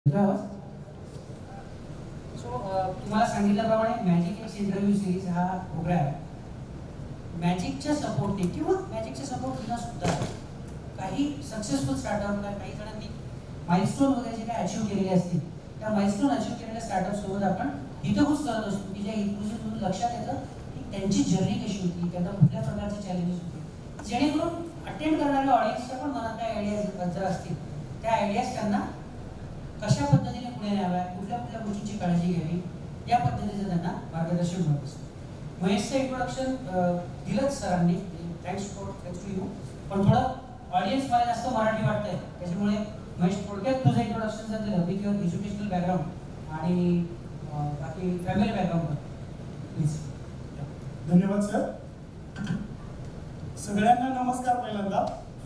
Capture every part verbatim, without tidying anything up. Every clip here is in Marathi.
सो तुम्हाला सांगितल्याप्रमाणे मॅजिक एक्स इंटरव्ह्यू सिरीज हा प्रोग्राम मॅजिकच्या सपोर्टने किंवा मॅजिकच्या सपोर्ट न सुद्धा काही सक्सेसफुल स्टार्टअपला काही जणांनी माइलस्टोन वगैरे जे काही अचीव्ह केलेले असतील त्या माइलस्टोन अचीव्ह केलेल्या स्टार्टअप सोबत आपण हितगुज करत असतो की ज्या हितगुजीतून लक्षात येतं की त्यांची जर्नी कशी होती, त्यांना कुठल्या प्रकारचे चॅलेंजेस होते, जेणेकरून अटेंड करणाऱ्या ऑडियन्सच्या पण मनात काही आयडियाज जर असतील त्या आयडियाज त्यांना कशा पद्धतीने पुढे न्याव्या, कुठल्या कुठल्या गोष्टींची काळजी घ्यावी या पद्धतीचं त्यांना मार्गदर्शन मिळत असतं. महेशचं इंट्रोडक्शन दिलंच सरांनी, thanks for thanks to you. पण थोडं ऑडियन्स मला जास्त मराठी वाटतंय त्याच्यामुळे महेश थोडक्यात तुझं इंट्रोडक्शन जर दिलं विथ युअर एज्युकेशनल बॅकग्राऊंड आणि बाकी फॅमिली बॅकग्राऊंड प्लीज. धन्यवाद सर. सगळ्यांना नमस्कार. पहिल्यांदा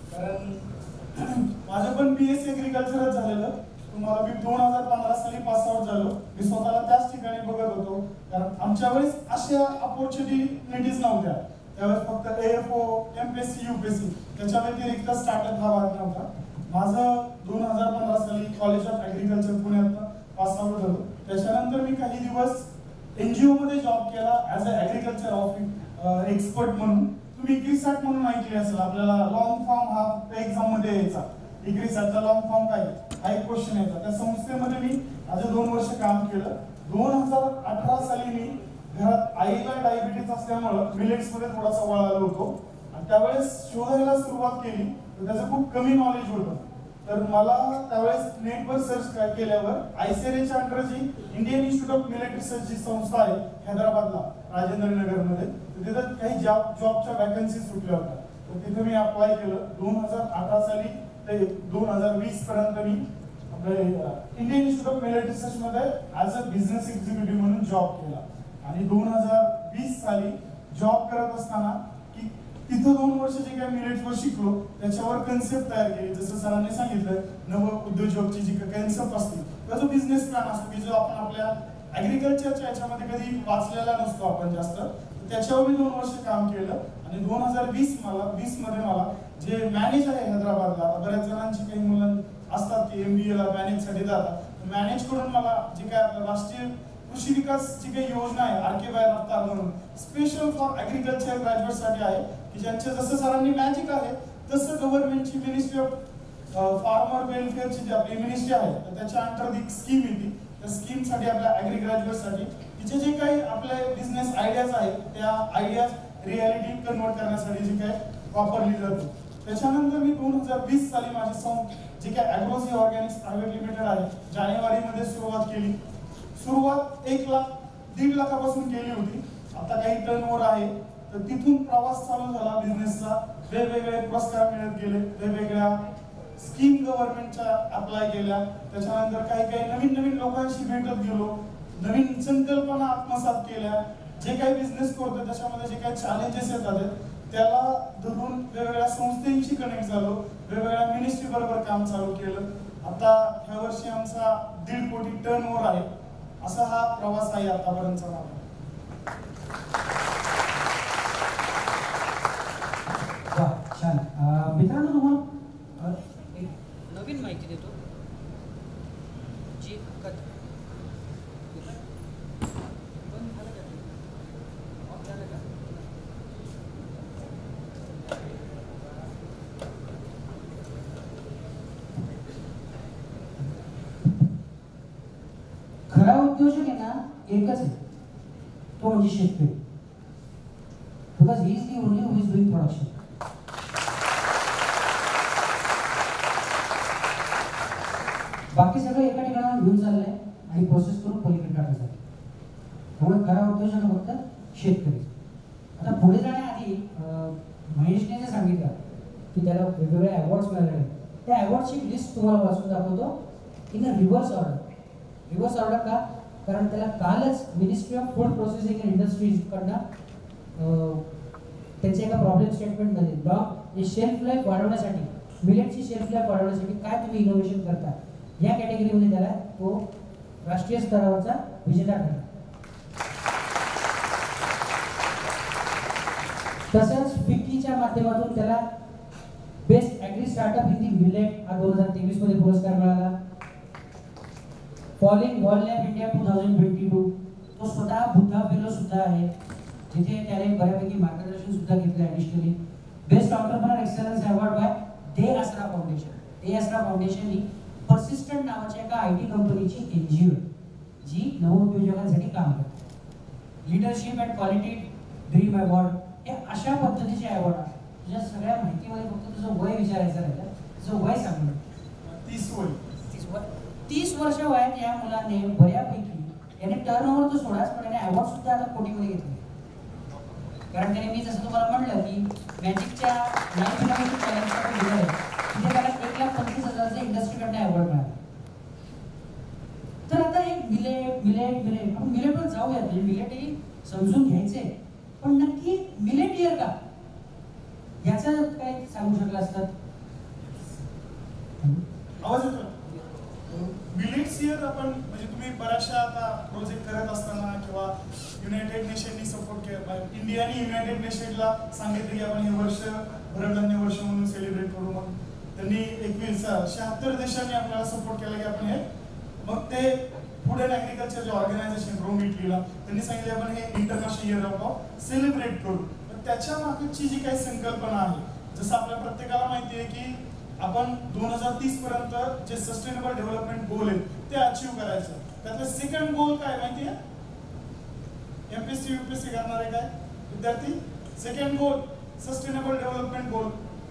कारण माझं पण बी एस सी ॲग्रिकल्चरच झालेलं. तुम्हाला मी दोन हजार पंधरा साली पास आउट झालो. मी स्वतःला त्याच ठिकाणी बघत होतो कारण आमच्या वेळेस अशा अपॉर्च्युनिटीज नव्हत्या. त्यावेळेस फक्त A F O, M P S C, U P S C त्याच्या व्यतिरिक्त स्टार्टअप हा भाग नव्हता. माझं दोन हजार पंधरा साली कॉलेज ऑफ ॲग्रिकल्चर पुण्यात पास आउट झालो. त्याच्यानंतर मी काही दिवस एन जी ओमध्ये जॉब केला as a agriculture office expert म्हणून. तुम्ही इक्रिसॅट म्हणून ऐकले असेल, आपल्याला लॉंग फॉर्म हा एक्झाममध्ये यायचा. इक्रिसॅटचा लॉंग फॉर्म काय हा एक क्वेश्चन यायचा. त्या संस्थेमध्ये मी आज दोन वर्ष काम केलं. दोन हजार अठरा साली मी घरात आईला डायबिटीज असल्यामुळं मिलेट्समध्ये थोडासा वळालो होतो आणि त्यावेळेस शोधायला सुरुवात केली तर त्याचं खूप कमी नॉलेज होतं. तर मला त्यावेळेस नेटवर सर्च केल्यावर आयसेरेच्या अंडर जी Indian institute of millet research जी संस्था आहे हैदराबादला राजेंद्र नगरमध्ये, तर तिथं काही जॉब जॉबच्या वॅकन्सी सुटल्या होत्या. तर तिथे मी अप्लाय केलं. दोन हजार अठरा साली ते दोन हजार वीस पर्यंत मी आपल्या Indian institute of millet research मध्ये ऍज अ बिझनेस एक्झिक्युटिव्ह म्हणून जॉब केला. आणि दोन हजार वीस साली जॉब करत असताना की तिथं दोन वर्ष जे काही मिलेट्सवर शिकलो त्याच्यावर कन्सेप्ट तयार केली. जसं सरांनी सांगितलं, नव उद्योजकची जी कन्सेप्ट असते त्याचा बिझनेस प्लॅन असतो की जो आपण आपल्या ऍग्रिकल्चरच्या याच्यामध्ये कधी वाचलेला नसतो आपण जास्त. त्याच्यावर मी दोन वर्ष काम केलं आणि दोन हजार वीस मला वीस मध्ये मला जे मॅनेज आहे हैदराबादला, बऱ्याच जणांची काही मुलं असतात की एम बी एला मॅनेजसाठी जातात. मॅनेज करून मला जे काय आपलं राष्ट्रीय कृषी विकास जी काही योजना आहे आर के वाय रफ्तार म्हणून स्पेशल फॉर ॲग्रिकल्चर ग्रॅज्युएटसाठी आहे की ज्यांचे जसं सरांनी मॅजिक आहे तसं गव्हर्नमेंटची मिनिस्ट्री ऑफ फार्मर वेलफेअरची जी आपली मिनिस्ट्री आहे तर त्याच्या अंडर एक स्कीम येते. त्या स्कीमसाठी आपल्या ॲग्री ग्रॅज्युएटसाठी तिचे जे काही आपले बिझनेस आयडियाज आहेत त्या आयडियाज रियालिटी कन्वर्ट करण्यासाठी जे काय वापरली जाते. त्याच्यानंतर मी दोन हजार वीस साली माझी संस्था जे काय ॲग्रोझी ऑर्गॅनिक्स प्रायव्हेट लिमिटेड आहे जानेवारीमध्ये सुरुवात केली. सुरुवात एक लाख दीड लाखापासून केली होती. आता काही टर्नओव्हर आहे. तर तिथून प्रवास चालू झाला बिझनेसचा. वेगवेगळे पुरस्कार मिळत गेले, वेगवेगळ्या स्कीम गव्हर्नमेंटच्या अप्लाय केल्या. त्याच्यानंतर काही काही नवीन नवीन लोकांशी भेटत गेलो, नवीन संकल्पना आत्मसात केल्या. जे काही बिझनेस करतो त्याच्यामध्ये जे काही चॅलेंजेस येतात त्याला धरून वेगवेगळ्या संस्थांशी कनेक्ट झालो, वेगवेगळ्या मिनिस्ट्री बरोबर काम चालू केलं. आता ह्या वर्षी आमचा दीड कोटी टर्नओव्हर आहे. असा हा प्रवास आहे आतापर्यंतचा माझा. छान. मित्रांनो तुम्हाला एक नवीन माहिती देतो जी खरा उद्योजक आहे ना एकच आहे, तो म्हणजे शेतकरी. Because he is the only who is doing production. बाकी सगळं एका ठिकाणावर घेऊन चाललंय आणि प्रोसेस करून पलीकडे काढलं जातं. त्यामुळे खरा उद्योजक फक्त शेतकरी. आता पुढे जाण्याआधी महेशने जे सांगितलं की त्याला वेगवेगळे अवॉर्ड्स मिळाले, त्या अवॉर्डची लिस्ट तुम्हाला वाचून दाखवतो in a reverse order. Reverse order का? कारण त्याला कालच ministry of food processing and industries कडनं त्यांच्या एका प्रॉब्लेम स्टेटमेंटमध्ये लॉ शेल्फ लाईफ वाढवण्यासाठी, मिलेटची शेल्फ लाईफ वाढवण्यासाठी काय तुम्ही इनोव्हेशन करता या कॅटेगरीमध्ये त्याला तो राष्ट्रीय स्तरावरचा विजेता ठरला. तसंच फिक्कीच्या माध्यमातून त्याला best agri startup in the millet हा दोन हजार तेवीस मध्ये पुरस्कार मिळाला. Falling wall lab India two thousand twenty two, तो स्वतः बुद्धा फेलो सुद्धा आहे, जिथे त्याने बऱ्यापैकी मार्गदर्शन सुद्धा घेतलं additionally. Best entrepreneur excellence award by the Aasra foundation. The Aasra foundation ही पर्सिस्टंट नावाच्या एका आय टी कंपनीची एनजीओ जी नवउद्योजकांसाठी काम करते. Leadership and quality dream award, हे अशा पद्धतीचे अवॉर्ड आहे. तुझ्या सगळ्या माहितीमध्ये फक्त तुझं वय विचारायचं राहिलं. तुझं वय सांग. तीस वय तीस वय तीस वर्ष वयात या मुलाने बऱ्यापैकी याने टर्न ओव्हर तो सोडाच, पण याने अवॉर्ड सुद्धा आता कोटीमध्ये घेतले. कारण त्याने, मी जसं तुम्हाला म्हणलं की मॅजिकच्या नाईन किलोमीटर चॅलेंजसाठी दिलं आहे, तिथे त्याला एक लाख पंचवीस हजारचं इंडस्ट्रीकडनं अवॉर्ड मिळाला. तर आता एक मिलेट मिलेट मिलेट आपण मिलेटवर जाऊयात. म्हणजे मिलेटही समजून घ्यायचे, पण नक्की मिलेट इयर का, याचं काय सांगू शकलं असतात? आवाज येतो? मिलेट्स इयर आपण म्हणजे तुम्ही बऱ्याचशा आता प्रोजेक्ट करत असताना किंवा युनायटेड नेशननी सपोर्ट केला, इंडियाने युनायटेड नेशनला सांगितलं की आपण हे वर्ष भरडधान्य वर्ष म्हणून सेलिब्रेट करू. मग त्यांनी एकवीस शहात्तर देशांनी आपल्याला सपोर्ट केला की आपण हे, मग ते फूड अँड ॲग्रिकल्चर जे ऑर्गनायझेशन रोम इटलीला त्यांनी सांगितले आपण हे इंटरनॅशनल इयर ऑफ सेलिब्रेट करू. तर त्याच्या मागची जी काही संकल्पना आहे, जसं आपल्या प्रत्येकाला माहिती आहे की आपण दोन हजार तीस पर्यंत जे सस्टेनेबल डेव्हलपमेंट गोल आहेत ते अचीव्ह करायचं. त्यातलं सेकंड गोल काय माहिती आहे? एमपीएससी यूपीएससी करणारे काय विद्यार्थी, second goal sustainable development goal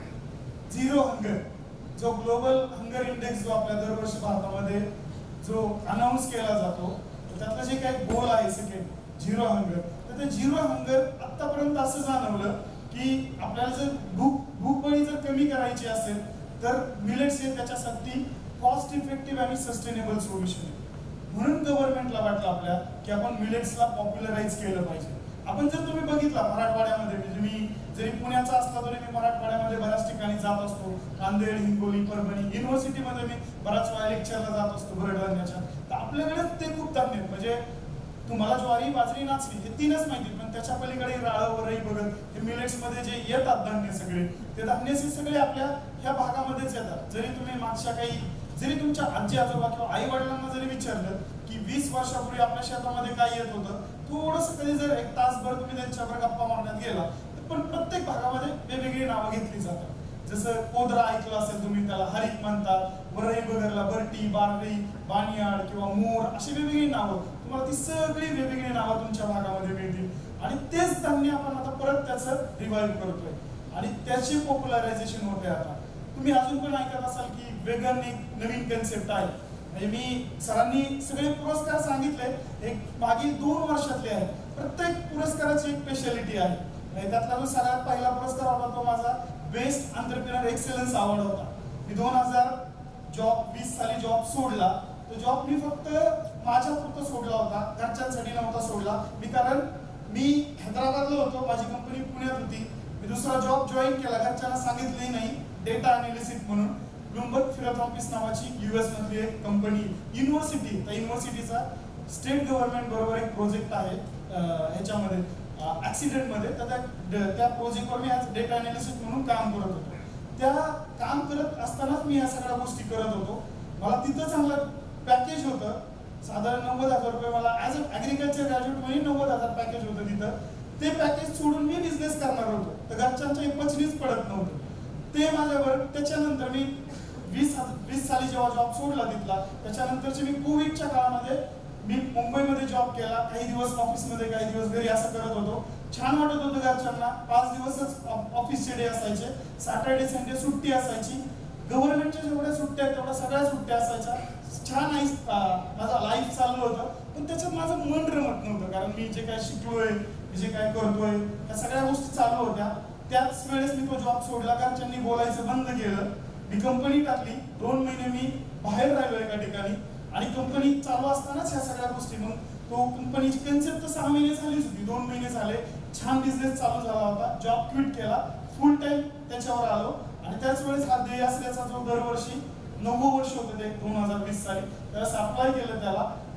zero hunger, जो ग्लोबल हंगर इंडेक्स जो आपल्या दरवर्षी भारतामध्ये जो अनाऊन्स केला जातो, त्यातलं जे काही गोल आहे सेकंड झिरो हंगर, तर ते झिरो हंगर आतापर्यंत असं जाणवलं की आपल्याला जर भूक भूकबळी जर कमी करायची असेल तर मिलेट्स हे त्याच्यासाठी कॉस्ट इफेक्टिव्ह आणि सस्टेनेबल सोल्युशन आहे. म्हणून गव्हर्नमेंटला वाटलं आपल्या की आपण मिलेट्सला पॉप्युलराइज केलं पाहिजे. आपण जर तुम्ही बघितला मराठवाड्यामध्ये, म्हणजे मी जरी पुण्याचा असला तरी मी मराठवाड्यामध्ये बऱ्याच ठिकाणी जात असतो, नांदेड, हिंगोली, परभणी, युनिव्हर्सिटीमध्ये मी बऱ्याच वेळा लेक्चरला जात असतो भरडधान्याच्या. तर आपल्याकडे ते खूप धान्य आहेत, म्हणजे तुम्हाला ज्वारी, बाजरी, नाचणी हे तीनच माहिती, पण त्याच्या पलीकडे राळ, वरई, बघत हे मिलेट्समध्ये जे येतात धान्य सगळे, ते धान्य सगळे आपल्या ह्या भागामध्येच येतात. जरी तुम्ही मागच्या काही, जरी तुमच्या आजी आजोबा किंवा आई वडिलांना जरी विचारलं की वीस वर्षापूर्वी आपल्या शेतामध्ये काय येत होतं, थोडंसं कधी जर एक तासभर तुम्ही त्यांच्यावर गप्पा मारण्यात गेला, पण प्रत्येक भागामध्ये वेगवेगळी नावं घेतली जातात. जसं कोदरा ऐकलं असेल तुम्ही, त्याला हरिक म्हणतात, वरई बगरला बरटी, बारडी, बानियाड किंवा मोर, अशी वेगवेगळी नावं, तुम्हाला ती सगळी वेगवेगळी नावं तुमच्या भागामध्ये मिळतील. आणि तेच धान्य आपण आता परत त्याचं रिवाईव्ह करतोय आणि त्याचे पॉप्युलरायझेशन होते. आता तुम्ही अजून पण ऐकत असाल की वेगन एक नवीन कन्सेप्ट आहे. म्हणजे मी सरांनी सगळे पुरस्कार सांगितले, एक मागील दोन वर्षातले आहे, प्रत्येक पुरस्काराची एक स्पेशालिटी आहे. त्यातला जो सगळ्यात पहिला पुरस्कार होता तो माझा बेस्ट एंटरप्रेन्योर एक्सलन्स अवॉर्ड होता. मी दोन हजार जॉब वीस साली जॉब सोडला. तो जॉब मी फक्त माझ्या पुरतं सोडला होता, घरच्यांसाठी नव्हता सोडला मी, कारण मी हैदराबादला होतो, माझी कंपनी पुण्यात होती. मी दुसरा जॉब जॉईन केला, घरच्यांना सांगितलंही नाही, डेटा अनालिसिस म्हणून ब्लूमबर्ग फिलॉथॉपिस नावाची युएस मधली एक कंपनी, युनिव्हर्सिटी, त्या युनिव्हर्सिटीचा स्टेट गव्हर्नमेंट बरोबर एक प्रोजेक्ट आहे ह्याच्यामध्ये ऍक्सिडेंटमध्ये, तर त्या त्या प्रोजेक्टवर मी आज डेटा अनालिसिस म्हणून काम करत होतो. त्या काम करत असतानाच मी या सगळ्या गोष्टी करत होतो. मला तिथं चांगलं पॅकेज होतं, साधारण नव्वद हजार रुपये मला ॲज अ ॲग्रिकल्चर ग्रॅज्युएट म्हणून नव्वद हजार पॅकेज होतं तिथं. ते पॅकेज सोडून मी बिझनेस करणार होतो, तर घरच्यांच्या पचनीच पडत नव्हतं ते माझ्यावर. त्याच्यानंतर मी वीस वीस साली जेव्हा जॉब सोडला तिथला, त्याच्यानंतरचे मी कोविडच्या काळामध्ये मी मुंबईमध्ये जॉब केला, काही दिवस ऑफिसमध्ये काही दिवस घरी, असं करत होतो. छान वाटत होतं घरच्यांना. पाच दिवसच ऑफिसचे डे असायचे, सॅटर्डे संडे सुट्टी असायची, गव्हर्नमेंटच्या जेवढ्या सुट्ट्या आहेत तेवढ्या सगळ्या सुट्ट्या असायच्या. छान आई माझा लाईफ चाललं होतं, पण त्याच्यात माझं मन रमत नव्हतं, कारण मी जे काय शिकलोय, जे काय करतोय, त्या सगळ्या गोष्टी चालू होत्या. त्याच वेळेस मी तो जॉब सोडला, घरच्यांनी बोलायचं बंद केलं, मी कंपनी टाकली. दोन महिने मी बाहेर राहिलो एका ठिकाणी, आणि कंपनी चालू असतानाच ह्या सगळ्या गोष्टी, मग तो कंपनीची कन्सेप्ट तर सहा महिने झालीच होती, दोन महिने झाले, छान बिझनेस चालू झाला होता. जॉब क्विट केला, फुल टाइम त्याच्यावर आलो. आणि त्याच वेळेस हा ध्येय असल्याचा जो दरवर्षी नव्वद वर्ष होते ते दोन हजार वीस साली, त्यावेळेस अप्लाय केलं त्याला.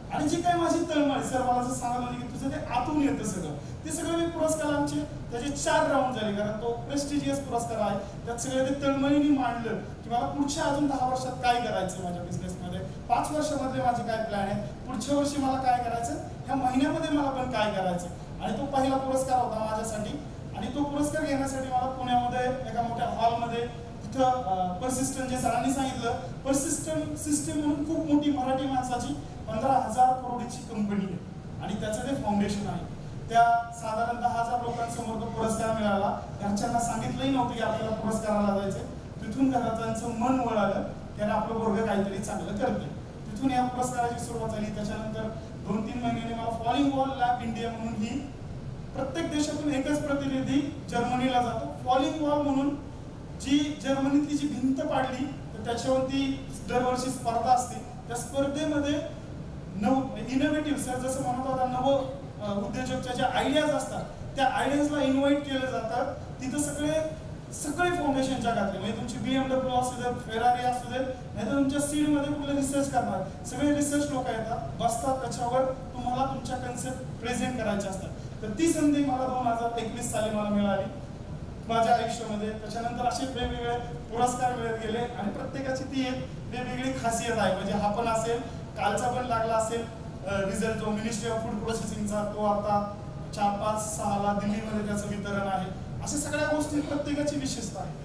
आणि जी काय माझी तळमळ, सर मला असं सांगत होते की तुझं ते आतून येतं सगळं, ते सगळं मी पुरस्कार आमचे त्याचे चार राऊंड झाले, कारण तो प्रेस्टिजियस पुरस्कार आहे, त्यात सगळं ते तळमळीने मांडलं की मला पुढच्या अजून दहा वर्षात काय करायचं माझ्या बिझनेसमध्ये, पाच वर्षामध्ये माझे काय प्लॅन आहे, पुढच्या वर्षी मला काय करायचं, ह्या महिन्यामध्ये मला पण काय करायचं. आणि तो पहिला पुरस्कार होता माझ्यासाठी. आणि तो पुरस्कार घेण्यासाठी मला पुण्यामध्ये एका मोठ्या हॉलमध्ये तिथं परसिस्टंट, जे सरांनी सांगितलं, परसिस्टंट सिस्टीम म्हणून खूप मोठी मराठी माणसाची पंधरा हजार करोडीची कंपनी आहे आणि त्याचं ते फाउंडेशन आहे. त्या साधारण दहा हजार लोकांसमोर तो पुरस्कार मिळाला. घरच्यांना सांगितलंही नव्हतं की आपल्याला पुरस्काराला जायचं. तिथून घराच्यांचं मन वळालं की आपलं वर्ग काहीतरी चांगलं करते. तिथून या पुरस्काराची सुरुवात झाली. त्याच्यानंतर दोन तीन महिन्यांनी मला फॉलिंग वॉल लॅब इंडिया म्हणून ही, प्रत्येक देशातून एकच प्रतिनिधी जर्मनीला जातो. फॉलिंग वॉल म्हणून जी जर्मनीतली जी भिंत पाडली तर त्याच्यावरती दरवर्षी स्पर्धा असते. त्या स्पर्धेमध्ये नव इनोव्हेटिव्ह, सर जसं म्हणत होता, नव उद्योजकच्या ज्या आयडियाज असतात त्या आयडियाजला इन्व्हाइट केलं जातं. तिथं सगळे सगळे फाउंडेशन जगातले, म्हणजे तुमची बीएमडब्ल्यू असू दे, फेरारी असू दे, नाही तर तुमच्या सीडमध्ये कुठलं रिसर्च करणार, सगळे रिसर्च लोक येतात, बसतात, त्याच्यावर तुम्हाला तुमच्या कन्सेप्ट प्रेझेंट करायचे असतात. तर ती संधी मला दोन हजार एकवीस साली मला मिळाली माझ्या आयुष्यामध्ये. त्याच्यानंतर असे वेगवेगळे पुरस्कार मिळत गेले आणि प्रत्येकाची ती एक वेगवेगळी खासियत आहे. म्हणजे हा पण असेल, कालचा पण लागला असेल रिझल्ट, जो मिनिस्ट्री ऑफ फूड प्रोसेसिंगचा, तो आता चार पाच सहाला दिल्लीमध्ये त्याचं वितरण आहे. अशा सगळ्या गोष्टी प्रत्येकाची विशेषता आहे.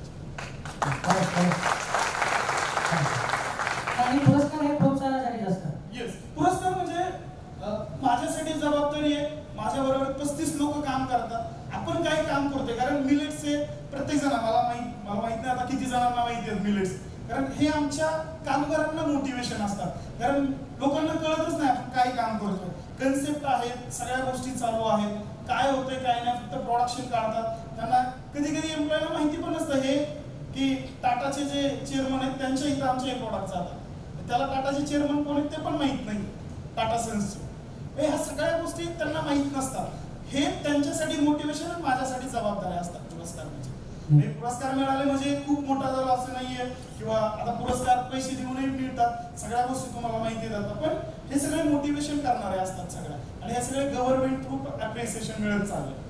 आणि पुरस्कार हे प्रोत्साहनासाठी असतात. येस, पुरस्कार म्हणजे माझ्यासाठी जबाबदारी आहे. माझ्याबरोबर पस्तीस लोक काम करतात. आपण काय काम करतोय, कारण मिलेट्सचे प्रत्येक जण, मला माहित मला माहित नाही आता किती जणांना माहिती आहेत मिलेट्स, कारण हे आमच्या कामगारांना मोटिवेशन असतात. कारण लोकांना कळतच नाही आपण काय काम करतोय. कन्सेप्ट आहेत, सगळ्या गोष्टी चालू आहेत, काय होतंय काय नाही, फक्त प्रोडक्शन काढतात. त्यांना कधी कधी एम्प्लॉयला माहिती पण नसतं हे की टाटाचे जे चेअरमन आहेत त्यांच्या इथं आमचे हे प्रोडक्ट जातात. त्याला टाटाचे चेअरमन कोण आहेत ते पण माहित नाही, टाटा सन्सचे. ह्या सगळ्या गोष्टी त्यांना माहित नसतात. हे त्यांच्यासाठी मोटिवेशन आणि माझ्यासाठी जबाबदारी असतात पुरस्कार. म्हणजे पुरस्कार मिळाले म्हणजे खूप मोठा झाला असं नाहीये, किंवा आता पुरस्कार पैसे देऊनही मिळतात, सगळ्या गोष्टी तुम्हाला माहिती देतात, पण हे सगळे मोटिवेशन करणारे असतात सगळ्या. आणि हे सगळे गव्हर्नमेंट थ्रू अप्रिसिएशन मिळत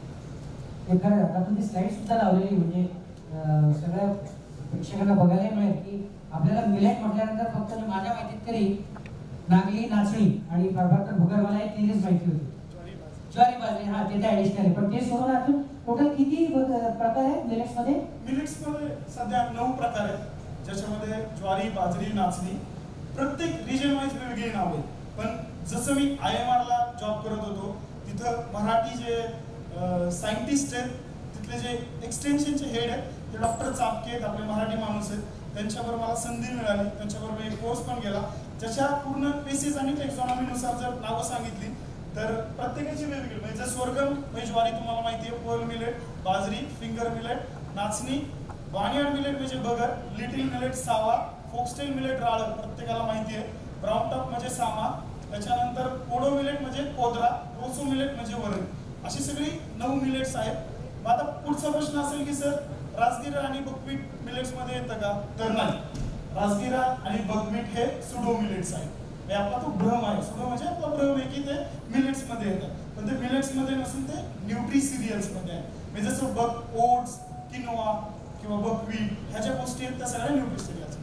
चाललंय. एखाद्या आता तुम्ही स्लाइड सुद्धा लावलेली, म्हणजे सगळ्या प्रेक्षकांना बघायला मिळेल की आपल्याला मिलेट म्हटल्यानंतर फक्त माझ्या माहितीत तरी नागली, नाचणी आणि फार तर भुगर, मला एक तीनच माहिती होती. ज्वारी, बाजरी, हा ते ऍडिशनल आहे. पण ते सोडून अजून टोटल किती प्रकार आहेत मिलेट्स मध्ये? मिलेट्स मध्ये सध्या नऊ प्रकार आहेत, ज्याच्यामध्ये ज्वारी, बाजरी, नाचणी, प्रत्येक रिजन वाईज वेगवेगळी नाव आहेत. पण जसं मी आय एम आर ला जॉब करत होतो, तिथं मराठी जे सायंटिस्ट आहेत, तिथले जे एक्सटेन्शनचे हेड आहेत ते डॉक्टर चापके आहेत, आपले मराठी माणूस आहेत. त्यांच्यावर मला संधी मिळाली, त्यांच्यावर मी एक कोर्स पण केला, ज्याच्या पूर्ण पेसेस आणि टेक्झॉनॉमीनुसार जर नावं सांगितली तर प्रत्येकाची वेगवेगळी, म्हणजे स्वर्गम म्हणजे ज्वारी तुम्हाला माहिती आहे, पर्ल मिलेट, बाजरी, फिंगर मिलेट, नाचणी, बार्नयार्ड मिलेट म्हणजे बगर, लिटिल मिलेट सावा, फोक्सटेल मिलेट राळ प्रत्येकाला माहिती आहे, ब्राउन टॉप म्हणजे सामा, त्याच्यानंतर कोडो मिलेट म्हणजे कोदरा, रोसो मिलेट म्हणजे वरण. अशी सगळी नऊ मिलेट्स आहेत. मग आता पुढचा प्रश्न असेल की सर राजगिरा आणि बकवीट मिलेट्स मध्ये येतं का? तर नाही, राजगिरा आणि बकवीट हे सुडो मिलेट्स आहेत. आपला तो भ्रम आहे, सुडो म्हणजे आपला भ्रम आहे की ते मिलेट्स मध्ये येतात, पण ते मिलेट्स मध्ये नसून ते न्यूट्री सिरियल्स मध्ये आहे. म्हणजे जसं बक ओट्स, किनोआ किंवा बकवीट ह्या ज्या गोष्टी आहेत त्या सगळ्या न्यूट्री सिरियल्स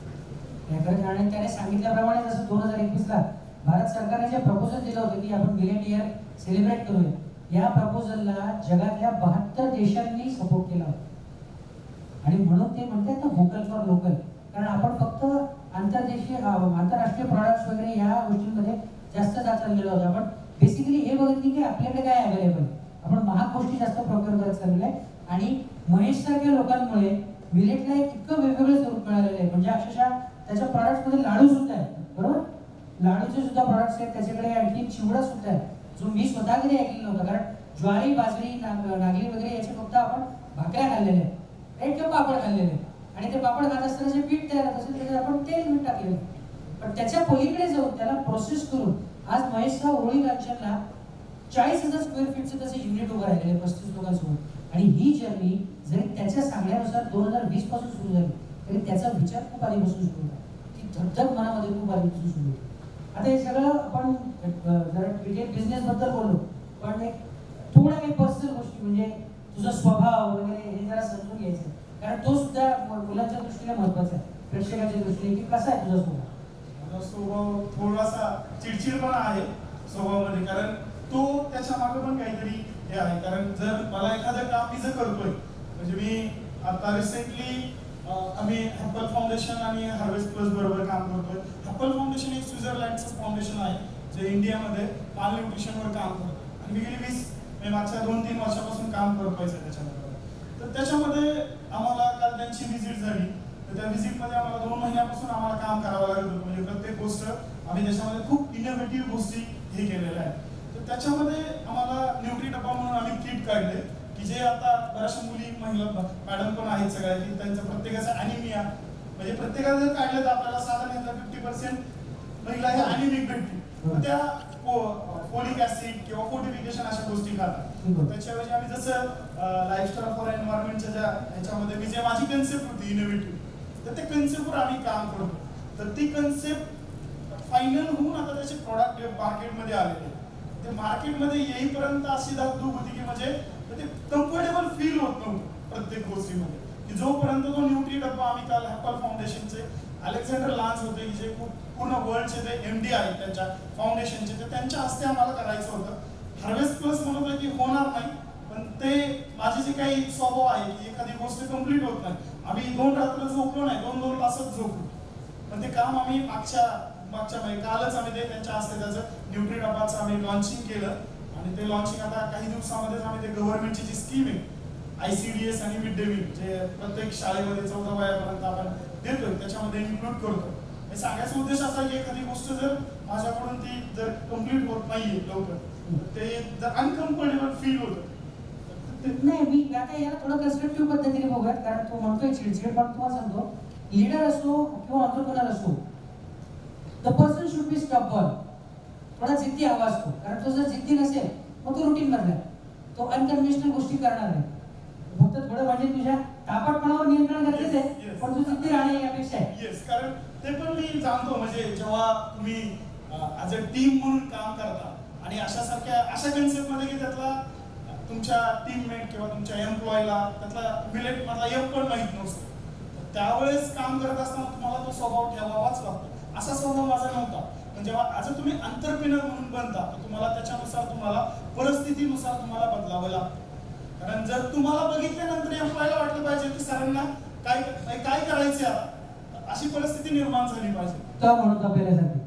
मध्ये. आणि त्याने सांगितल्याप्रमाणे जसं दोन हजार एकवीस ला भारत सरकारने जे प्रपोजल दिलं होतं की आपण मिलेट इयर सेलिब्रेट करूया, या प्रपोजलला जगातल्या बहात्तर देशांनी सपोर्ट केला होता. आणि म्हणून ते म्हणतात ना व्होकल फॉर लोकल, कारण आपण फक्त आंतरदेशीय आंतरराष्ट्रीय प्रॉडक्ट्स वगैरे या गोष्टींमध्ये जास्त जात चाललेलो होतो. आपण बेसिकली हे बघितली की आपल्याकडे काय अवेलेबल, आपण महाग गोष्टी जास्त प्रोक्योर करत चाललेलो आहे. आणि महेश सारख्या लोकांमुळे मिलेटला एक इतकं वेगवेगळं स्वरूप मिळालेलं आहे. म्हणजे अक्षरशः त्याच्या प्रॉडक्ट्समध्ये लाडू सुद्धा आहे, बरोबर, लाडूचे सुद्धा प्रॉडक्ट्स आहेत. त्याच्याकडे आणखी चिवडा सुद्धा आहे, जो मी स्वतः कधी ऐकलेला नव्हता. कारण ज्वारी, बाजरी, नागली वगैरे याचे फक्त आपण भाकऱ्या खाल्लेल्या आहेत, राईट, किंवा पापड खाल्लेले आहेत. आणि ते पापड खात असताना जे पीठ तयार होत असेल त्याच्यात आपण तेल मीठ टाकलेलं. पण त्याच्या पलीकडे जाऊन त्याला प्रोसेस करून आज महेशचा ओळी कांचनला चाळीस हजार स्क्वेअर फीटचं त्याचं युनिट उभं राहिलेलं पस्तीस लोकांसोबत. आणि ही जर्नी जरी त्याच्या सांगण्यानुसार दोन हजार वीस पासून सुरू झाली तरी त्याचा विचार खूप आधीपासून सुरू होता. ती धगधग मनामध्ये खूप आधीपासून सुरू होती. आता हे सगळं आपण जरा रिटेल बिझनेस बद्दल बोललो, पण एक थोड्या काही पर्सनल गोष्टी म्हणजे तुझा स्वभाव वगैरे हे जरा समजून घ्यायचं, कारण तो सुद्धा मुलांच्या दृष्टीने महत्वाचा आहे, प्रेक्षकाच्या दृष्टीने, की कसा आहे तुझा स्वभाव? माझा स्वभाव थोडासा चिडचिडपणा आहे स्वभावामध्ये, कारण तो त्याच्या मागे पण काहीतरी हे आहे. कारण जर मला एखादं काम मी जर करतोय, म्हणजे मी आता रिसेंटली आम्ही ॲपल फाउंडेशन आणि हार्वेस्ट प्लस बरोबर काम करतोय. ॲपल फाउंडेशन एक स्वित्झर्लंडचं फाउंडेशन आहे जे इंडियामध्ये माल न्यूट्रिशनवर काम करतं, आणि मी गेली वीस मी मागच्या दोन तीन वर्षापासून काम करतोय त्याच्यामध्ये. तर त्याच्यामध्ये आम्हाला काल त्यांची व्हिजिट झाली, तर त्या व्हिजिटमध्ये आम्हाला दोन महिन्यापासून आम्हाला काम करावं लागत होतं. म्हणजे प्रत्येक गोष्ट आम्ही त्याच्यामध्ये खूप इनोव्हेटिव्ह गोष्टी हे केलेल्या आहेत. तर त्याच्यामध्ये आम्हाला न्यूट्री डब्बा म्हणून आम्ही किट काढले, की जे आता बऱ्याचशा मुली महिला मॅडम पण आहेत सगळ्या, की त्यांचं प्रत्येकाचं ॲनिमिया, म्हणजे प्रत्येकाचं जर काढलं तर आपल्याला साधारण फिफ्टी पर्सेंट महिला हे ॲनिमिक भेटतील. त्या फोलिक ऍसिड किंवा फोर्टिफिकेशन अशा गोष्टी खातात. त्याच्याऐवजी आम्ही जसं लाईफस्टाईल फॉर एन्व्हायरमेंटच्या ज्या ह्याच्यामध्ये मी जे माझी कन्सेप्ट होती इनोव्हेटिव्ह, तर ते कन्सेप्टवर आम्ही काम करतो. तर ती कन्सेप्ट फायनल होऊन आता त्याचे प्रॉडक्ट मार्केटमध्ये आलेले. ते मार्केटमध्ये येईपर्यंत अशी धाकधूक होती की म्हणजे ते कम्फर्टेबल फील होत नव्हतं प्रत्येक गोष्टीमध्ये, की जोपर्यंत तो न्यूट्री डब्बा आम्ही काल ॲपल फाउंडेशनचे अलेक्झांडर लान्स होते, की जे खूप पूर्ण वर्ल्डचे ते एम डी आहेत त्यांच्या फाउंडेशनचे, तर त्यांच्या हस्ते आम्हाला करायचं होतं. हार्वेस्ट प्लस म्हणत होतं की होणार नाही, पण ते माझे जे काही स्वभाव आहे की एखादी गोष्ट कम्प्लीट होत नाही, आम्ही दोन रात्र झोपलो नाही, दोन दोन तासच झोपलो, पण ते काम आम्ही मागच्या मागच्या म्हणजे कालच आम्ही ते त्यांच्या हस्ते त्याचं न्यूट्री डब्बाचं आम्ही लॉन्चिंग केलं. आणि ते लॉन्चिंग आता काही दिवसामध्येच आम्ही ते गव्हर्नमेंटची जी स्कीम आहे आय सी डी एस आणि मिड डे मील, जे प्रत्येक शाळेमध्ये चौदा वयापर्यंत आपण देतोय त्याच्यामध्ये इन्क्लूड करतो. हे सांगायचा उद्देश असा की एखादी गोष्ट जर माझ्याकडून ती जर कम्प्लीट होत नाहीये लवकर, ते जर अनकम्फर्टेबल फील होतं. नाही, मी आता याला थोडं कन्स्ट्रक्टिव्ह पद्धतीने बघूयात, कारण तो म्हणतोय चिडचिड, पण तुम्हाला सांगतो, लीडर असो किंवा एंटरप्रेन्योर असो, the person should be stubborn. थोडा जिद्दी हवा असतो, कारण तो जर जिद्दी नसेल मग तो रुटीन मधला, तो अनकन्व्हेन्शनल गोष्टी करणार नाही. फक्त थोडं म्हणजे तुझ्या तापटपणावर नियंत्रण गरजेचं आहे, पण तू जिद्दी राहणे यापेक्षा आहे. येस, कारण ते पण मी जाणतो, म्हणजे जेव्हा तुम्ही ऍज अ टीम म्हणून काम करता आणि अशा सारख्या अशा कन्सेप्ट मध्ये की त्यातला तुमच्या टीममेट किंवा तुमच्या एम्प्लॉयला त्यातला मिलेट मधला एम पण माहीत नसतो, त्यावेळेस काम करत असताना तुम्हाला तो स्वभाव ठेवावाच लागतो. असा स्वभाव माझा नव्हता, पण जेव्हा ॲज अ तुम्ही एंटरप्रेन्योर म्हणून बनता तर तुम्हाला त्याच्यानुसार तुम्हाला परिस्थितीनुसार तुम्हाला बदलावं लागतं. कारण जर तुम्हाला बघितल्यानंतर एम्प्लॉयला वाटलं पाहिजे की सरांना काय काय करायचे आता, अशी परिस्थिती निर्माण झाली पाहिजे. तो म्हणून आपल्यासाठी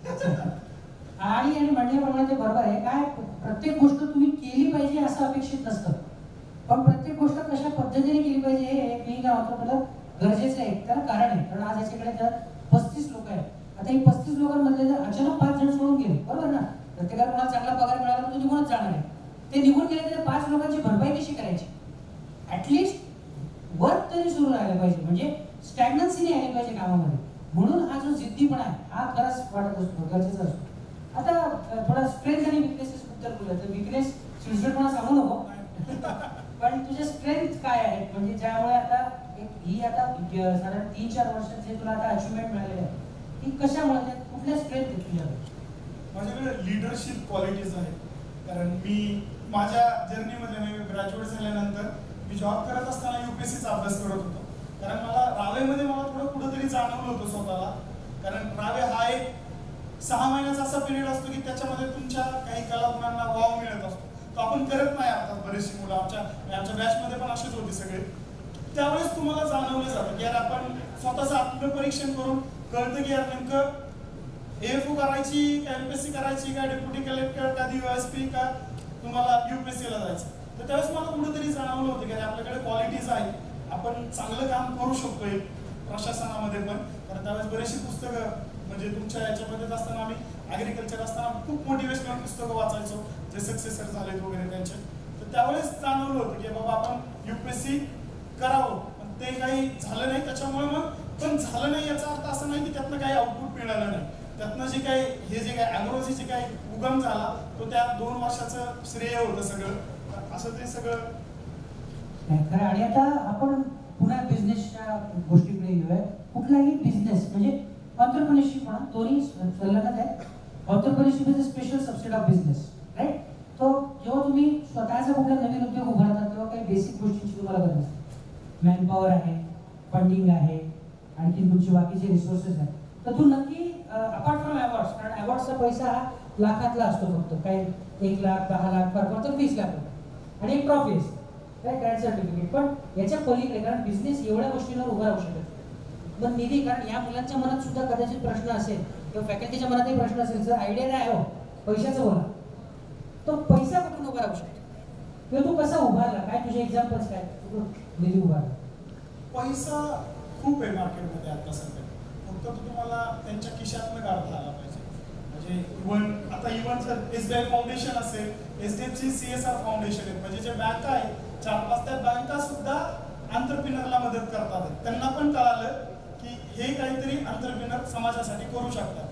आणि आणि म्हणण्याप्रमाणे ते बरोबर आहे. काय प्रत्येक गोष्ट तुम्ही केली पाहिजे असं अपेक्षित नसतं, पण प्रत्येक गोष्ट कशा पद्धतीने केली पाहिजे हे एक मी काय होतं गरजेचं आहे. त्याला कारण आहे, कारण आज याच्याकडे जर पस्तीस लोक आहेत, आता ही पस्तीस लोकांमधले जर अचानक पाच जण सोडून गेले, बरोबर ना, प्रत्येकाला कोणाला चांगला पगार मिळाला तर तो निघूनच जाणार आहे. ते निघून गेले तर पाच लोकांची भरपाई कशी करायची? ऍटलिस्ट वर्क तरी सुरू राहायला पाहिजे, म्हणजे स्टॅग्नन्सी नाही आली पाहिजे कामामध्ये. म्हणून हा जो जिद्दीपणा आहे हा खरंच वाटत असतो, गरजेचा असतो. आता थोडा स्ट्रेंथ आणि विकनेसेस बद्दल बोलूया. तर विकनेस चिडचिडपणा सांगू नको, पण तुझे स्ट्रेंथ काय आहेत, म्हणजे ज्यामुळे आता एक ही आता साधारण तीन चार वर्षात जे तुला आता अचिव्हमेंट मिळालेले आहे, ती कशामुळे आहेत, कुठल्या स्ट्रेंथ आहेत तुझ्याकडे? माझ्याकडे लिडरशिप क्वालिटीज आहेत. कारण मी माझ्या जर्नीमध्ये मी ग्रॅज्युएट झाल्यानंतर मी जॉब करत असताना युपीएससीचा अभ्यास करत होतो. कारण मला रावेमध्ये मला थोडं कुठंतरी जाणवलं होतं स्वतःला. कारण रावे हा एक सहा महिन्याचा असा पिरियड असतो की त्याच्यामध्ये तुमच्या काही कलागुणांना वाव मिळत असतो, तो आपण करत नाही. आता बरेचशी मुलं आमच्या आमच्या बॅचमध्ये पण असेच होते सगळे. त्यावेळेस तुम्हाला जाणवलं जातं की यार आपण स्वतःचं आत्मपरीक्षण करून कळतं की यार नेमकं एएफओ करायची का एमपीएससी करायची का डेप्युटी कलेक्टर का डीवायएसपी का तुम्हाला युपीएससीला जायचं. तर त्यावेळेस मला कुठेतरी जाणवलं होतं की आपल्याकडे क्वालिटीज आहेत, आपण चांगलं काम करू शकतोय प्रशासनामध्ये पण. कारण त्यावेळेस बरेचशी पुस्तकं म्हणजे तुमच्या याच्यामध्ये असताना आम्ही ॲग्रिकल्चर असताना खूप मोटिवेशनल पुस्तकं वाचायचो जे सक्सेसर झालेत वगैरे त्यांचे. तर त्यावेळेस जाणवलं होतं की बाबा आपण युपीएससी करावं, पण ते काही झालं नाही. त्याच्यामुळे मग पण झालं नाही याचा अर्थ असा नाही की त्यातनं काही आउटपुट मिळालं नाही. त्यातनं जे काही हे जे काही ॲग्रोजी जे काही उगम झाला तो त्या दोन वर्षाचं श्रेय होतं सगळं. असं ते सगळं खरं. आणि आता आपण पुन्हा बिझनेसच्या गोष्टीकडे येऊया. कुठलाही बिझनेस म्हणजे एंटरप्रेन्योरशिप म्हणा दोन्ही संलग्नच आहे. Entrepreneurship is a special subset of business, right? तो जेव्हा तुम्ही स्वतःचा कुठला नवीन उद्योग उभारता तेव्हा काही बेसिक गोष्टींची तुम्हाला गरज असते. मॅनपॉवर आहे, फंडिंग आहे, आणखी तुमचे बाकीचे रिसोर्सेस आहेत. तर तू नक्की अपार्ट फ्रॉम अवॉर्ड्स, कारण अवॉर्ड्सचा पैसा हा लाखातला असतो फक्त, काय एक लाख दहा लाख फार तर वीस लाख आणि एक ट्रॉफी असते, काय ग्रँड सर्टिफिकेट. पण याच्या पलीकडे, कारण बिझनेस एवढ्या गोष्टींवर उभा राहू शकत पण निधी, कारण या मुलांच्या मनात सुद्धा कदाचित प्रश्न असेल किंवा फॅकल्टीच्या मनातही प्रश्न असेल, जर आयडिया नाही हो पैशाचं बोला, तो पैसा कुठून उभा राहू शकतो किंवा तू कसा उभारला, काय तुझे एक्झाम्पल्स काय निधी उभारला? पैसा खूप आहे मार्केटमध्ये आता सध्या, फक्त तो तुम्हाला त्यांच्या खिशातनं काढता आला पाहिजे. म्हणजे इव्हन आता इव्हन जर एसबीआय फाउंडेशन असेल, एचडीएफसी सीएसआर फाउंडेशन आहेत, म्हणजे जे बँका आहेत चार पाच त्या बँका सुद्धा एंटरप्रेन्योरला मदत करतात. त्यांना पण कळालं की हे काहीतरी एंटरप्रेन्योर समाजासाठी करू शकतात.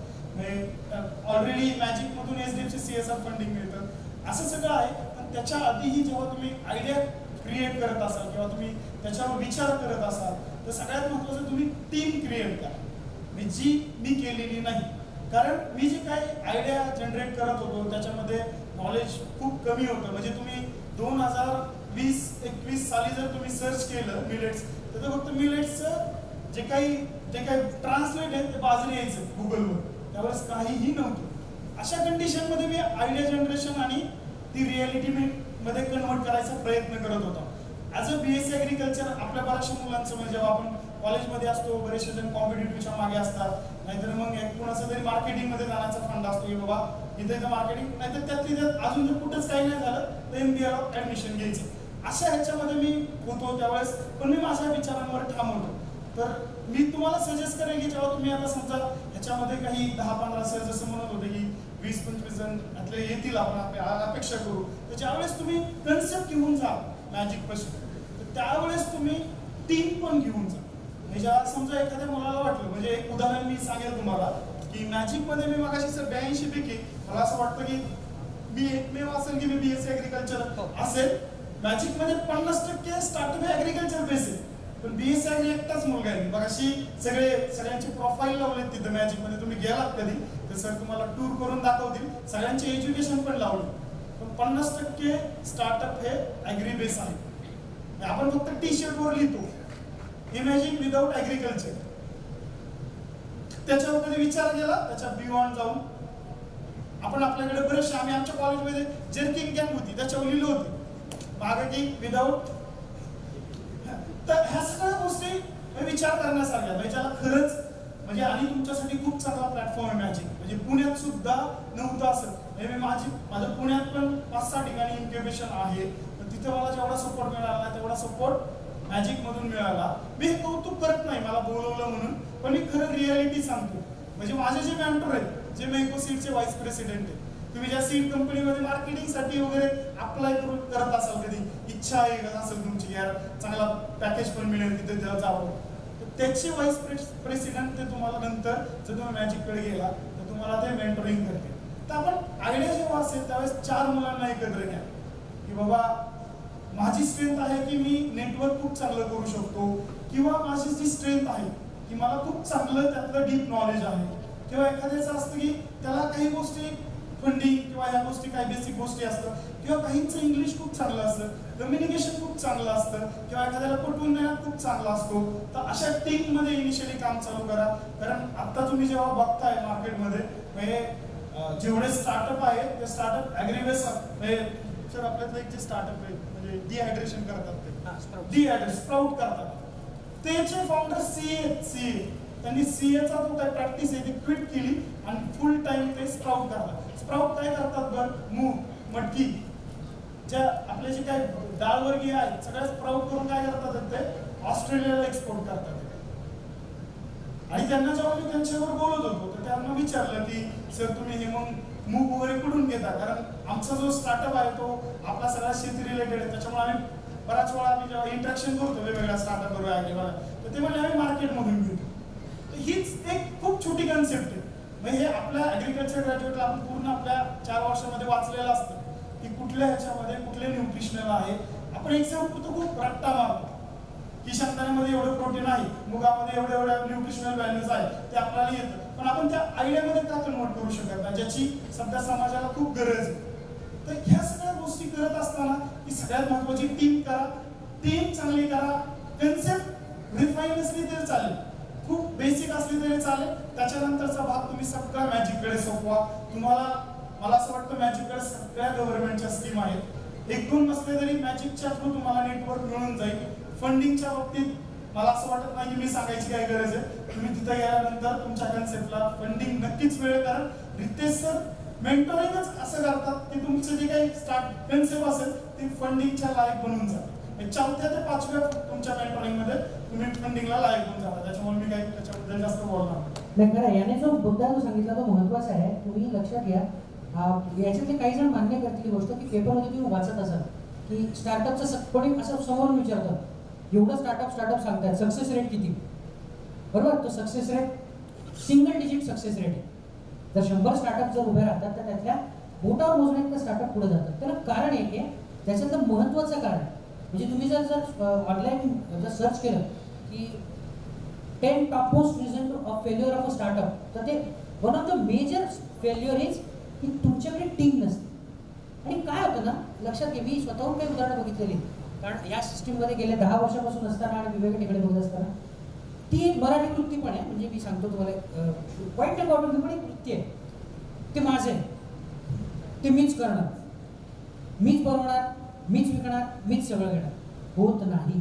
ऑलरेडी मॅजिक मधून एचडीएफसी सीएसआर फंडिंग मिळतं, असं सगळं आहे. पण त्याच्या आधीही जेव्हा तुम्ही आयडिया क्रिएट करत असाल किंवा तुम्ही त्याच्यावर विचार करत असाल तर सगळ्यात महत्त्वाचं तुम्ही टीम क्रिएट करा, जी मी केलेली नाही. कारण मी जे काही आयडिया जनरेट करत होतो त्याच्यामध्ये नॉलेज खूप कमी होतं. म्हणजे तुम्ही दोन हजार वीस एकवीस साली जर तुम्ही सर्च केलं मिलेट्स तर फक्त मिलेट्सचं जे काही जे काही ट्रान्सलेट आहे ते बाजरी यायचं गुगलवर, त्यावेळेस काहीही नव्हतं. अशा कंडिशनमध्ये मी आयडिया जनरेशन आणि ती रियालिटी मध्ये कन्वर्ट करायचा प्रयत्न करत होतो. As a B S C agriculture आपल्या बऱ्याचशा मुलांचं म्हणजे जेव्हा आपण कॉलेजमध्ये असतो बरेचसे जण कॉम्पिटेटिव्हच्या मागे असतात, नाहीतर मग कुणाचा तरी मार्केटिंगमध्ये जाण्याचा फंड असतो की बाबा इथे इथं मार्केटिंग, नाहीतर त्यातली त्यात अजून जर कुठंच काही नाही झालं तर एम बी एला ॲडमिशन घ्यायचं. अशा ह्याच्यामध्ये मी होतो त्यावेळेस, पण मी माझ्या विचारांवर ठाम होतो. तर मी तुम्हाला सजेस्ट करेन की जेव्हा तुम्ही आता समजा ह्याच्यामध्ये काही दहा पंधरा सर जसं म्हणत होते की वीस पंचवीस जण यातले येतील आपण अपेक्षा करू, तर ज्यावेळेस तुम्ही कन्सेप्ट घेऊन जा मॅजिक पासून तर त्यावेळेस तुम्ही टीम पण घेऊन जा. म्हणजे समजा एखाद्या मुलाला वाटलं, म्हणजे एक उदाहरण मी सांगेल तुम्हाला की मॅजिकमध्ये मी मगाशी सर ब्याऐंशी पैकी मला असं वाटतं की मी एकमेव असेल की मी बीएससी ॲग्रिकल्चर असेल. मॅजिकमध्ये पन्नास टक्के स्टार्टअप हे ॲग्रिकल्चर बेस आहे, पण बीएससी ॲग्री एकटाच मुलगा आहे. मगाशी सगळे सगळ्यांचे प्रोफाईल लावलेत तिथं मॅजिकमध्ये, तुम्ही गेलात कधी तर सर तुम्हाला टूर करून दाखवतील, सगळ्यांचे एज्युकेशन पण लावले. पण पन्नास टक्के स्टार्टअप हे ॲग्री बेस आहे. आपण फक्त टी शर्टवर लिहितो इमॅजिन विदाउट ॲग्रिकल्चर, त्याच्यावर कधी विचार केला त्याच्या बियॉन्ड जाऊन आपण आपल्याकडे बरेचसे, आम्ही आमच्या कॉलेजमध्ये जर्किंग गॅंग होती त्याच्यावर लिहिलं होतं मागे विदाउट. तर ह्या सगळ्या गोष्टी विचार करण्यासारख्या, म्हणजे ज्याला खरंच म्हणजे आणि तुमच्यासाठी खूप चांगला प्लॅटफॉर्म आहे मॅजिक. म्हणजे पुण्यात सुद्धा नव्हतं असं, म्हणजे मी माझी माझं पुण्यात पण पाच सहा ठिकाणी इन्क्युबेशन आहे, पण तिथे मला जेवढा सपोर्ट मिळाला तेवढा सपोर्ट मॅजिक मधून मिळाला. मी हे कौतुक करत नाही मला बोलवलं म्हणून, पण मी खरं रियालिटी सांगतो. म्हणजे माझे जे मेंटर आहेत जे मैको सीडचे व्हाईस प्रेसिडेंट आहेत, तुम्ही ज्या सीड कंपनीमध्ये मार्केटिंगसाठी वगैरे अप्लाय करून करत असाल, कधी इच्छा आहे असेल तुमची यार चांगला पॅकेज पण मिळेल तिथे जावं, तर त्याचे व्हाईस प्रेसिडेंट ते तुम्हाला नंतर जर तुम्ही मॅजिककडे गेला तर तुम्हाला ते मेंटरिंग करते. तर आपण आयडिया जेव्हा असेल त्यावेळेस चार मुलांना एकत्र घ्या की बाबा माझी स्ट्रेंथ आहे की मी नेटवर्क खूप चांगलं करू शकतो, किंवा माझी जी स्ट्रेंथ आहे की मला खूप चांगलं त्यातलं डीप नॉलेज आहे, किंवा एखाद्याचं असतं की त्याला काही गोष्टी फंडिंग किंवा या गोष्टी काही बेसिक गोष्टी असतात, किंवा काहींचं इंग्लिश खूप चांगलं असतं, कम्युनिकेशन खूप चांगलं असतं, किंवा एखाद्याला पटवून देण्यात खूप चांगला असतो. तर अशा टीम मध्ये इनिशियली काम चालू करा. कारण आता तुम्ही जेव्हा बघताय मार्केटमध्ये म्हणजे जेवढे स्टार्टअप आहेत ते स्टार्टअप ॲग्रीबेस म्हणजे सर आपल्यातलं एक जे स्टार्टअप आहे म्हणजे डिहायड्रेशन करतात, ते डिहायड्रेट स्प्राउट करतात, त्याचे फाउंडर सीए सीए त्यांनी सीएचा जो काही प्रॅक्टिस आहे ती क्विट केली आणि फुल टाइम ते स्प्राउट करतात. स्प्राउट काय करतात बरं, मूग मटकी ज्या आपले जे काही डाळवर्गीय आहेत सगळ्या स्प्राउट करून काय करतात ते ऑस्ट्रेलियाला एक्सपोर्ट करतात. आणि त्यांना जेव्हा मी त्यांच्यावर बोलत होतो तर त्यांना विचारलं की सर तुम्ही हे मग मूग वगैरे कुठून घेता, कारण आमचा जो स्टार्टअप आहे तो आपला सगळा शेती रिलेटेड आहे, त्याच्यामुळे आम्ही बऱ्याच वेळा आम्ही जेव्हा इंट्रॅक्शन करतो वेगवेगळ्या स्टार्टअप बरोबर आहे बघा, तर ते म्हणजे आम्ही मार्केटमधून घेतो. तर हीच एक खूप छोटी कन्सेप्ट आहे. म्हणजे हे आपल्या ॲग्रिकल्चर ग्रॅज्युएटला आपण पूर्ण आपल्या चार वर्षामध्ये वाचलेलं असतं की कुठल्या ह्याच्यामध्ये कुठले न्यूट्रिशनल आहे. आपण एक्झाम्पल तो खूप रट्टा मारतो की शेंगदाण्यामध्ये एवढं प्रोटीन आहे, मुगामध्ये एवढे एवढ्या न्यूट्रिशनल व्हॅल्यूज आहेत ते आपल्याला येतं, पण आपण त्या आयडियामध्ये का कन्वर्ट करू शकत नाही, ज्याची सध्या समाजाला खूप गरज आहे. तर ह्या सगळ्या गोष्टी करत असताना ही सगळ्यात महत्वाची टीम करा, टीम चांगली करा, कन्सेप्ट रिफाईन असली तरी चालेल, खूप बेसिक असली तरी चालेल, त्याच्यानंतरचा भाग तुम्ही सगळा मॅजिककडे सोपवा. तुम्हाला मला असं वाटतं मॅजिककडे सगळ्या गव्हर्नमेंटच्या स्कीम आहेत, एक दोन नसले तरी मॅजिकच्या थ्रू तुम्हाला नेटवर्क मिळून जाईल. फंडिंगच्या बाबतीत मला असं वाटत नाही की मी सांगायची काय गरज आहे, तुम्ही तिथे गेल्यानंतर तुमच्या कन्सेप्टला फंडिंग नक्कीच मिळेल. कारण रितेश सर मेंटोरिंगच असं करतात की तुमचं जे काही स्टार्ट कन्सेप्ट असेल ती फंडिंगच्या लायक बनवून जाते. चौथ्या ते पाचव्या तुमच्या मेंटोरिंग मध्ये तुम्ही फंडिंगला लायक होऊन जाता. त्याच्यामुळे मी काही त्याच्याबद्दल जास्त बोलणार नाही. खरं याने जो मुद्दा जो सांगितला तो महत्वाचा आहे. तुम्ही लक्षात घ्या, याच्यातले काही जण मान्य करतील ही गोष्ट की पेपरमध्ये तुम्ही वाचत असाल की स्टार्टअपचं कोणी असं समोरून विचारतं एवढं स्टार्टअप स्टार्टअप सांगतात, सक्सेस रेट किती, बरोबर? तो success rate single digit success rate आहे. जर शंभर स्टार्टअप जर उभे राहतात तर त्यातल्या बोटावर मोजण्यात स्टार्टअप पुढे जातात. त्याला कारण एक आहे, त्याच्यातलं महत्वाचं कारण म्हणजे तुम्ही जर जर ऑनलाईन जर सर्च केलं की ten top most reason of failure of a startup, तर ते one of the major failure is की तुमच्याकडे टीम नसते. आणि काय होतं ना, लक्षात घे, मी स्वतःहून काही उदाहरणं बघितलेली, कारण या सिस्टीममध्ये गेले दहा वर्षापासून असताना आणि विवेक ठिकाणी बघत असताना ती एक मराठी वृत्ती पण आहे. म्हणजे मी सांगतो तुम्हाला पॉईंट अकॉर्डिंग पण एक वृत्ती आहे, ते माझं आहे, ते मीच करणार, मीच बनवणार, मीच विकणार, मीच सगळं घेणार. होत नाही.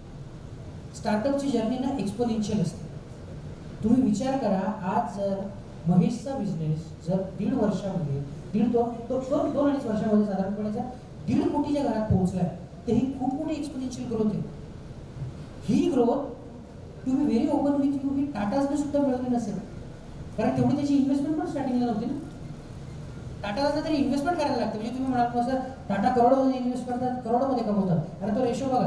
स्टार्टअपची जर्नी ना एक्सपोनेन्शियल असते. तुम्ही विचार करा, आज जर महेशचा बिझनेस जर दीड वर्षामध्ये दीड दोन दोन दोन अडीच वर्षामध्ये साधारणपणे जर दीड कोटीच्या घरात पोहोचलाय, तर ही खूप मोठी एक्सपोनेन्शियल ग्रोथ आहे. ही ग्रोथ तुम्ही व्हेरी ओपन विथ यू ही टाटाजने सुद्धा मिळवली नसेल, कारण तेवढी त्याची इन्व्हेस्टमेंट पण स्टार्टिंगला नव्हती ना. टाटाला तरी इन्व्हेस्टमेंट करायला लागते. म्हणजे तुम्ही म्हणाल सर टाटा करोडोमध्ये इन्व्हेस्ट करतात, करोडोमध्ये कमवतात, आणि तो रेशो बघा.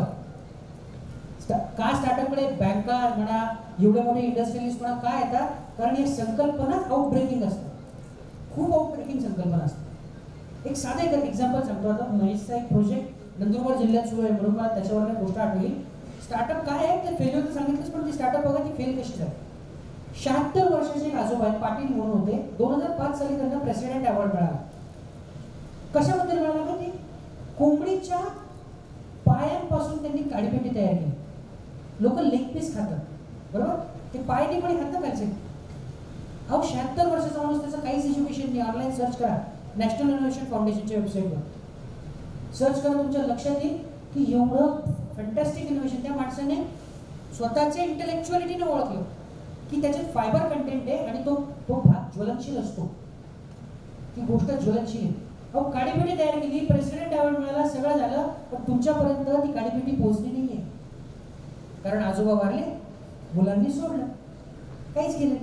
का स्टार्टअपकडे बँका म्हणा, एवढे मोठे इंडस्ट्रियलिस्ट म्हणा काय येतात, कारण ही संकल्पना आउटब्रेकिंग असतात, खूप आउटब्रेकिंग संकल्पना असतात. एक साधं एक एक्झाम्पल सांगतो. आता महेशचा एक प्रोजेक्ट नंदुरबार जिल्ह्यात सुरू आहे, म्हणून मला त्याच्यावर एक गोष्ट आठवली. स्टार्टअप काय आहे ते फेल्युअर तर सांगितलंच, पण ती स्टार्टअप बघा ती फेल कशी झाली. शहात्तर वर्षाचे एक आजोबा आहेत, पाटील म्हणून होते. दोन हजार पाच साली त्यांना प्रेसिडेंट अवॉर्ड मिळाला. कशाबद्दल मिळाला का? ती कोंबडीच्या पायांपासून त्यांनी काडीपेटी तयार केली. लोक लेग पीस खातात, बरोबर? ते पाय नाही कोणी खातं खायचे. अहो शहात्तर वर्षाचा माणूस, त्याचं काहीच एज्युकेशन नाही. ऑनलाईन सर्च करा, नॅशनल इनोव्हेशन फाउंडेशनच्या वेबसाईटवर सर्च करा, तुमच्या लक्षात येईल की एवढं फॅन्टॅस्टिक इनोव्हेशन त्या माणसाने स्वतःच्या इंटेलेक्च्युअलिटीने ओळखलं की त्याच्यात फायबर कंटेंट आहे आणि तो तो भाग ज्वलनशील असतो, ती गोष्ट ज्वलनशील आहे. अहो काडीपेटी तयार केली, प्रेसिडेंट अवॉर्ड मिळाला, सगळं झालं, पण तुमच्यापर्यंत ती काडीपेटी पोहोचली नाहीये, कारण आजोबा वारले, मुलांनी सोडलं, काहीच केलं.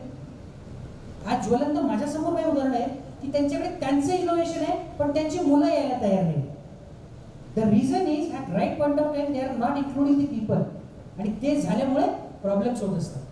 आज ज्वलंत माझ्यासमोर काही उदाहरण आहे की त्यांच्याकडे त्यांचं इनोव्हेशन आहे, पण त्यांची मुलं यायला तयार नाही. The reason is at right point of time they are not including the people, आणि ते झाल्यामुळे प्रॉब्लेम्स होत असतात.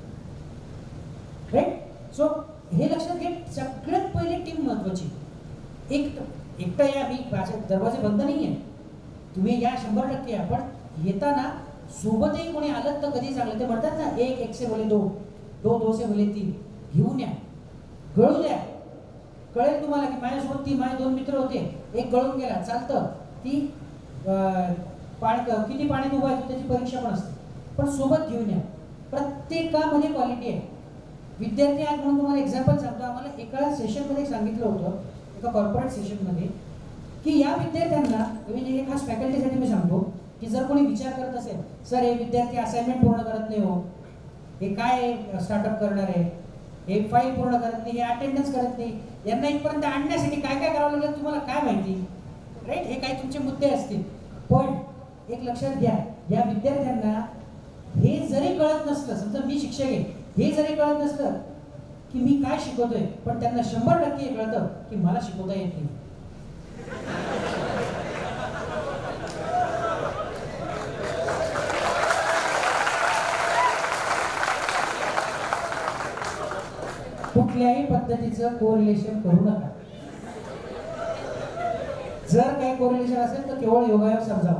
राईट? सो हे लक्षात घे, सगळ्यात पहिले टीम महत्वाची. एक एकटा या, मी दरवाजे बंद नाही आहे, तुम्ही या शंभर टक्के या, पण येताना सोबतही कोणी आलं तर कधी चांगलं. ते म्हणतात ना, एक एक से भले दो, दो दो से भले तीन. घेऊन या, गळू द्या, कळेल तुम्हाला की माझ्यासोबत ती माझे दोन मित्र होते, एक गळून गेला, चालतं. ती पाणी किती पाण्यात उभा आहे त्याची परीक्षा पण असते, पण सोबत घेऊन या. प्रत्येकामध्ये क्वालिटी आहे. विद्यार्थी आज म्हणून तुम्हाला एक्झाम्पल सांगतो. आम्हाला एका सेशनमध्ये सांगितलं होतं, एका कॉर्पोरेट सेशनमध्ये, की या विद्यार्थ्यांना, म्हणजे एक खास फॅकल्टीसाठी मी सांगतो की जर कोणी विचार करत असेल, सर हे विद्यार्थी असाइनमेंट पूर्ण करत नाही, हो हे काय स्टार्टअप करणार आहे, हे फाईल पूर्ण करत नाही, हे अटेंडन्स करत नाही, यांना इथपर्यंत आणण्यासाठी काय काय करावं लागेल तुम्हाला काय माहिती, राईट? हे काही तुमचे मुद्दे असतील, पण एक लक्षात घ्या, या विद्यार्थ्यांना हे जरी कळत नसलं, समजा मी शिक्षक आहे, हे जरी कळत नसलं की मी काय शिकवतोय, पण त्यांना शंभर टक्के कळतं की मला शिकवता येत नाही. कुठल्याही पद्धतीचं कोरिलेशन करू नका. जर काही कोरिलेशन असेल तर केवळ योगायोग समजावा,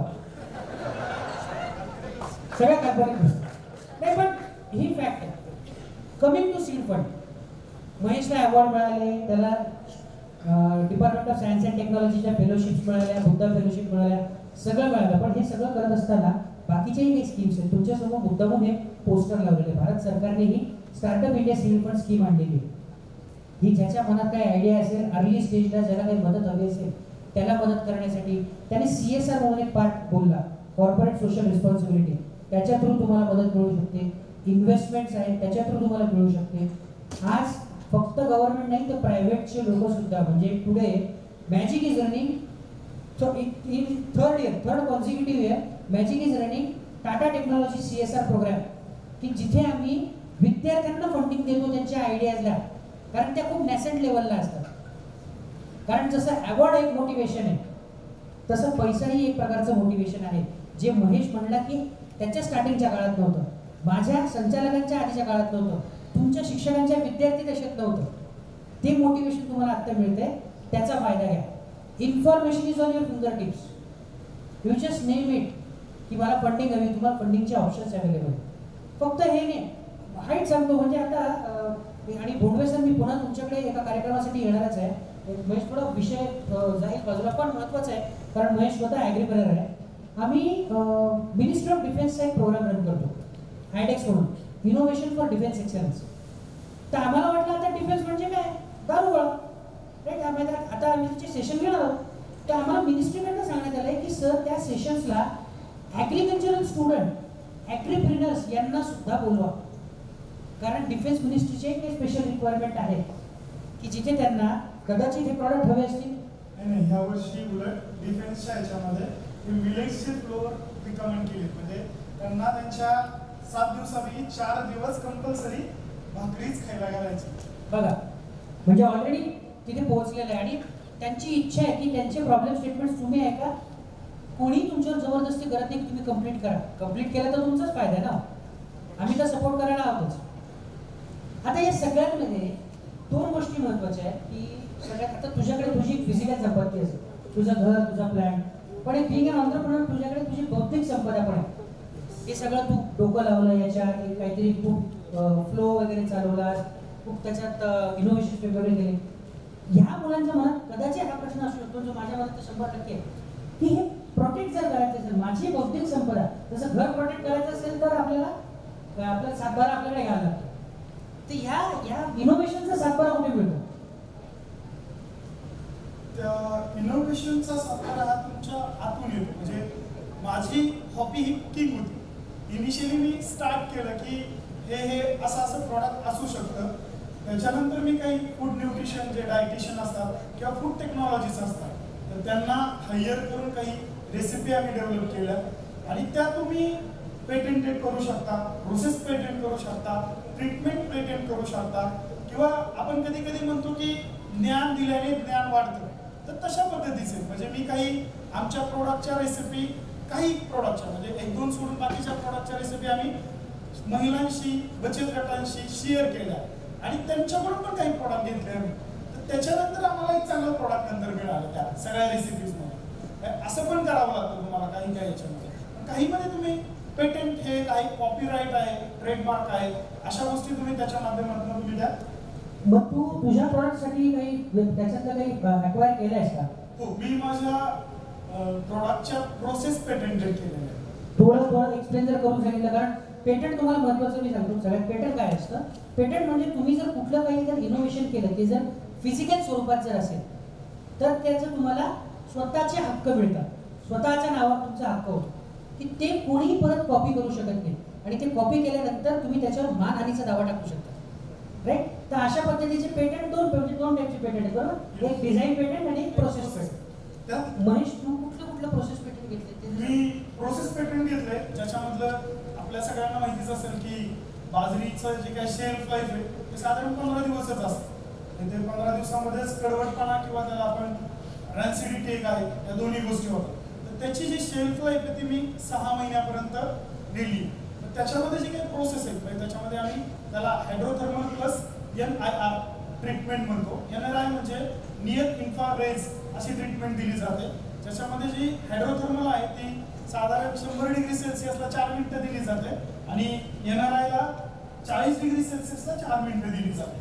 सगळ्या काल्पनिक गोष्टी नाही, पण ही फॅक्ट आहे. कमिंग टू सीड फंड, महेशला अवॉर्ड मिळाले, त्याला डिपार्टमेंट ऑफ सायन्स अँड टेक्नॉलॉजीच्या फेलोशिप्स मिळाल्या, बुद्धा फेलोशिप मिळाल्या, सगळं मिळालं. पण हे सगळं करत असताना बाकीच्याही काही स्कीम्स आहेत. तुमच्यासमोर मुद्दामून हे पोस्टर लावलेले. भारत सरकारने ही startup India civil fund scheme आणलेली आहे. ही ज्याच्या मनात काही आयडिया असेल, अर्ली स्टेजला ज्याला काही मदत हवी असेल त्याला मदत करण्यासाठी त्याने सी एस आर म्हणून एक पार्ट बोलला, कॉर्पोरेट सोशल रिस्पॉन्सिबिलिटी. त्याच्या थ्रू तुम्हाला मदत मिळू शकते. इन्व्हेस्टमेंट्स आहेत त्याच्या थ्रू तुम्हाला मिळू शकते. आज फक्त गव्हर्नमेंट नाही तर प्रायव्हेटचे लोक सुद्धा, म्हणजे today magic is running in third year third consecutive year magic is running Tata technology C S R programme, की जिथे आम्ही विद्यार्थ्यांना फंडिंग देतो त्यांच्या आयडियाजला, कारण त्या खूप नॅसेंट लेवलला असतात. कारण जसं अवॉर्ड एक मोटिवेशन आहे तसं पैसाही एक प्रकारचं मोटिवेशन आहे, जे महेश म्हणला की त्याच्या स्टार्टिंगच्या काळात नव्हतं, माझ्या संचालकांच्या आधीच्या काळात नव्हतं, तुमच्या शिक्षकांच्या विद्यार्थी दशेत नव्हतं. ते मोटिवेशन तुम्हाला आत्ता मिळतंय, त्याचा फायदा घ्या. Information is on your finger tips. You just name it की मला फंडिंग हवी, तुम्हाला फंडिंगचे ऑप्शन्स अवेलेबल. फक्त हे नाही हाईट सांगतो, म्हणजे आता आणि भोंडवे सर मी पुन्हा तुमच्याकडे एका कार्यक्रमासाठी येणारच आहे. महेश थोडा विषय जाईल बाजूला, पण महत्त्वाचं आहे कारण महेश स्वतः ॲग्रिकल्चर आहे. आम्ही मिनिस्ट्री ऑफ डिफेन्सचा एक प्रोग्राम रन करतो हायडेक्स म्हणून, इनोव्हेशन फॉर डिफेन्स एक्सलन्स. तर आम्हाला वाटलं आता डिफेन्स म्हणजे काय, दारुगोळा राईट. आम्ही आता आम्ही तिचे सेशन घेणार आहोत. तर आम्हाला मिनिस्ट्रीकडनं सांगण्यात आलं आहे की सर त्या सेशन्सला ॲग्रिकल्चरल स्टुडंट, ॲग्रीप्रिनर्स यांना सुद्धा बोलवा, कारण डिफेन्स मिनिस्ट्रीचे काही स्पेशल रिक्वायरमेंट आहे की जिथे त्यांना कदाचित हे प्रॉडक्ट हवे असतील. नाही नाही, ह्या वर्षी उलट डिफेन्सच्या ह्याच्यामध्ये विलेजचे फ्लोअर रिकमेंड केले, म्हणजे त्यांना त्यांच्या सात दिवसापैकी चार दिवस कंपल्सरी भाकरीच खायला घालायची. बघा म्हणजे ऑलरेडी तिथे पोहोचलेलं आहे आणि त्यांची इच्छा आहे की त्यांचे प्रॉब्लेम स्टेटमेंट्स तुम्ही ऐका, कोणी तुमच्यावर जबरदस्ती करत नाही की तुम्ही कंप्लीट करा. कंप्लीट केलं तर तुमचाच फायदा आहे ना, आम्ही तर सपोर्ट करायला आहोतच. आता या सगळ्यांमध्ये दोन गोष्टी महत्त्वाच्या आहेत की सगळ्यात आता तुझ्याकडे तुझी फिजिकल संपत्ती असेल, तुझं घर, तुझा प्लॅन, पण एक बिंग अन एंटरप्रेन्योर तुझ्याकडे तुझी बौद्धिक संपदा पण आहे. हे सगळं तू डोकं लावलं याच्यात, काहीतरी खूप फ्लो वगैरे चालवला, खूप त्याच्यात इनोव्हेशन वगैरे केले. ह्या मुलांच्या मनात कदाचित हा प्रश्न असू शकतो, जो माझ्या मनात शंभर टक्के आहे की हे प्रोटेक्ट जर करायचं असेल, माझी बौद्धिक संपदा, जसं घर प्रोटेक्ट करायचं असेल तर आपल्याला आपल्याला सातबारा आपल्याकडे घ्यायला लागतो. तर ह्या ह्या इनोव्हेशनचा सातबारा कुठे मिळतो? त्या इनोव्हेशनचा सातबारा हा तुमच्या आतून येतो. म्हणजे माझी हॉबी ही कुकिंग होती. इनिशियली मी स्टार्ट केलं की हे हे असं असं प्रॉडक्ट असू शकतं. त्याच्यानंतर मी काही फूड न्यूट्रिशन जे डायटिशियन असतात किंवा फूड टेक्नॉलॉजीज असतात तर त्यांना हायर करून काही रेसिपी आम्ही डेव्हलप केल्या आणि त्या तुम्ही पेटेंटेड करू शकता, प्रोसेस पेटेंट करू शकता, ट्रीटमेंट पेटेंट करू शकता, किंवा आपण कधी कधी म्हणतो की ज्ञान दिल्याने ज्ञान वाढतं. तर तशा पद्धतीचे म्हणजे मी काही आमच्या प्रोडक्टच्या रेसिपी, काही प्रोडक्टच्या म्हणजे एक दोन सोडून बाकीच्या प्रोडक्टच्या रेसिपी आम्ही महिलांशी, बचत गटांशी शेअर केल्या आणि त्यांच्याकडून पण काही प्रोडक्ट घेतले आम्ही. तर त्याच्यानंतर आम्हाला एक चांगलं प्रोडक्ट नंतर मिळालं त्या सगळ्या रेसिपीजमध्ये. असं पण करावं लागतं तुम्हाला काही काही याच्यामध्ये. पण काहीमध्ये तुम्ही पेटेंट हे काही कॉपीराईट आहे, ट्रेडमार्क आहे, अशा गोष्टी तुम्ही त्याच्या माध्यमातून तुम्ही द्या. मग तू तुझ्या प्रोडक्टसाठी काही त्याच्यातलं काही अक्वायर केलं आहेस का? हो, मी माझ्या प्रोडक्टच्या प्रोसेस पेटेंटेड केलेल्या आहे. थोडं थोडं एक्सप्लेन जर करून सांगितलं, कारण पेटंट तुम्हाला महत्त्वाचं मी सांगतो. सगळ्यात पेटंट काय असतं? पेटंट म्हणजे तुम्ही जर कुठलं काही जर इनोव्हेशन केलं ते जर फिजिकल स्वरूपात जर असेल तर त्याचं तुम्हाला स्वतःचे हक्क मिळतात, स्वतःच्या नावावर तुमचा हक्क होतो की ते कोणीही परत कॉपी करू शकत नाही आणि ते कॉपी केल्यानंतर तुम्ही त्याच्यावर मानहानीचा दावा टाकू शकता. राईट? तर अशा पद्धतीचे पेटंट दोन म्हणजे दोन टाईपचे पेटंट आहेत बरोबर, एक डिझाईन पेटंट आणि एक प्रोसेस पेटंट. महेश तू कुठलं कुठलं प्रोसेस पेटंट घेतले? मी प्रोसेस पेटंट घेतले ज्याच्यामधलं आपल्या सगळ्यांना माहितीच असेल की बाजरीचं जे काही शेल्फ लाईफ आहे ते साधारण पंधरा दिवसच असतं. ते पंधरा दिवसामध्येच कडवटपणा किंवा त्याला आपण रॅन्सिडिटी एक आहे, या दोन्ही गोष्टी होतात. तर त्याची जी शेल्फ लाईफ आहे ती मी सहा महिन्यापर्यंत दिली. तर त्याच्यामध्ये जी काही प्रोसेस आहे म्हणजे त्याच्यामध्ये आम्ही त्याला hydrothermal plus N I R treatment म्हणतो. एन आय आर म्हणजे नियर इन्फ्रारेज अशी ट्रीटमेंट दिली जाते, ज्याच्यामध्ये जी हायड्रोथर्मल आहे ती साधारण शंभर डिग्री सेल्सिअसला चार मिनिटं दिली जाते आणि एन आर आयला चाळीस डिग्री सेल्सिअसला चार मिनिटं दिली जाते.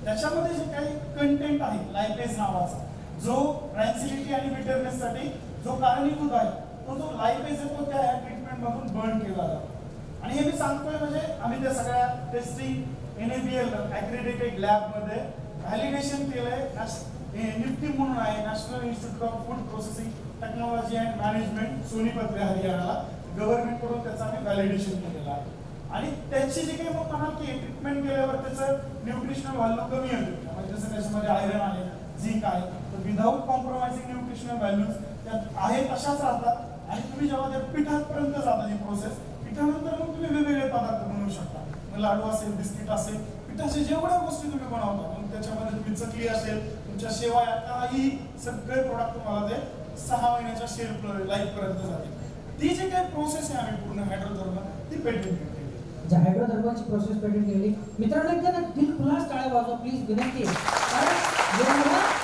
त्याच्यामध्ये जे काही कंटेंट आहे लायपेज नावाचा, जो रॅन्सिडिटी आणि बिटरनेससाठी जो कारणीभूत आहे, तो जो लायपेज आहे तो त्या ट्रीटमेंट मधून बर्न केला जातो. आणि हे मी सांगतोय म्हणजे आम्ही त्या सगळ्या testing N A B L accredited लॅबमध्ये व्हॅलिडेशन केलंय. निफ्टी म्हणून आहे, national institute of food processing technology and management, Sonipat हरियाणाला, गव्हर्नमेंट कडून त्याचं आम्ही व्हॅलिडेशन केलेलं आहे. आणि त्याची जी काही मग म्हणाल की ट्रीटमेंट केल्यावर त्याचं न्यूट्रिशनल व्हॅल्यू कमी येतो, म्हणजे जसं त्याच्यामध्ये आयरन आहे, झिंक आहे, तर विदाऊट कॉम्प्रोमाइजिंग न्यूट्रिशनल व्हॅल्यूज त्यात आहेत तशाच राहतात. आणि तुम्ही जेव्हा त्या पिठापर्यंत जाता ही प्रोसेस, पिठानंतर मग तुम्ही वेगवेगळे पदार्थ बनवू शकता. मग लाडू असेल, बिस्किट असेल, पिठाचे जेवढ्या गोष्टी तुम्ही बनवता, मग त्याच्यामध्ये तुम्ही चकली असेल, तुमच्या शेवाया, काही सगळे प्रोडक्ट तुम्हाला ते सहा महिन्याच्या शेल्फ लाईफ पर्यंत जाते. ती जी काही प्रोसेस आहे आम्ही पूर्ण हायड्रोथर्मल ती पेटेंट केली. हायड्रोथर्मलची प्रोसेस पेटेंट केली. मित्रांनो एकदा ना दिल खुलास टाळ्या वाजवा प्लीज, विनंती आहे. कारण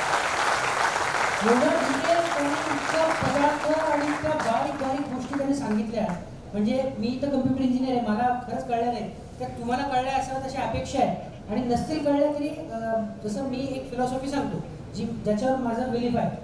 एवढं डिटेल इतकं पदार्थ आणि इतक्या बारीक बारीक गोष्टी त्यांनी सांगितल्या, म्हणजे मी तर कम्प्युटर इंजिनियर आहे, मला खरंच कळलं नाही, त्या तुम्हाला कळल्या असाव्या तशी अपेक्षा आहे. आणि नसतील कळल्या तरी जसं मी एक फिलॉसॉफी सांगतो जी ज्याच्यावर माझा बिलीफ आहे.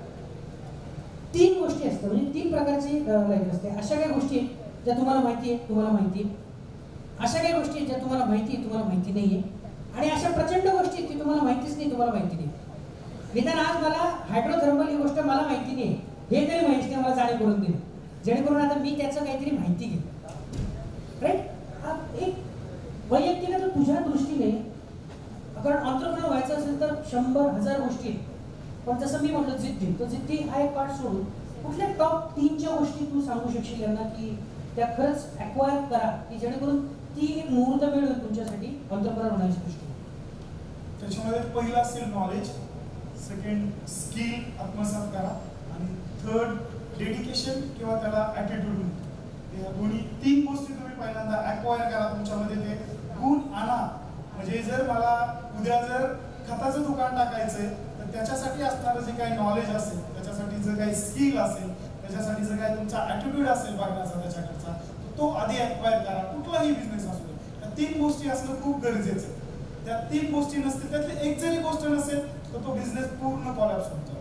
तीन गोष्टी असतात, म्हणजे तीन प्रकारची लाईफ असते. अशा काही गोष्टी आहेत ज्या तुम्हाला माहिती आहे, तुम्हाला माहिती आहे. अशा काही गोष्टी आहेत ज्या तुम्हाला माहिती आहे, तुम्हाला माहिती नाही आहे. आणि अशा प्रचंड गोष्टी आहेत की तुम्हाला माहितीच नाही, तुम्हाला माहिती नाही. निदान आज मला हायड्रोथर्मल ही गोष्ट मला माहिती नाही हे तरी माहिती मला जाणीव करून दिली, जेणेकरून आता मी त्याचं काहीतरी माहिती घेईन. राईट. एक वैयक्तिक तर तुझ्या दृष्टीने, कारण ऑन्ट्रप्रेनर व्हायचं असेल तर शंभर हजार गोष्टी आहेत. पण जसं मी म्हटलं जिद्दी, तर जिद्दी हा एक पार्ट सोडून कुठल्या टॉप तीनच्या गोष्टी तू सांगू शकशील यांना की त्या खरंच ॲक्वायर करा, की जेणेकरून ती एक मुहूर्त वेळ होईल तुमच्यासाठी ऑन्ट्रप्रेनर होण्याची गोष्ट. त्याच्यामध्ये पहिला असेल नॉलेज, सेकंड स्किल आत्मसात करा, आणि थर्ड डेडिकेशन किंवा त्याला ॲटिट्यूड. या दोन्ही तीन गोष्टी तुम्ही पहिल्यांदा ॲक्वायर करा, तुमच्यामध्ये ते गुण आणा. म्हणजे जर मला उद्या जर खताचं दुकान टाकायचंय तर त्याच्यासाठी असणारं जे काही नॉलेज असेल, त्याच्यासाठी जर काही स्किल असेल, त्याच्यासाठी जर काही तुमचा ॲटिट्यूड असेल बघण्याचा त्याच्याकडचा, तो आधी ॲक्वायर करा. कुठलाही बिझनेस असू दे, त्या तीन गोष्टी असणं खूप गरजेचं आहे. त्या तीन गोष्टी नसतील, त्यातली एक जरी गोष्ट नसेल तर तो बिझनेस पूर्ण कॉलॅप्स होतो.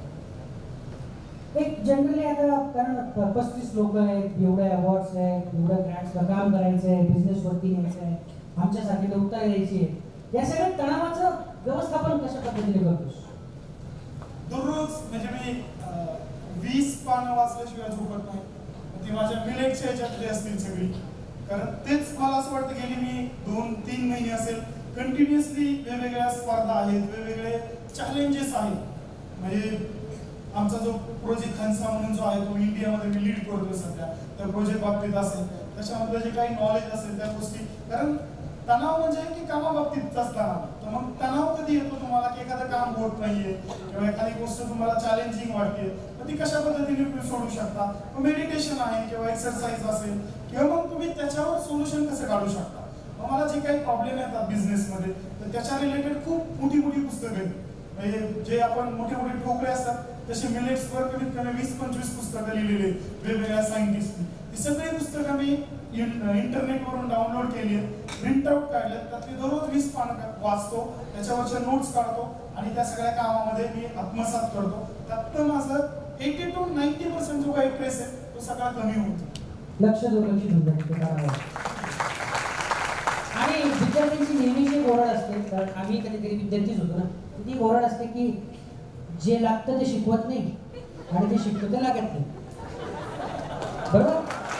एक जनरली आता कारण पस्तीस लोक आहेत, एवढे अवॉर्ड्स आहेत, एवढ्या ग्रँट्सला काम करायचं आहे, बिझनेस वरती न्यायचं आहे, आमच्यासाठी लोकता द्यायची आहे, या सगळ्या तणावाचं व्यवस्थापन कशा पद्धतीने करतोस? दररोज म्हणजे मी वीस पानं वाचल्याशिवाय झोपत नाही. ती माझ्या मिलेटच्या ह्याच्यातली असतील सगळी, कारण तेच मला असं वाटतं गेली मी दोन तीन महिने असेल कंटिन्युअसली वेगवेगळ्या स्पर्धा आहेत, वेगवेगळे चॅलेंजेस आहेत. म्हणजे आमचा जो प्रोजेक्ट खन्सा म्हणून जो आहे तो इंडियामध्ये मी लीड करतोय सध्या, त्या प्रोजेक्ट बाबतीत असेल, त्याच्यामधलं जे काही नॉलेज असेल त्या गोष्टी. कारण तणाव म्हणजे की कामाबाबतीतचाच तणाव. तर मग तणाव कधी येतो तुम्हाला की एखादं काम होत नाहीये किंवा एखादी गोष्ट तुम्हाला चॅलेंजिंग वाटते, तर ती कशा पद्धतीने तुम्ही सोडू शकता. मग मेडिटेशन आहे किंवा एक्सरसाइज असेल, किंवा मग तुम्ही त्याच्यावर सोल्युशन कसं काढू शकता. मग मला जे काही प्रॉब्लेम येतात बिझनेसमध्ये तर त्याच्या रिलेटेड खूप मोठी मोठी पुस्तकं आहेत. म्हणजे जे आपण मोठे मोठे ठोकळे असतात तसे मिलेट्सवर कमीत कमी वीस पंचवीस पुस्तकं लिहिलेली आहेत वेगवेगळ्या सायंटिस्टनी. ही सगळी पुस्तकं मी इंटरनेटवरून डाउनलोड केली आहेत, प्रिंटआउट काढले, त्यातली दररोज वीस पानं वाचतो, त्याच्यावरच्या नोट्स काढतो आणि त्या सगळ्या कामामध्ये मी आत्मसात करतो. त्यात माझं एटी टू नाईन्टी पर्सेंट जो काही ट्रेस आहे तो सगळा कमी होतो. लक्ष दुर्लक्षित होतं. आणि विद्यार्थ्यांची नेहमीची ओरड असते, कारण आम्ही कधीतरी विद्यार्थीच होतो ना, ती ओरड असते की जे लागतं ते शिकवत नाही आणि ते शिकतं ते लागत नाही. बरोबर.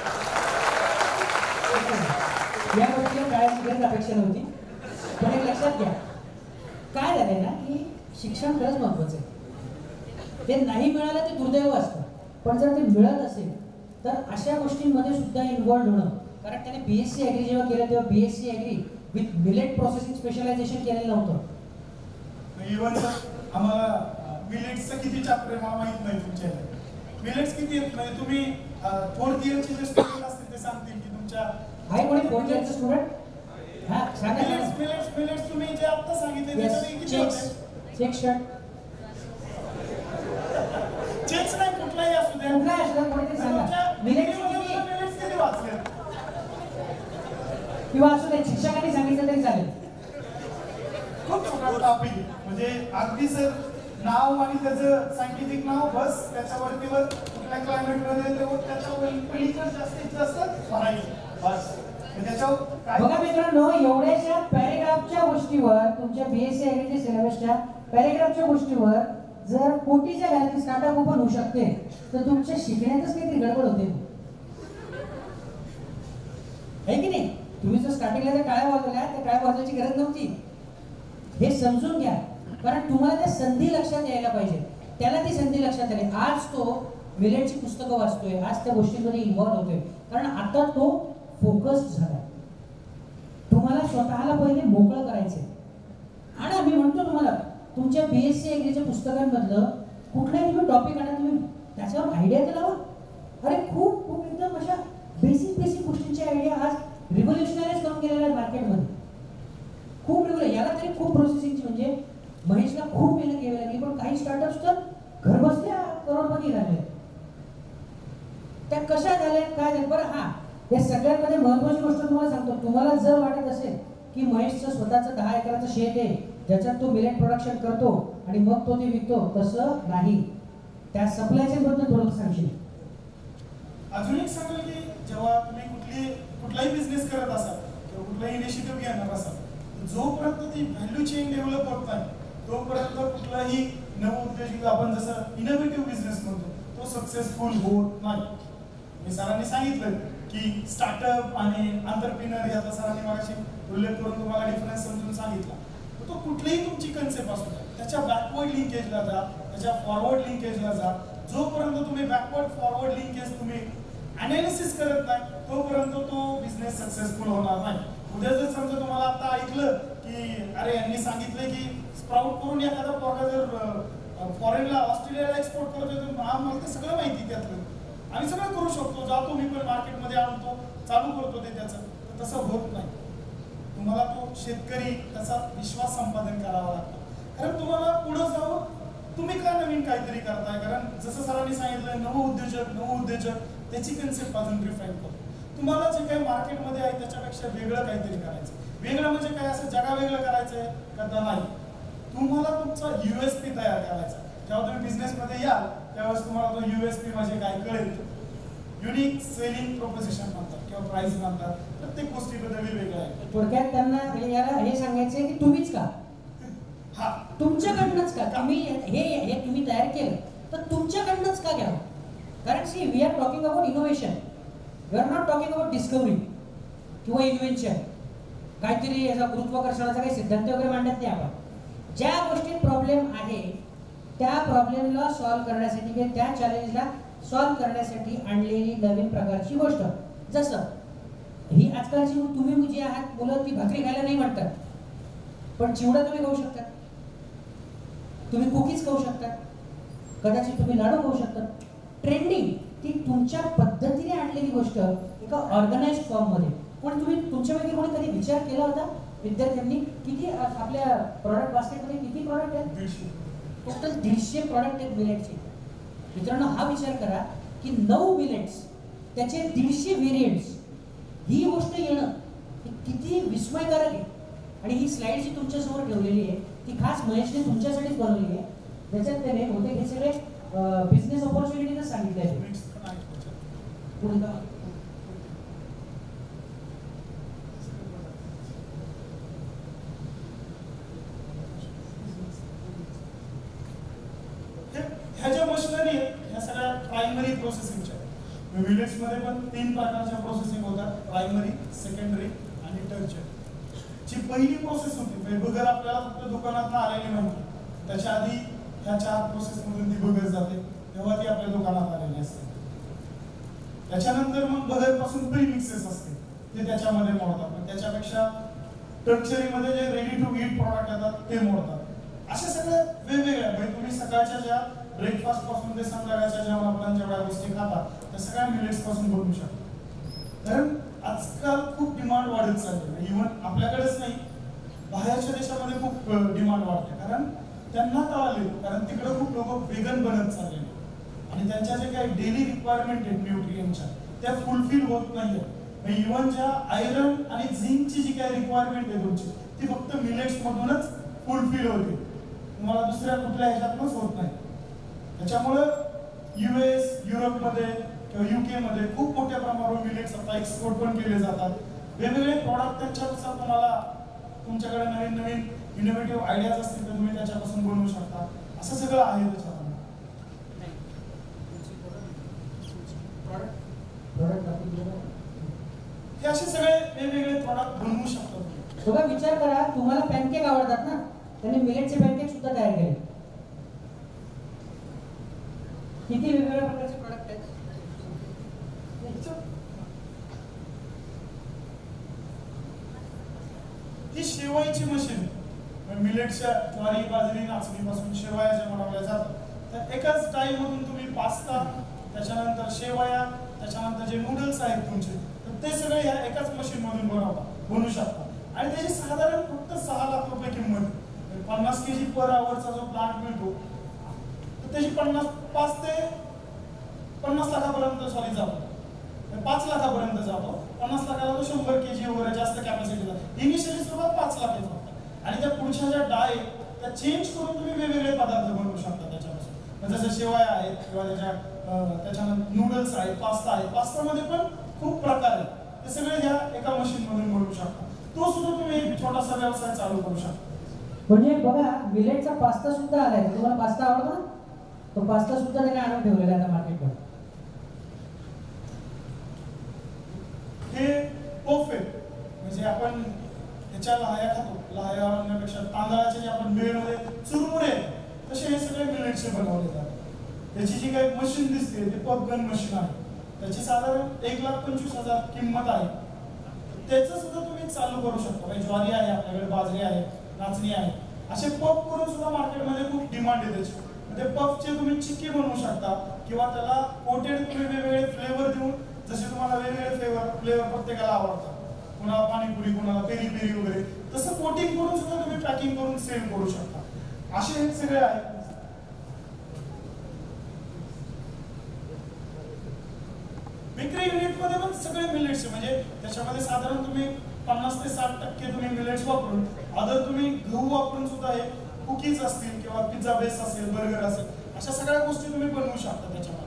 या गोष्टीला काळाची गरज अपेक्षा नव्हती, पण एक लक्षात घ्या काय झालंय ना की शिक्षण खरंच महत्वाचं आहे. ते नाही मिळालं ते दुर्दैव असतं, पण जर ते मिळत असेल तर अशा गोष्टींमध्ये सुद्धा इन्व्हॉल्व होणं. कारण त्याने बी एस सी ॲग्री जेव्हा केलं तेव्हा B S C agri with millet processing specialisation केलेलं नव्हतं. इव्हन आम्हाला मिलेट्सचं किती चॅप्टर मला माहित नाही. तुमच्या मिलेट्स किती आहेत म्हणजे तुम्ही फोर्थ इयरचे जे स्टुडंट असतील ते सांगतील की तुमच्या आहे कोणी फोर्थ इयरचे स्टुडंट. हा सांगा. मिलेट्स मिलेट्स मिलेट्स तुम्ही जे आता सांगितले त्याच्यापैकी किती होते? सेक्शन चेक्स नाही कुठलाही असू द्या, कुठलाही असू द्या, कोणीतरी सांगा. मिलेट्स किती मिलेट्स किती वाचले किंवा असू द्या शिक्षकांनी सांगितलं तरी चालेल. खूप छोटा टॉपिक म्हणजे अगदी सर नाव आणि त्याचं सायंटिफिक नाव बस त्याच्यावरती वर कुठल्या क्लायमेटमध्ये त्याच्या पलीकडे जास्तीत जास्त भरायची बस त्याच्यावर काय बघा मित्रांनो, एवढ्याशा पॅरेग्राफच्या गोष्टीवर तुमच्या बीएससी ऍग्रीच्या सिलेबसच्या पॅरेग्राफच्या गोष्टीवर जर कोटीच्या घरात स्टार्टअप ओपन होऊ शकते तर तुमच्या शिकण्यातच काहीतरी गडबड होते आहे की नाही? तुम्ही जर स्टार्टिंगला त्या टाळ्या वाजवल्या त्या टाळ्या वाजवायची गरज नव्हती, हे समजून घ्या. कारण तुम्हाला त्या संधी लक्षात यायला पाहिजे, त्याला ती संधी लक्षात आली. आज तो मिलेटची पुस्तकं वाचतोय, आज त्या गोष्टींमध्ये इन्व्हॉल्व होतोय, कारण आता तो फोकस्ड झाला. तुम्हाला स्वतःला पहिले मोकळं करायचंय. आणि आम्ही म्हणतो तुम्हाला तुमच्या बीएससी ऍग्रीच्या पुस्तकांमधलं कुठलाही तुम्ही टॉपिक आणा, तुम्ही त्याच्यावर आयडिया तर लावा. अरे खूप खूप एकदम अशा बेसिक बेसिक गोष्टींची आयडिया आज रिव्होल्युशनरीज करून गेलेल्या आहेत मार्केटमध्ये. खूप रिव्होल्यू याला तरी खूप प्रोसेसिंगची, म्हणजे महेशला खूप मेहनत घ्यावी लागली, पण काही स्टार्टअप्स तर घर बसल्या करोडपती झाले. त्या कशा झाल्या काय झालं बरं. हा, या सगळ्यांमध्ये महत्वाची गोष्ट तुम्हाला सांगतो. तुम्हाला जर वाटत असेल की महेशचं स्वतःचं दहा एकराचं शेत आहे ज्याच्यात तो मिलेट प्रोडक्शन करतो आणि मग तो ते विकतो, तसं नाही. त्या सप्लाय चेन बद्दल थोडं सांगशील? अजून एक सांगेल की जेव्हा तुम्ही कुठली कुठलाही बिझनेस करत असाल किंवा कुठलाही इनिशिएटिव्ह घेणार असाल, जोपर्यंत ती व्हॅल्यू चेन डेव्हलप होत नाही तोपर्यंत कुठलाही नवउद्योजक, आपण जसं इनोव्हेटिव्ह बिझनेस म्हणतो, तो सक्सेसफुल होत नाही. मी सरांनी सांगितलं की स्टार्टअप आणि एंटरप्रेन्योर याचा सरांनी मागाशी उल्लेख करून तुम्हाला डिफरन्स समजून सांगितला. तो कुठलीही तुमची कन्सेप्ट असू द्या, त्याच्या बॅकवर्ड लिंकेजला जा, त्याच्या फॉरवर्ड लिंकेजला जा. जोपर्यंत तुम्ही बॅकवर्ड फॉरवर्ड लिंकेज तुम्ही अनालिसिस करत नाही तोपर्यंत तो बिझनेस सक्सेसफुल होणार नाही. उद्या जर समजा तुम्हाला आता ऐकलं की अरे यांनी सांगितलं की स्प्राउट करून एखादा पोरगा जर फॉरेनला ऑस्ट्रेलियाला एक्सपोर्ट करतोय तर आम्हाला ते सगळं माहिती त्यातलं, आम्ही सगळं करू शकतो, जातो मी पण मार्केटमध्ये आणतो, चालू करतो ते त्याचं. तर तसं होत नाही. तुम्हाला तो शेतकरी त्याचा विश्वास संपादन करावा लागतो. कारण तुम्हाला पुढे जाऊन तुम्ही का नवीन काहीतरी करताय, कारण जसं सरांनी सांगितलं नवउद्योजक नवउद्योजक त्याची कन्सेप्ट अजून रिफाईन करतो. तुम्हाला जे काही मार्केटमध्ये आहे त्याच्यापेक्षा वेगळं काहीतरी करायचं. वेगळं म्हणजे काय, असं जगा वेगळं करायचंय का नाही, तुम्हाला तुमचा युएसपी तयार करायचा. जेव्हा तुम्ही बिझनेसमध्ये याल त्यावेळेस तुम्हाला तो युएसपी म्हणजे काय कळेल. युनिक सेलिंग प्रोपोजिशन म्हणतात किंवा प्राइस म्हणतात, प्रत्येक गोष्टीबद्दल वेगवेगळं आहे. थोडक्यात त्यांना म्हणजे याला हे सांगायचंय की तुम्हीच का, हा तुमच्याकडनंच का, तुम्ही हे हे तुम्ही तयार केलं तर तुमच्याकडनंच का घ्यावं. कारण see we are talking about innovation, we are not talking about discovery किंवा इन्व्हेन्शन. काहीतरी याचा गुरुत्वाकर्षणाचा काही सिद्धांत वगैरे मांडत नाही आपण. ज्या गोष्टीत प्रॉब्लेम आहे त्या प्रॉब्लेमला सॉल्व्ह करण्यासाठी किंवा त्या चॅलेंजला सॉल्व्ह करण्यासाठी आणलेली नवीन प्रकारची गोष्ट. जसं ही आजकालची तुम्ही जी आहात मुलं ती भाकरी खायला नाही म्हणतात, पण चिवडा तुम्ही खाऊ शकता, तुम्ही कुकीज खाऊ शकता, कदाचित तुम्ही लाडू खाऊ शकता. ट्रेंडिंग ती तुमच्या पद्धतीने आणलेली गोष्ट एका ऑर्गनाइज्ड फॉर्म मध्ये. पण तुम्ही तुमच्यापैकी कोणी कधी विचार केला होता विद्यार्थ्यांनी किती आपल्या प्रॉडक्ट बास्केटमध्ये किती प्रॉडक्ट आहेत? टोटल दीडशे प्रॉडक्ट आहेत मिलेटचे. मित्रांनो हा विचार करा की नऊ मिलेट्स त्याचे दीडशे व्हेरियंट्स, ही गोष्ट येणं किती विस्मयकारक आहे. आणि ही स्लाइड जी तुमच्यासमोर ठेवलेली आहे ती खास महेशने तुमच्यासाठीच बनवली आहे. त्याच्यात त्याने होते हे सगळे बिझनेस ऑपॉर्च्युनिटीज सांगितले आहेत. ह्या ज्या मशिनरी आहेत ह्या सगळ्या प्रायमरी प्रोसेसिंगच्या. मिलेट्समध्ये पण तीन प्रकारच्या प्रोसेसिंग होतात, प्रायमरी, सेकंडरी आणि टर्शियरी. जी पहिली प्रोसेस होती बगर आपल्याला फक्त दुकानात आलेली माहिती, त्याच्या आधी ह्या चार प्रोसेस मधून ती बगर जाते तेव्हा ती आपल्या दुकानात आलेली असते. त्याच्यानंतर मग बगर पासून प्री मिक्सेस असते ते त्याच्यामध्ये मोडतात. पण त्याच्यापेक्षा टर्शियरी मध्ये जे रेडी टू ईट प्रॉडक्ट येतात ते मोडतात. अशा सगळ्या वेगवेगळ्या म्हणजे तुम्ही सकाळच्या ज्या ब्रेकफास्ट पासून ते संध्याकाळच्या जेवणापर्यंत जेवढ्या गोष्टी खातात त्या सगळ्या मिलेट्स पासून बनवू शकतात. कारण आजकाल खूप डिमांड वाढत चालली. इव्हन आपल्याकडेच नाही बाहेरच्या देशामध्ये खूप डिमांड वाढते. कारण त्यांना कळाले, कारण तिकडे खूप लोक वेगन बनत चालले आणि त्यांच्या जे काही डेली रिक्वायरमेंट आहेत न्यूट्रिएंटच्या त्या फुलफिल होत नाहीये. इव्हन ज्या आयरन आणि झिंकची जी काही रिक्वायरमेंट आहे तुमची ती फक्त मिलेट्स मधूनच फुलफिल होते. तुम्हाला दुसऱ्या कुठल्या ह्याच्यातूनच होत नाही. त्याच्यामुळं युएस, युरोपमध्ये किंवा युके मध्ये खूप मोठ्या प्रमाणावर मिलेट्स आता एक्सपोर्ट पण केले जातात. वेगवेगळे प्रॉडक्ट त्यांच्यानुसार तुम्हाला तुमच्याकडे नवीन नवीन इनोव्हेटिव्ह आयडियाज असतील तर तुम्ही त्याच्यापासून बनवू शकता. असं सगळं आहे त्याच्यामध्ये. हे असे सगळे वेगवेगळे प्रॉडक्ट बनवू शकतात. बघा विचार करा, तुम्हाला पॅनकेक आवडतात ना, त्यांनी मिलेटचे पॅनकेक सुद्धा तयार केले. किती वेगवेगळ्या प्रकारचे प्रॉडक्ट आहेत. ही शेवाईची मशीन मिलेटच्या ज्वारी बाजरी नाचणीपासून शेवया ज्या बनवल्या जातात, तर एकाच डाळीमधून तुम्ही पास्ता, त्याच्यानंतर शेवया, त्याच्यानंतर जे नूडल्स आहेत तुमचे, तर ते सगळे ह्या एकाच मशीन मधून बनवता बनवू शकता. आणि त्याची साधारण फक्त सहा लाख रुपये किंमत. पन्नास केजी पर आवरचा जो प्लांट मिळतो तर त्याची पन्नास पाच ते पन्नास लाखापर्यंत सॉरी जातो, पाच लाखापर्यंत जातो. पन्नास लाखाला तो शंभर केजी वगैरे जास्त कॅपॅसिटीचा. इनिशियली सुरुवात पाच लाख आहे फक्त. आणि त्या पुढच्या ज्या डाळ त्या चेंज करून तुम्ही वेगवेगळे पदार्थ बनवू शकता त्याच्यापासून. जसं शेवया आहेत किंवा त्याच्या त्याच्यानंतर नूडल्स आहेत, पास्ता आहे. पास्तामध्ये पण खूप प्रकार आहेत. ते सगळे ह्या एका मशीन मधून बनवू शकता. तो सुद्धा तुम्ही एक छोटासा व्यवसाय चालू करू शकता. म्हणजे बघा मिलेटचा पास्ता सुद्धा आलाय. तुम्हाला पास्ता आवडतो ना, तो पास्ता सुद्धा त्याने आणून ठेवलेला आहे मार्केटमध्ये. हे पफ आहे, म्हणजे आपण त्याच्या लाह्या खातो. लाह्या म्हणण्यापेक्षा तांदळाचे जे आपण बेळमध्ये चुरमुरे आहेत तसे हे सगळे मिलेटचे बनवले जातात. त्याची जी काही मशीन दिसते ते पफ गन मशीन आहे. त्याची साधारण एक लाख पंचवीस हजार किंमत आहे. त्याचं सुद्धा तुम्ही चालू करू शकता. म्हणजे ज्वारी आहे आपल्याकडे, बाजरी आहे, नाचणी आहे, असे पफ करून सुद्धा मार्केटमध्ये खूप डिमांड आहे त्याची. ते पफचे तुम्ही चिक्की बनवू शकता किंवा त्याला कोटेड तुम्ही वेगवेगळे फ्लेवर देऊन, जसे तुम्हाला वेगवेगळे फ्लेवर फ्लेवर प्रत्येकाला आवडतात, कुणाला पाणीपुरी, कुणाला पेरी पेरी वगैरे, तसं कोटिंग करून सुद्धा तुम्ही पॅकिंग करून सेल करू शकता. असे हे सगळे आहेत. बेकरी युनिट मध्ये पण सगळे मिलेट्स, म्हणजे त्याच्यामध्ये साधारण तुम्ही पन्नास ते साठ टक्के तुम्ही मिलेट्स वापरून, अदर तुम्ही गहू वापरून सुद्धा हे कुकीज असतील किंवा पिझ्झा बेस असेल, बर्गर असेल, अशा सगळ्या गोष्टी तुम्ही बनवू शकता त्याच्यामध्ये.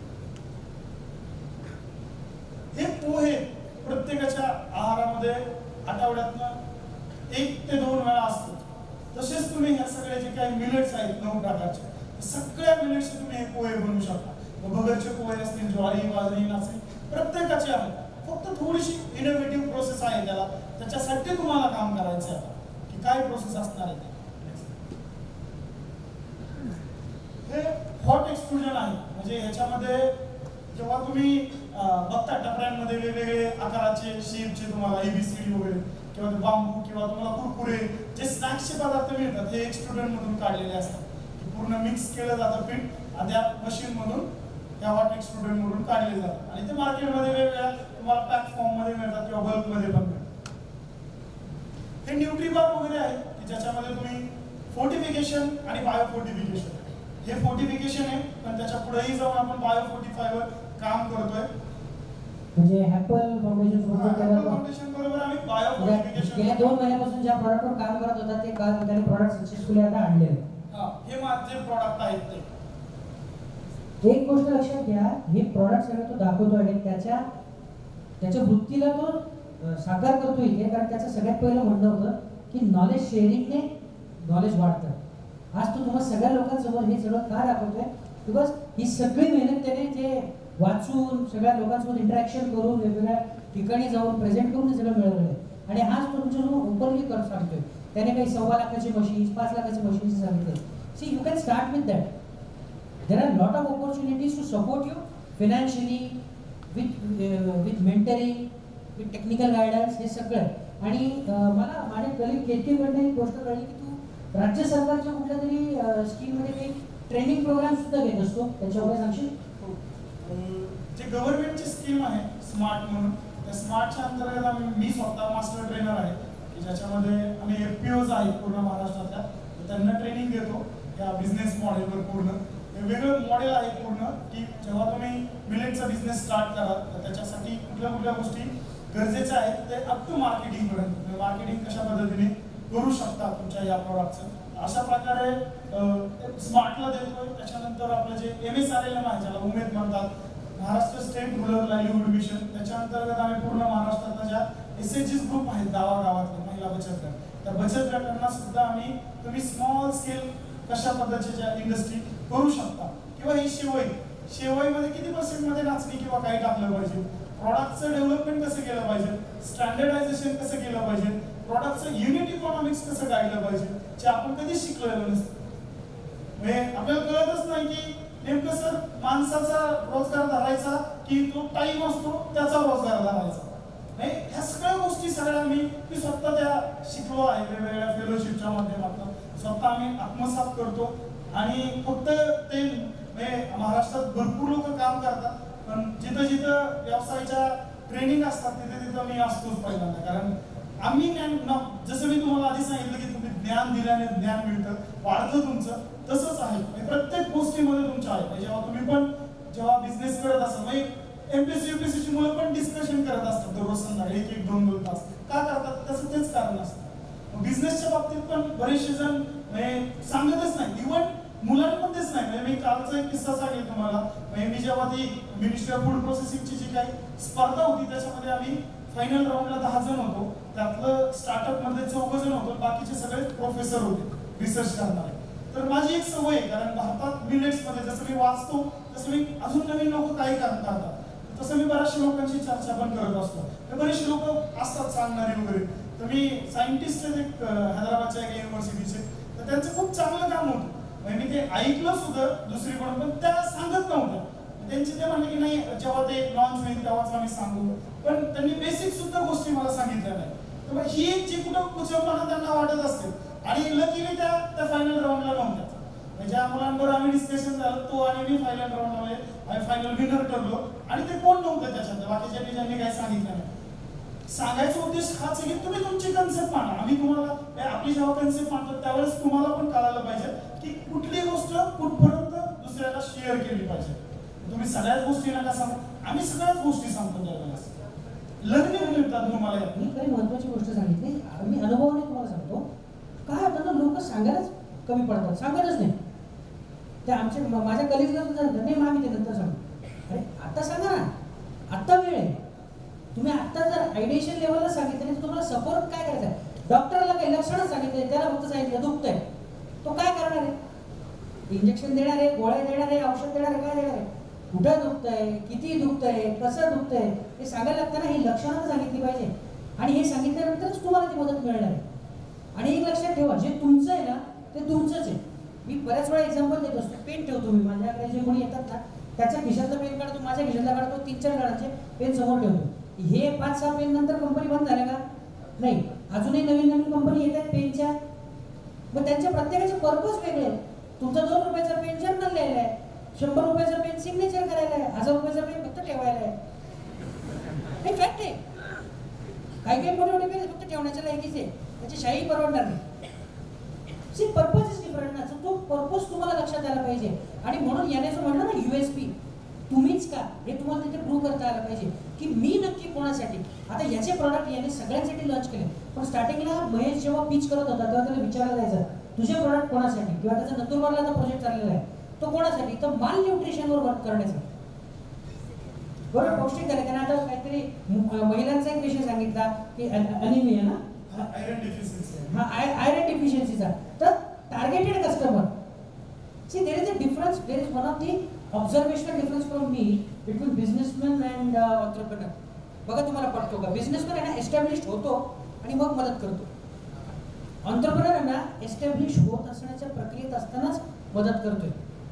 हे पोहे प्रत्येकाच्या आहारामध्ये आठवड्यातनं एक ते दोन वेळा असतात. तसेच तुम्ही ह्या सगळे जे काही मिलेट्स आहेत नऊ प्रकारचे, सगळ्या मिलेट्सचे तुम्ही हे पोहे बनवू शकता. भगरचे पोहे असतील, ज्वारी, बाजरी, नाचणी, प्रत्येकाचे आहेत. फक्त थोडीशी इनोव्हेटिव्ह प्रोसेस आहे त्याला. त्याच्यासाठी तुम्हाला काम करायचं आहे की काय प्रोसेस असणार आहे. हे हॉट एक्सट्रुजन आहे, म्हणजे ह्याच्यामध्ये जेव्हा तुम्ही बघता टपऱ्यांमध्ये वेगवेगळे आकाराचे शेपचे तुम्हाला एबीसीडी वगैरे किंवा बांबू किंवा तुम्हाला कुरकुरे जे स्नॅक्सचे पदार्थ मिळतात, हे एक्सट्रुडन मधून काढलेले असतात. पूर्ण मिक्स केलं जातं पीठ आणि त्या मशीन मधून त्या हॉट एक्सट्रुडन मधून काढले जातात. आणि ते मार्केटमध्ये वेगवेगळ्या तुम्हाला पॅक फॉर्म मध्ये मिळतात किंवा बल्क मध्ये पण मिळतात. हे न्यूट्रीबार वगैरे आहे की ज्याच्यामध्ये तुम्ही फोर्टिफिकेशन आणि बायोफोर्टिफिकेशन, हे फोर्टिफिकेशन आहे, पण त्याच्या पुढेही जाऊन आपण बायोफोर्टिफायवर काम करतोय. म्हणजे ॲपल फाउंडेशन फाउंडेशन बरोबर आम्ही बायोफोर्टिफिकेशन गेल्या दोन महिन्यापासून ज्या प्रॉडक्टवर काम करत होता ते काम त्याने प्रॉडक्ट सक्सेसफुली आता आणले. हा, हे माझे प्रॉडक्ट आहेत ते. एक गोष्ट लक्षात घ्या, हे प्रॉडक्ट सगळं तो दाखवतो आणि त्याच्या त्याच्या वृत्तीला तो साकार करतो इथे, कारण त्याचं सगळ्यात पहिलं म्हणणं होतं की नॉलेज शेअरिंगने नॉलेज वाढतं. आज तो तुम्हाला सगळ्या लोकांसमोर हे सगळं का दाखवतोय, बिकॉज ही सगळी मेहनत त्याने जे वाचून सगळ्या लोकांसोबत इंटरॅक्शन करून वेगवेगळ्या ठिकाणी जाऊन प्रेझेंट करून हे सगळं मिळवलं आहे. आणि हाच तो तुमच्यासमोर ओपनली कर सांगतोय. त्याने काही सव्वा लाखाची मशीन्स, पाच लाखाची मशीन्स सांगितले. See you can start with that. There are lot of opportunities to support you financially, with with mentoring, with technical guidance, हे सगळं. आणि मला माझ्या कलिग केतीकडनं एक गोष्ट कळली की तू राज्य सरकारच्या कुठल्या तरी स्कीममध्ये काही ट्रेनिंग प्रोग्राम सुद्धा घेत असतो, त्याच्यावर सांगशील? जे गव्हर्नमेंटची स्कीम आहे स्मार्ट म्हणून, त्या स्मार्टच्या अंतर्गत आम्ही मी स्वतः मास्टर ट्रेनर आहे की ज्याच्यामध्ये आम्ही एफपीओज आहेत पूर्ण महाराष्ट्रातल्या, त्यांना ट्रेनिंग देतो या बिझनेस मॉडेलवर. पूर्ण हे वेगळं मॉडेल आहे पूर्ण की जेव्हा तुम्ही मिलेटचा बिझनेस स्टार्ट कराल तर त्याच्यासाठी कुठल्या कुठल्या गोष्टी गरजेच्या आहेत ते अप टू मार्केटिंग पर्यंत, मार्केटिंग कशा पद्धतीने करू शकता तुमच्या या प्रॉडक्टचं अशा प्रकारे स्मार्टला देतोय. त्याच्यानंतर आपलं जे M S R L M आहे ज्याला उमेद म्हणतात, Maharashtra state rural livelihood mission, त्याच्या अंतर्गत आम्ही पूर्ण महाराष्ट्रातल्या ज्या एस एच जी ग्रुप आहेत गावागावातले महिला बचत गट, त्या बचत गटांना सुद्धा आम्ही तुम्ही स्मॉल स्केल कशा पद्धतीच्या इंडस्ट्री करू शकता, किंवा ही शेवई शेवईमध्ये किती पर्सेंट मध्ये नाचणी किंवा काही टाकलं पाहिजे, प्रॉडक्टचं डेव्हलपमेंट कसं केलं पाहिजे, स्टँडर्डायझेशन कसं केलं पाहिजे, प्रॉडक्टचं युनिट इकॉनॉमिक्स कसं गायलं पाहिजे, जे आपण कधीच शिकलेलं नसतं. म्हणजे आपल्याला कळतच नाही की नेमकं सर माणसाचा रोजगार धरायचा की तो टाईम असतो त्याचा रोजगार धरायचा. नाही, ह्या सगळ्या गोष्टी सगळ्या मी मी स्वतः त्या शिकलो आहे वेगवेगळ्या फेलोशिपच्या माध्यमातून. स्वतः आम्ही आत्मसात करतो आणि फक्त ते म्हणजे महाराष्ट्रात भरपूर लोक काम करतात, पण जिथं जिथं व्यवसायाच्या ट्रेनिंग असतात तिथे तिथं मी असतोच पहिल्यांदा. कारण आम्ही ज्ञान जसं मी तुम्हाला आधी सांगितलं की तुम्ही ज्ञान दिल्याने ज्ञान मिळतं, वाढतं तुमचं, तसंच आहे प्रत्येक गोष्टीमध्ये तुमच्या आहे. जेव्हा तुम्ही पण जेव्हा बिझनेस करत असाल, म्हणजे एमपीएससी युपीएससी ची मुलं पण डिस्कशन करत असतात दररोज संध्याकाळी एक एक दोन दोन तास. का करतात? त्याचं तेच कारण असतं. बिझनेसच्या बाबतीत पण बरेचसे जण म्हणजे सांगतच नाही, इव्हन मुलांमध्येच नाही. म्हणजे मी कालचा एक किस्सा सांगेल तुम्हाला. म्हणजे मी जेव्हा ती मिनिस्ट्री ऑफ फूड प्रोसेसिंगची जी काही स्पर्धा होती त्याच्यामध्ये आम्ही फायनल राऊंडला दहा जण होतो. त्यातलं स्टार्टअप मध्ये चौघ जण होतो, बाकीचे सगळे प्रोफेसर होते रिसर्च करणारे. तर माझी एक सवय आहे, कारण भारतात मिलेट्स मध्ये जसं मी वाचतो तसं मी अजून नवीन लोक काही काम करतात तसं मी बऱ्याचशा लोकांशी चर्चा पण करत असतो. बरेचसे लोक असतात सांगणारे वगैरे. तर मी सायंटिस्ट आहेत एक हैदराबादच्या एका युनिव्हर्सिटीचे, तर त्यांचं खूप चांगलं काम होतं. म्हणजे मी ते ऐकलं सुद्धा दुसरीकडून, पण त्या सांगत नव्हत्या. त्यांचे ते म्हणले की नाही जेव्हा ते लॉन्च होईल तेव्हाच आम्ही सांगू, पण त्यांनी बेसिक सुद्धा गोष्टी मला सांगितल्या नाही. तर मग ही एक जी कुठं कुचंपणा त्यांना वाटत असते. आणि लकीली त्या त्या फायनल राऊंडला नव्हत्या. ज्या मुलांबरोबर आम्ही डिस्कशन झालं तो आणि मी फायनल राऊंडमध्ये आम्ही फायनल विनर ठरलो. आणि ते कोण नव्हतं त्याच्यात, बाकीच्यांनी ज्यांनी काही सांगितलं नाही. सांगायचा उद्देश हाच आहे की तुम्ही तुमची कन्सेप्ट मांडा. आम्ही तुम्हाला आपली जेव्हा कन्सेप्ट मांडतो त्यावेळेस तुम्हाला पण कळायला पाहिजे की कुठली गोष्ट कुठपर्यंत दुसऱ्याला शेअर केली पाहिजे. तुम्ही सगळ्याच गोष्टी नका सांगू, आम्ही सगळ्याच गोष्टी सांगतो त्यावेळेस. लर्निंग मिळतात तुम्हाला. मी काही महत्वाची गोष्ट सांगितली, मी अनुभवाने तुम्हाला सांगतो. काय होतं ना, लोक सांगायलाच कमी पडतात, सांगतच नाही. ते आमचे माझ्या कलिग्सला सुद्धा नाही, मग आम्ही ते नंतर सांगतो. अरे आता सांगा ना, आत्ता वेळ आहे. तुम्ही आत्ता जर आयडिएशन लेवलला सांगितलं तर तुम्हाला सपोर्ट काय करायचं आहे? डॉक्टरला काही लक्षणच सांगितले, त्याला फक्त सांगितलं दुखतंय, तो काय करणार आहे? इंजेक्शन देणार आहे, गोळ्या देणार आहे, औषध देणार आहे, काय देणार आहे? कुठं दुखतंय, किती दुखतंय, कसं दुखतंय हे सांगायला लागताना ही लक्षणं सांगितली पाहिजे. आणि हे सांगितल्यानंतरच तुम्हाला ती मदत मिळणार आहे. आणि एक लक्षात ठेवा, जे तुमचं आहे ना ते तुमचंच आहे. मी बऱ्याच वेळा एक्झाम्पल देत असतो. पेन ठेवतो मी, माझ्याकडे जे कोणी येतात ना त्याच्या खिशातलं पेन काढतो, माझ्या खिशातला काढतो, तीन चार जणांचे पेन समोर ठेवतो. हे पाच सहा पेन नंतर कंपनी बंद झाल्या का? नाही, अजूनही नवीन नवीन कंपनी येत आहेत पेनच्या. मग त्यांच्या प्रत्येकाचे पर्पज वेगळे आहेत. तुमचा दोन रुपयाचा पेन जर्नल लिहायला आहे, शंभर रुपयाचा पेन सिग्नेचर करायला आहे, हजार रुपयाचा पेन फक्त ठेवायला आहे. हे फॅक्ट आहे. काही काही मोठे मोठे पेन फक्त ठेवण्याच्या लायकीचे, त्याची शाही परवडणार नाही. सी पर्पज इज डिफरंट ना, तो पर्पज तुम्हाला लक्षात आला पाहिजे. आणि म्हणून याने जो म्हणलं ना युएसपी, तुम्हीच का हे तुम्हाला तिथे प्रूव्ह करता आलं पाहिजे की मी नक्की कोणासाठी. आता याचे प्रॉडक्ट याने सगळ्यांसाठी लॉन्च केले, पण स्टार्टिंगला महेश जेव्हा पिच करत होता तेव्हा त्याला विचारलं जायचं तुझे प्रॉडक्ट कोणासाठी, किंवा त्याचा नंदुरबारला प्रोजेक्ट चाललेला आहे तो कोणासाठी, तर माल न्यूट्रिशनवर वर्क करण्यासाठी. बरोबर, पौष्टिक झाले. त्याने आता काहीतरी महिलांचा एक विषय सांगितला की अनिमिया ना, आयरन डिफिशियन्सी. हा आयरन डिफिशियन्सीचा. तर targeted customer, see there is a difference, there is one of the observational difference from me between businessman and entrepreneur. बघा तुम्हाला पडतो का? बिझनेसमॅन आहे ना एस्टॅब्लिश होतो आणि मग मदत करतो. ऑन्ट्रप्रेनर आहे ना एस्टॅब्लिश होत असण्याच्या प्रक्रियेत असतानाच मदत करतोय.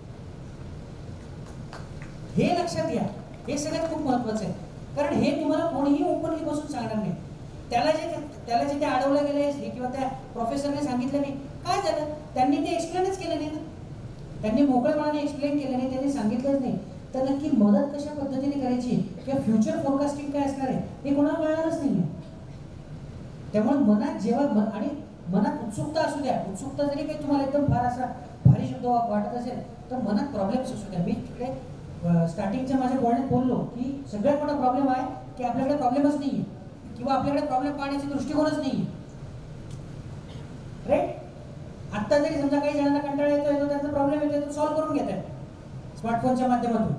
हे लक्षात घ्या, हे सगळ्यात खूप महत्वाचं आहे. कारण हे तुम्हाला कोणीही ओपनली बसून सांगणार नाही. त्याला जे त्याला जे ते अडवलं गेलं किंवा त्या प्रोफेसरने सांगितलं नाही, काय झालं? त्यांनी ते एक्सप्लेनच केलं नाही ना, त्यांनी मोकळेपणाने एक्सप्लेन केलं नाही, त्यांनी सांगितलंच नाही. तर नक्की मदत कशा पद्धतीने करायची किंवा फ्युचर फोरकास्टिंग काय असणार आहे हे कोणाला कळणारच नाही. त्यामुळे मनात जेव्हा आणि मनात उत्सुकता असू द्या, उत्सुकता जरी काही तुम्हाला एकदम फार असा भारी शब्द वाटत असेल तर मनात प्रॉब्लेम्स असू द्या. मी तिकडे स्टार्टिंगच्या माझ्या बोलण्यात बोललो की सगळ्यात मोठा प्रॉब्लेम आहे की आपल्याकडे प्रॉब्लेमच नाही आहे किंवा आपल्याकडे प्रॉब्लेम पाहण्याची दृष्टिकोनच नाही आहे. राईट? आत्ता जरी समजा काही जणांना कंटाळा येतोय तो त्यांचा प्रॉब्लेम येतोय तो सॉल्व्ह करून घेत आहे स्मार्टफोनच्या माध्यमातून,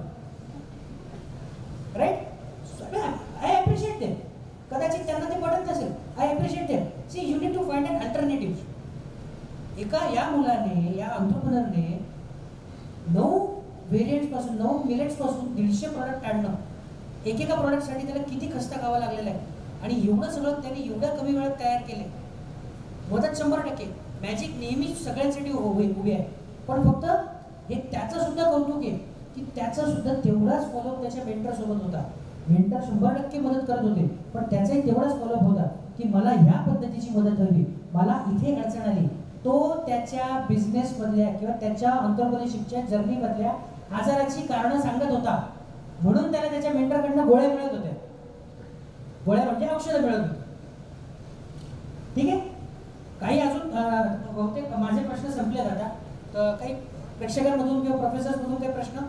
राईट. I appreciate them. कदाचित त्यांना ते पडत नसेल, I appreciate them. See you need to find an alternative. एका या मुलाने या एंटरप्रेन्योरने नऊ व्हेरियंट्स पासून नऊ मिलेट्स पासून दीडशे प्रॉडक्ट काढणं, एकेका प्रॉडक्टसाठी त्याला किती खस्ता खावा लागलेला आहे आणि एवढं सगळं त्यांनी एवढ्या कमी वेळात तयार केले. मदत शंभर टक्के. मॅजिक नेहमीच सगळ्यांसाठी उभी उभी आहे, पण फक्त हे त्याचं सुद्धा कौतुक आहे की त्याचा सुद्धा तेवढाच फॉलोअप त्याच्या मेंटर सोबत होता. मेंटर शंभर टक्के मदत करत होते, पण त्याचाही तेवढाच फॉलोअप होता की मला ह्या पद्धतीची मदत हवी, मला इथे अडचण आली. तो त्याच्या बिझनेस मधल्या किंवा त्याच्या एंटरप्रेन्योरशिपच्या जर्नी मधल्या आजाराची कारणं सांगत होता, म्हणून त्याला त्याच्या मेंटरकडनं गोळ्या मिळत होत्या. गोळ्या म्हणजे औषधं मिळत होती. ठीक आहे. काही अजून बहुतेक माझे प्रश्न संपले आता. तर काही प्रेक्षकांमधून किंवा प्रोफेसर्समधून काही प्रश्न?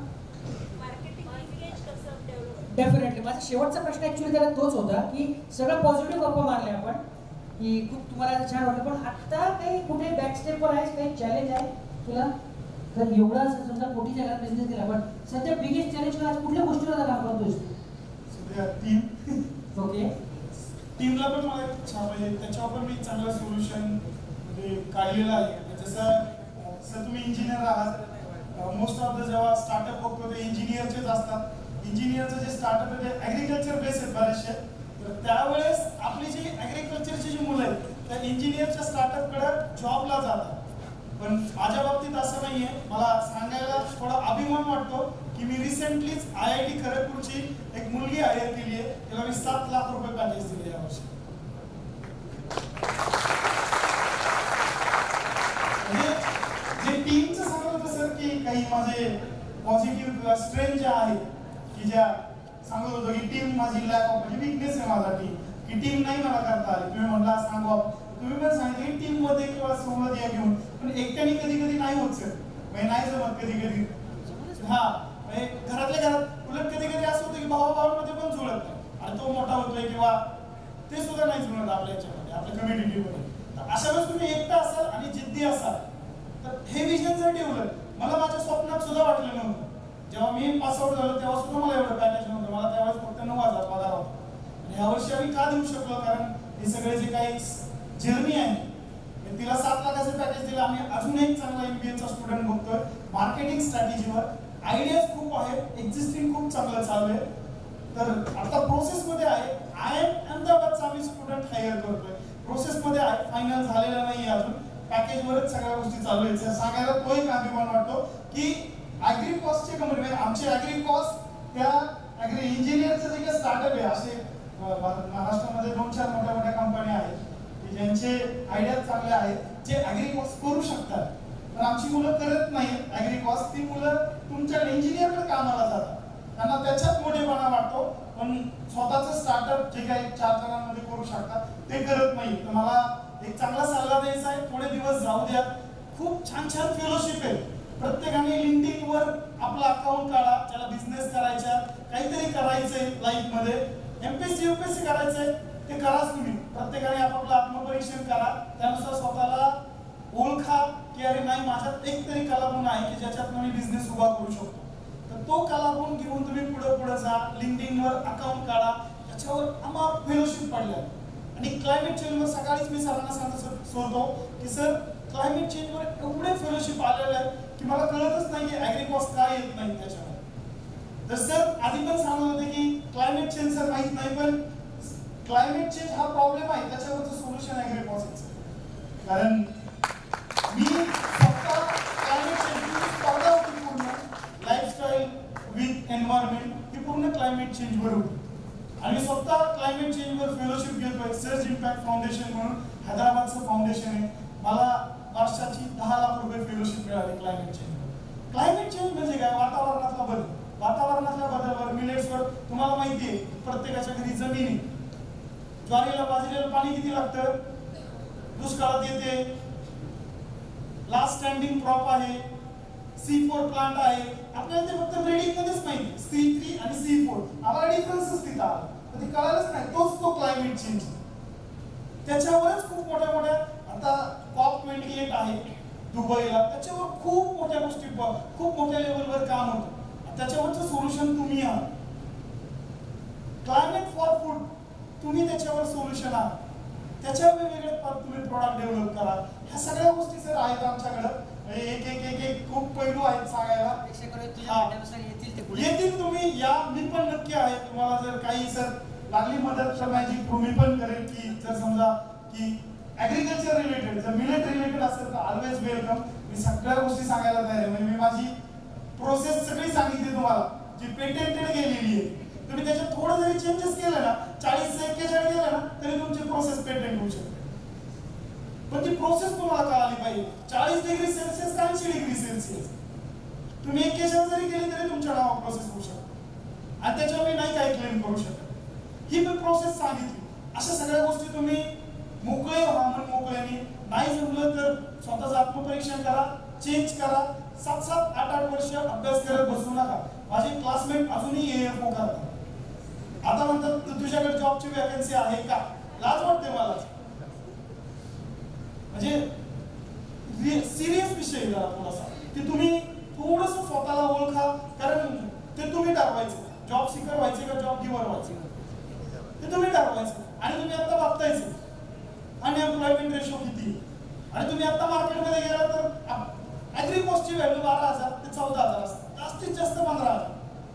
डेफिनेटली. माझा शेवटचा प्रश्न ऍक्च्युअली त्याला तोच होता की सगळं पॉझिटिव्ह गप्पा मारले आपण की खूप तुम्हाला छान वाटलं, पण आता काही कुठे बॅक स्टेपवर आहे, काही चॅलेंज आहे तुला? तर एवढा समजा कोटी जगात बिझनेस केला, पण सध्या बिगेस्ट चॅलेंज आज कुठल्या गोष्टीवर काम करतोस? सध्या टीम. ओके. टीमला पण मला छान म्हणजे त्याच्यावर पण मी चांगलं सोल्युशन म्हणजे काढलेलं आहे. जसं सर तुम्ही इंजिनियर आहात, मोस्ट ऑफ द जेव्हा स्टार्टअप बघतो ते इंजिनियरचेच असतात. इंजिनियरचं जे स्टार्टअप आहे ते ॲग्रिकल्चर बेस आहेत बरेचसे. तर त्यावेळेस आपली जी ॲग्रिकल्चरची जी मुलं आहेत त्या इंजिनियरच्या स्टार्टअपकडे जॉबला जातात. पण माझ्या बाबतीत असं नाही आहे. मला सांगायला थोडा अभिमान वाटतो की मी रिसेंटलीच आय आय टी खरगपूरची एक मुलगी हायर केली आहे, तिला मी सात लाख रुपये पॅकेज दिले यावर्षी. म्हणजे जे टीमचं सांगत होतं सर की काही माझे पॉझिटिव्ह स्ट्रेंथ ज्या आहेत की ज्या सांगत होतो की टीम माझी लॅक ऑफ म्हणजे विकनेस आहे माझा टीम की टीम नाही मला करता आली. तुम्ही म्हणला सांगू, तुम्ही पण सांगितलं की टीम मध्ये किंवा सोबत या घेऊन, पण एकट्याने कधी कधी नाही होत सर, म्हणजे नाही जमत कधी कधी. हा म्हणजे घरातल्या घरात उलट कधी कधी असं होतं की भावा भावांमध्ये पण जुळत नाही आणि तो मोठा होतोय किंवा ते सुद्धा नाही जुळत आपल्या याच्यामध्ये आपल्या कम्युनिटीमध्ये. अशा वेळेस तुम्ही एकटा असाल आणि जिद्दी असाल तर हे विजन जर ठेवलं, मला माझ्या स्वप्नात सुद्धा वाटलं नव्हतं. जेव्हा मी पास आउट झालो तेव्हा सुद्धा मला एवढं पॅकेज नव्हतं. मला त्यावेळेस फक्त नऊ हजार पगार होता. आणि ह्या वर्षी आम्ही का देऊ शकलो, कारण हे सगळे जे काही जर्नी आहे तिला सात लाखाचं पॅकेज दिलं. आम्ही अजून एक चांगला एमबीएचा स्टुडंट बघतोय मार्केटिंग स्ट्रॅटेजीवर. आयडियाज खूप आहेत, एक्झिस्टिंग खूप चांगलं चालू आहे. तर आता प्रोसेसमध्ये आहे. आय एम अहमदाबादचा आम्ही स्टुडंट हायर करतोय, प्रोसेसमध्ये आहे, फायनल झालेला नाही अजून. पॅकेजवरच सगळ्या गोष्टी चालू आहेत. सांगायला तो एक अभिमान वाटतो की ॲग्री कॉस्टचे कंपनी म्हणजे आमचे ॲग्री कॉस्ट त्या ॲग्री इंजिनियरचं जे काही स्टार्टअप आहे, असे महाराष्ट्रामध्ये दोन चार मोठ्या मोठ्या कंपन्या आहेत की ज्यांचे आयडिया चांगले आहेत, जे ॲग्री कॉस्ट करू शकतात. पण आमची मुलं करत नाही ॲग्री कॉस्ट. ती मुलं तुमच्याकडे इंजिनियरकडे कामाला जातात, त्यांना त्याच्यात मोठेपणा वाटतो, पण स्वतःचं स्टार्टअप जे काही चार जणांमध्ये करू शकतात ते करत नाही. तर मला एक चांगला सल्ला द्यायचा आहे, थोडे दिवस जाऊ द्या. खूप छान छान फेलोशिप आहे. प्रत्येकाने लिंक्डइनवर आपला अकाउंट काढा, ज्याला बिझनेस करायचा, काहीतरी करायचंय लाईफमध्ये, एमपीएससी यूपीएससी करायचंय ते कराच तुम्ही. प्रत्येकाने आपापलं आत्मपरीक्षण करा, त्यानुसार स्वतःला ओळखा की अरे नाही माझ्यात एक तरी कलागुण आहे की ज्याच्यात मी बिझनेस उभा करू शकतो. तर तो कलागुण घेऊन तुम्ही पुढे पुढे जा. लिंक्डइनवर अकाउंट काढा, त्याच्यावर अमाप फेलोशिप पडल्या. आणि क्लायमेट चेंजवर सकाळीच मी सरांना सांगत सोडतो की सर क्लायमेट चेंजवर एवढे फेलोशिप आलेले आहेत की मला कळतच नाही की ॲग्री कॉस्ट काय येत नाही त्याच्यावर. तर सर आधी पण सांगत होते की क्लायमेट चेंज सर माहित नाही, पण क्लायमेट चेंज हा प्रॉब्लेम आहे, त्याच्यावरचं सोल्युशन ॲग्री कॉस्टचं. कारण मी स्वतः क्लायमेट चेंज स्पर्धा होती पूर्ण लाईफस्टाईल विथ एन्व्हायरमेंट ही पूर्ण क्लायमेट चेंजवर होती. आणि स्वतः क्लायमेट चेंजवर फेलोशिप घेतोय. सर्ज इम्पॅक्ट फाउंडेशन म्हणून हैदराबादचं फाउंडेशन आहे. मला वर्षाची दहा लाख रुपये फेलोशिप मिळाली क्लायमेट चेंजवर. क्लायमेट चेंज म्हणजे काय? वातावरणातला बदल. वातावरणातल्या बदलवर मिलेट्सवर तुम्हाला माहिती आहे प्रत्येकाच्या घरी जमीन आहे. ज्वारीला बाजरीला पाणी किती लागतं? दुष्काळात येते. लास्ट स्टँडिंग क्रॉप आहे. सी फोर प्लांट आहे. आपल्याला ते फक्त ब्रीडिंग मध्येच माहिती सी थ्री आणि सी फोर. आम्हाला डिफरन्सच तिथं आला, ते कळालंच नाही. तोच तो क्लायमेट चेंज. त्याच्यावरच खूप मोठ्या मोठ्या आता कॉप ट्वेंटी एट आहे दुबईला, त्याच्यावर खूप मोठ्या गोष्टी, खूप मोठ्या लेवलवर काम होतं. त्याच्यावरचं सोल्युशन तुम्ही आहात. क्लायमेट फॉर फूड तुम्ही त्याच्यावर सोल्युशन आहात. त्याच्यावर वेगवेगळे तुम्ही प्रोडक्ट डेव्हलप करा. ह्या सगळ्या गोष्टी सर आहेत आमच्याकडं. एक एक एक एक खूप पैलू आहेत सांगायला. येतील तुम्ही या, मी पण नक्की आहे. तुम्हाला जर काही सर लागली मदत तर मॅजिक मी पण करेन, की जर समजा की ऍग्रिकल्चर रिलेटेड, जर मिलेट रिलेटेड असेल तर ऑलवेज वेलकम. मी सगळ्या गोष्टी सांगायला तयार आहे. म्हणजे मी माझी प्रोसेस सगळी सांगितली तुम्हाला, जी पेटेंटेड गेलेली आहे. तुम्ही त्याच्यात थोडं जरी चेंजेस केलं ना, चाळीस एक्केचाळीस केलं ना, तरी तुमची प्रोसेस पेटेंट होऊ शकते. पण ती प्रोसेस तुम्हाला कळाली पाहिजे. चाळीस डिग्री सेल्सिअस का ऐंशी डिग्री सेल्सिअस, तुम्ही एक्केचाळीस जरी केली तरी तुमच्या नावावर प्रोसेस होऊ शकते आणि त्याच्यावर मी नाही काही क्लेम करू शकत. ही मी प्रोसेस सांगितली. अशा सगळ्या गोष्टी तुम्ही मोकळे व्हा, मन मोकळ्याने. नाही जमलं तर स्वतःचं आत्मपरीक्षण करा, चेंज करा. सात सात आठ आठ वर्ष अभ्यास करत बसू नका. माझे क्लासमेट अजूनही एएफओ करतात. आता म्हणतात तुझ्याकडे जॉबची वॅकन्सी आहे का? लाज वाटते मला. म्हणजे सिरियस विषय जरा थोडासा, की तुम्ही थोडस स्वतःला ओळखा. कारण ते तुम्ही ठरवायचं, जॉब सिकर व्हायचे का जॉब गिव्हर व्हायचे ते तुम्ही ठरवायचं. आणि तुम्ही आता बघतायचं अनएम्प्लॉयमेंट रेशो किती, आणि तुम्ही आता मार्केटमध्ये गेला तर ऍग्री कॉस्टची व्हॅल्यू बारा हजार ते चौदा हजार असते, जास्तीत जास्त पंधरा हजार.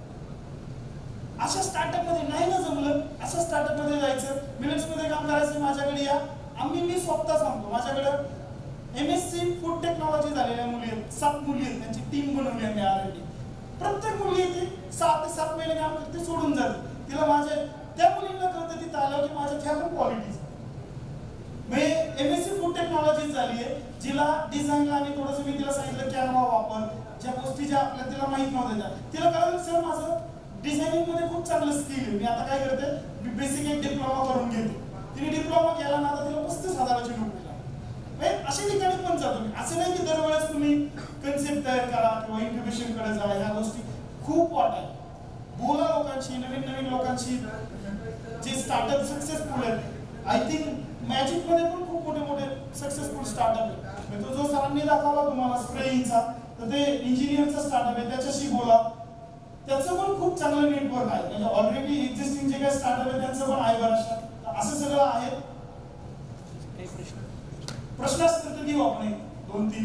अशा स्टार्टअप मध्ये नाही ना जमलं, अशा स्टार्टअप मध्ये जायचं. मिलेट्स मध्ये काम करायचं, माझ्याकडे या. आम्ही मी स्वतः सांगतो, माझ्याकडे एमएससी फूड टेक्नॉलॉजी झालेल्या मुली आहेत, सात मुली आहेत. त्यांची टीम बनवली आहे मी आर एन डी. प्रत्येक मुली येते, सात ते सात महिने काम करते, सोडून जाते. तिला माझे त्या मुलींना कळतं तिथं आल्यावर की माझ्या ह्या पण क्वालिटीज. एमएससी फूड टेक्नॉलॉजी झाली आहे, जिला डिझाईनला आणि थोडंसं मी तिला सांगितलं कॅनवा वापर, ज्या गोष्टी ज्या आपल्या तिला माहित नव्हत्या तिला कळलं. सर माझं डिझायनिंग मध्ये खूप चांगलं स्किल आहे, मी आता काय करते, मी बेसिक एक डिप्लोमा करून घेते. तिने डिप्लोमा केला ना, आता तिला पस्तीस हजाराची नोकरी लागली. अशा ठिकाणी पण जातो मी. असं नाही की दरवेळेस तुम्ही कन्सेप्ट तयार करा किंवा इन्क्युबेशन कडे जा. ह्या गोष्टी खूप वाटाय. बोला लोकांशी, नवीन नवीन लोकांशी, जे स्टार्टअप सक्सेसफुल आहेत. आय थिंक मॅजिक मध्ये पण खूप मोठे मोठे सक्सेसफुल स्टार्टअप आहे. तो जो सरांनी दाखवला तुम्हाला स्प्रेइंगचा, तर ते इंजिनियरचा स्टार्टअप आहे, त्याच्याशी बोला. त्याचं पण खूप चांगलं नेटवर्क आहे. म्हणजे ऑलरेडी एक्झिस्टिंग जे काही स्टार्टअप आहे त्यांचं पण आहे बऱ्याचशा. असं सगळं आहे. प्रश्न असतील तर घेऊ आपण, दोन तीन.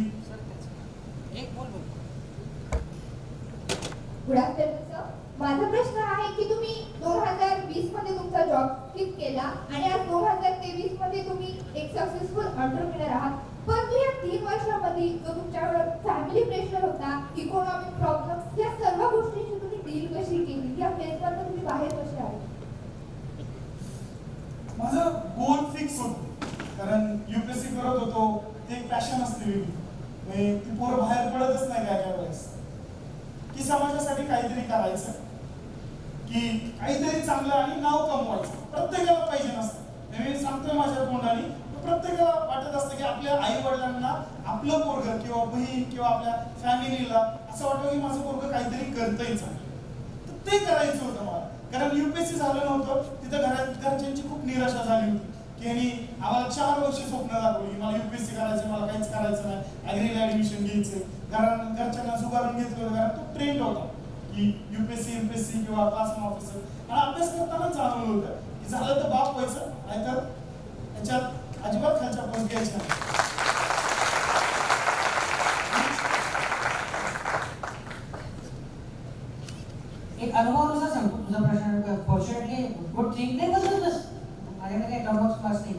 Good afternoon sir. माझा प्रश्न आहे की तुम्ही दोन हजार वीस मध्ये तुमचा जॉब क्विट केला आणि आज दोन हजार तेवीस मध्ये तुम्ही एक सक्सेसफुल एंटरप्रेन्योर आहात. परंतु या तीन वर्षांमध्ये जो तुमच्यावर फॅमिली प्रेशर होता, इकॉनॉमिक प्रॉब्लेम्स, या सर्व गोष्टींची तुम्ही डील कशी केली? या फेजमधून तुम्ही बाहेर कसे आले? माझं गोल फिक्स होतं, कारण युपीएससी करत होतो. ते एक पॅशन असते वेगळी, ती पोरं बाहेर पडतच नाही काय काय वेळेस, की समाजासाठी काहीतरी करायचं, की काहीतरी चांगलं आणि नाव कमवायचं. प्रत्येकाला पाहिजे नसतं. मी सांगतोय माझ्या तोंडाने, प्रत्येकाला वाटत असतं की आपल्या आई वडिलांना आपलं पोरगं किंवा बहीण किंवा आपल्या फॅमिलीला असं वाटतं की माझं पोरगं काहीतरी करतंय चांगलं. तर ते करायचं होतं मला. कारण युपीएससी झालं नव्हतं, तिथं घरात घरच्यांची खूप निराशा झाली होती की यांनी आम्हाला चार वर्ष स्वप्न दाखवली, मला युपीएससी करायचं, मला काहीच करायचं नाही, ऍग्रीला ऍडमिशन घ्यायचं. कारण घरच्यांना जुगारून घेतलं होतं, कारण तो ट्रेंड होता की युपीएससी एमपीएससी किंवा क्लास वन ऑफिसर. आणि अभ्यास करताना जाणवलं होतं की झालं तर बाप व्हायचं, नाहीतर त्याच्यात अजिबात खालच्या पोस्ट घ्यायच्या. एक अनुभवानुसार सांगतो तुझा प्रश्न. फॉर्च्युनेटली गुड थिंग नाही बसत बस, माझ्याकडे काही टॉमॉक्स क्लास नाही.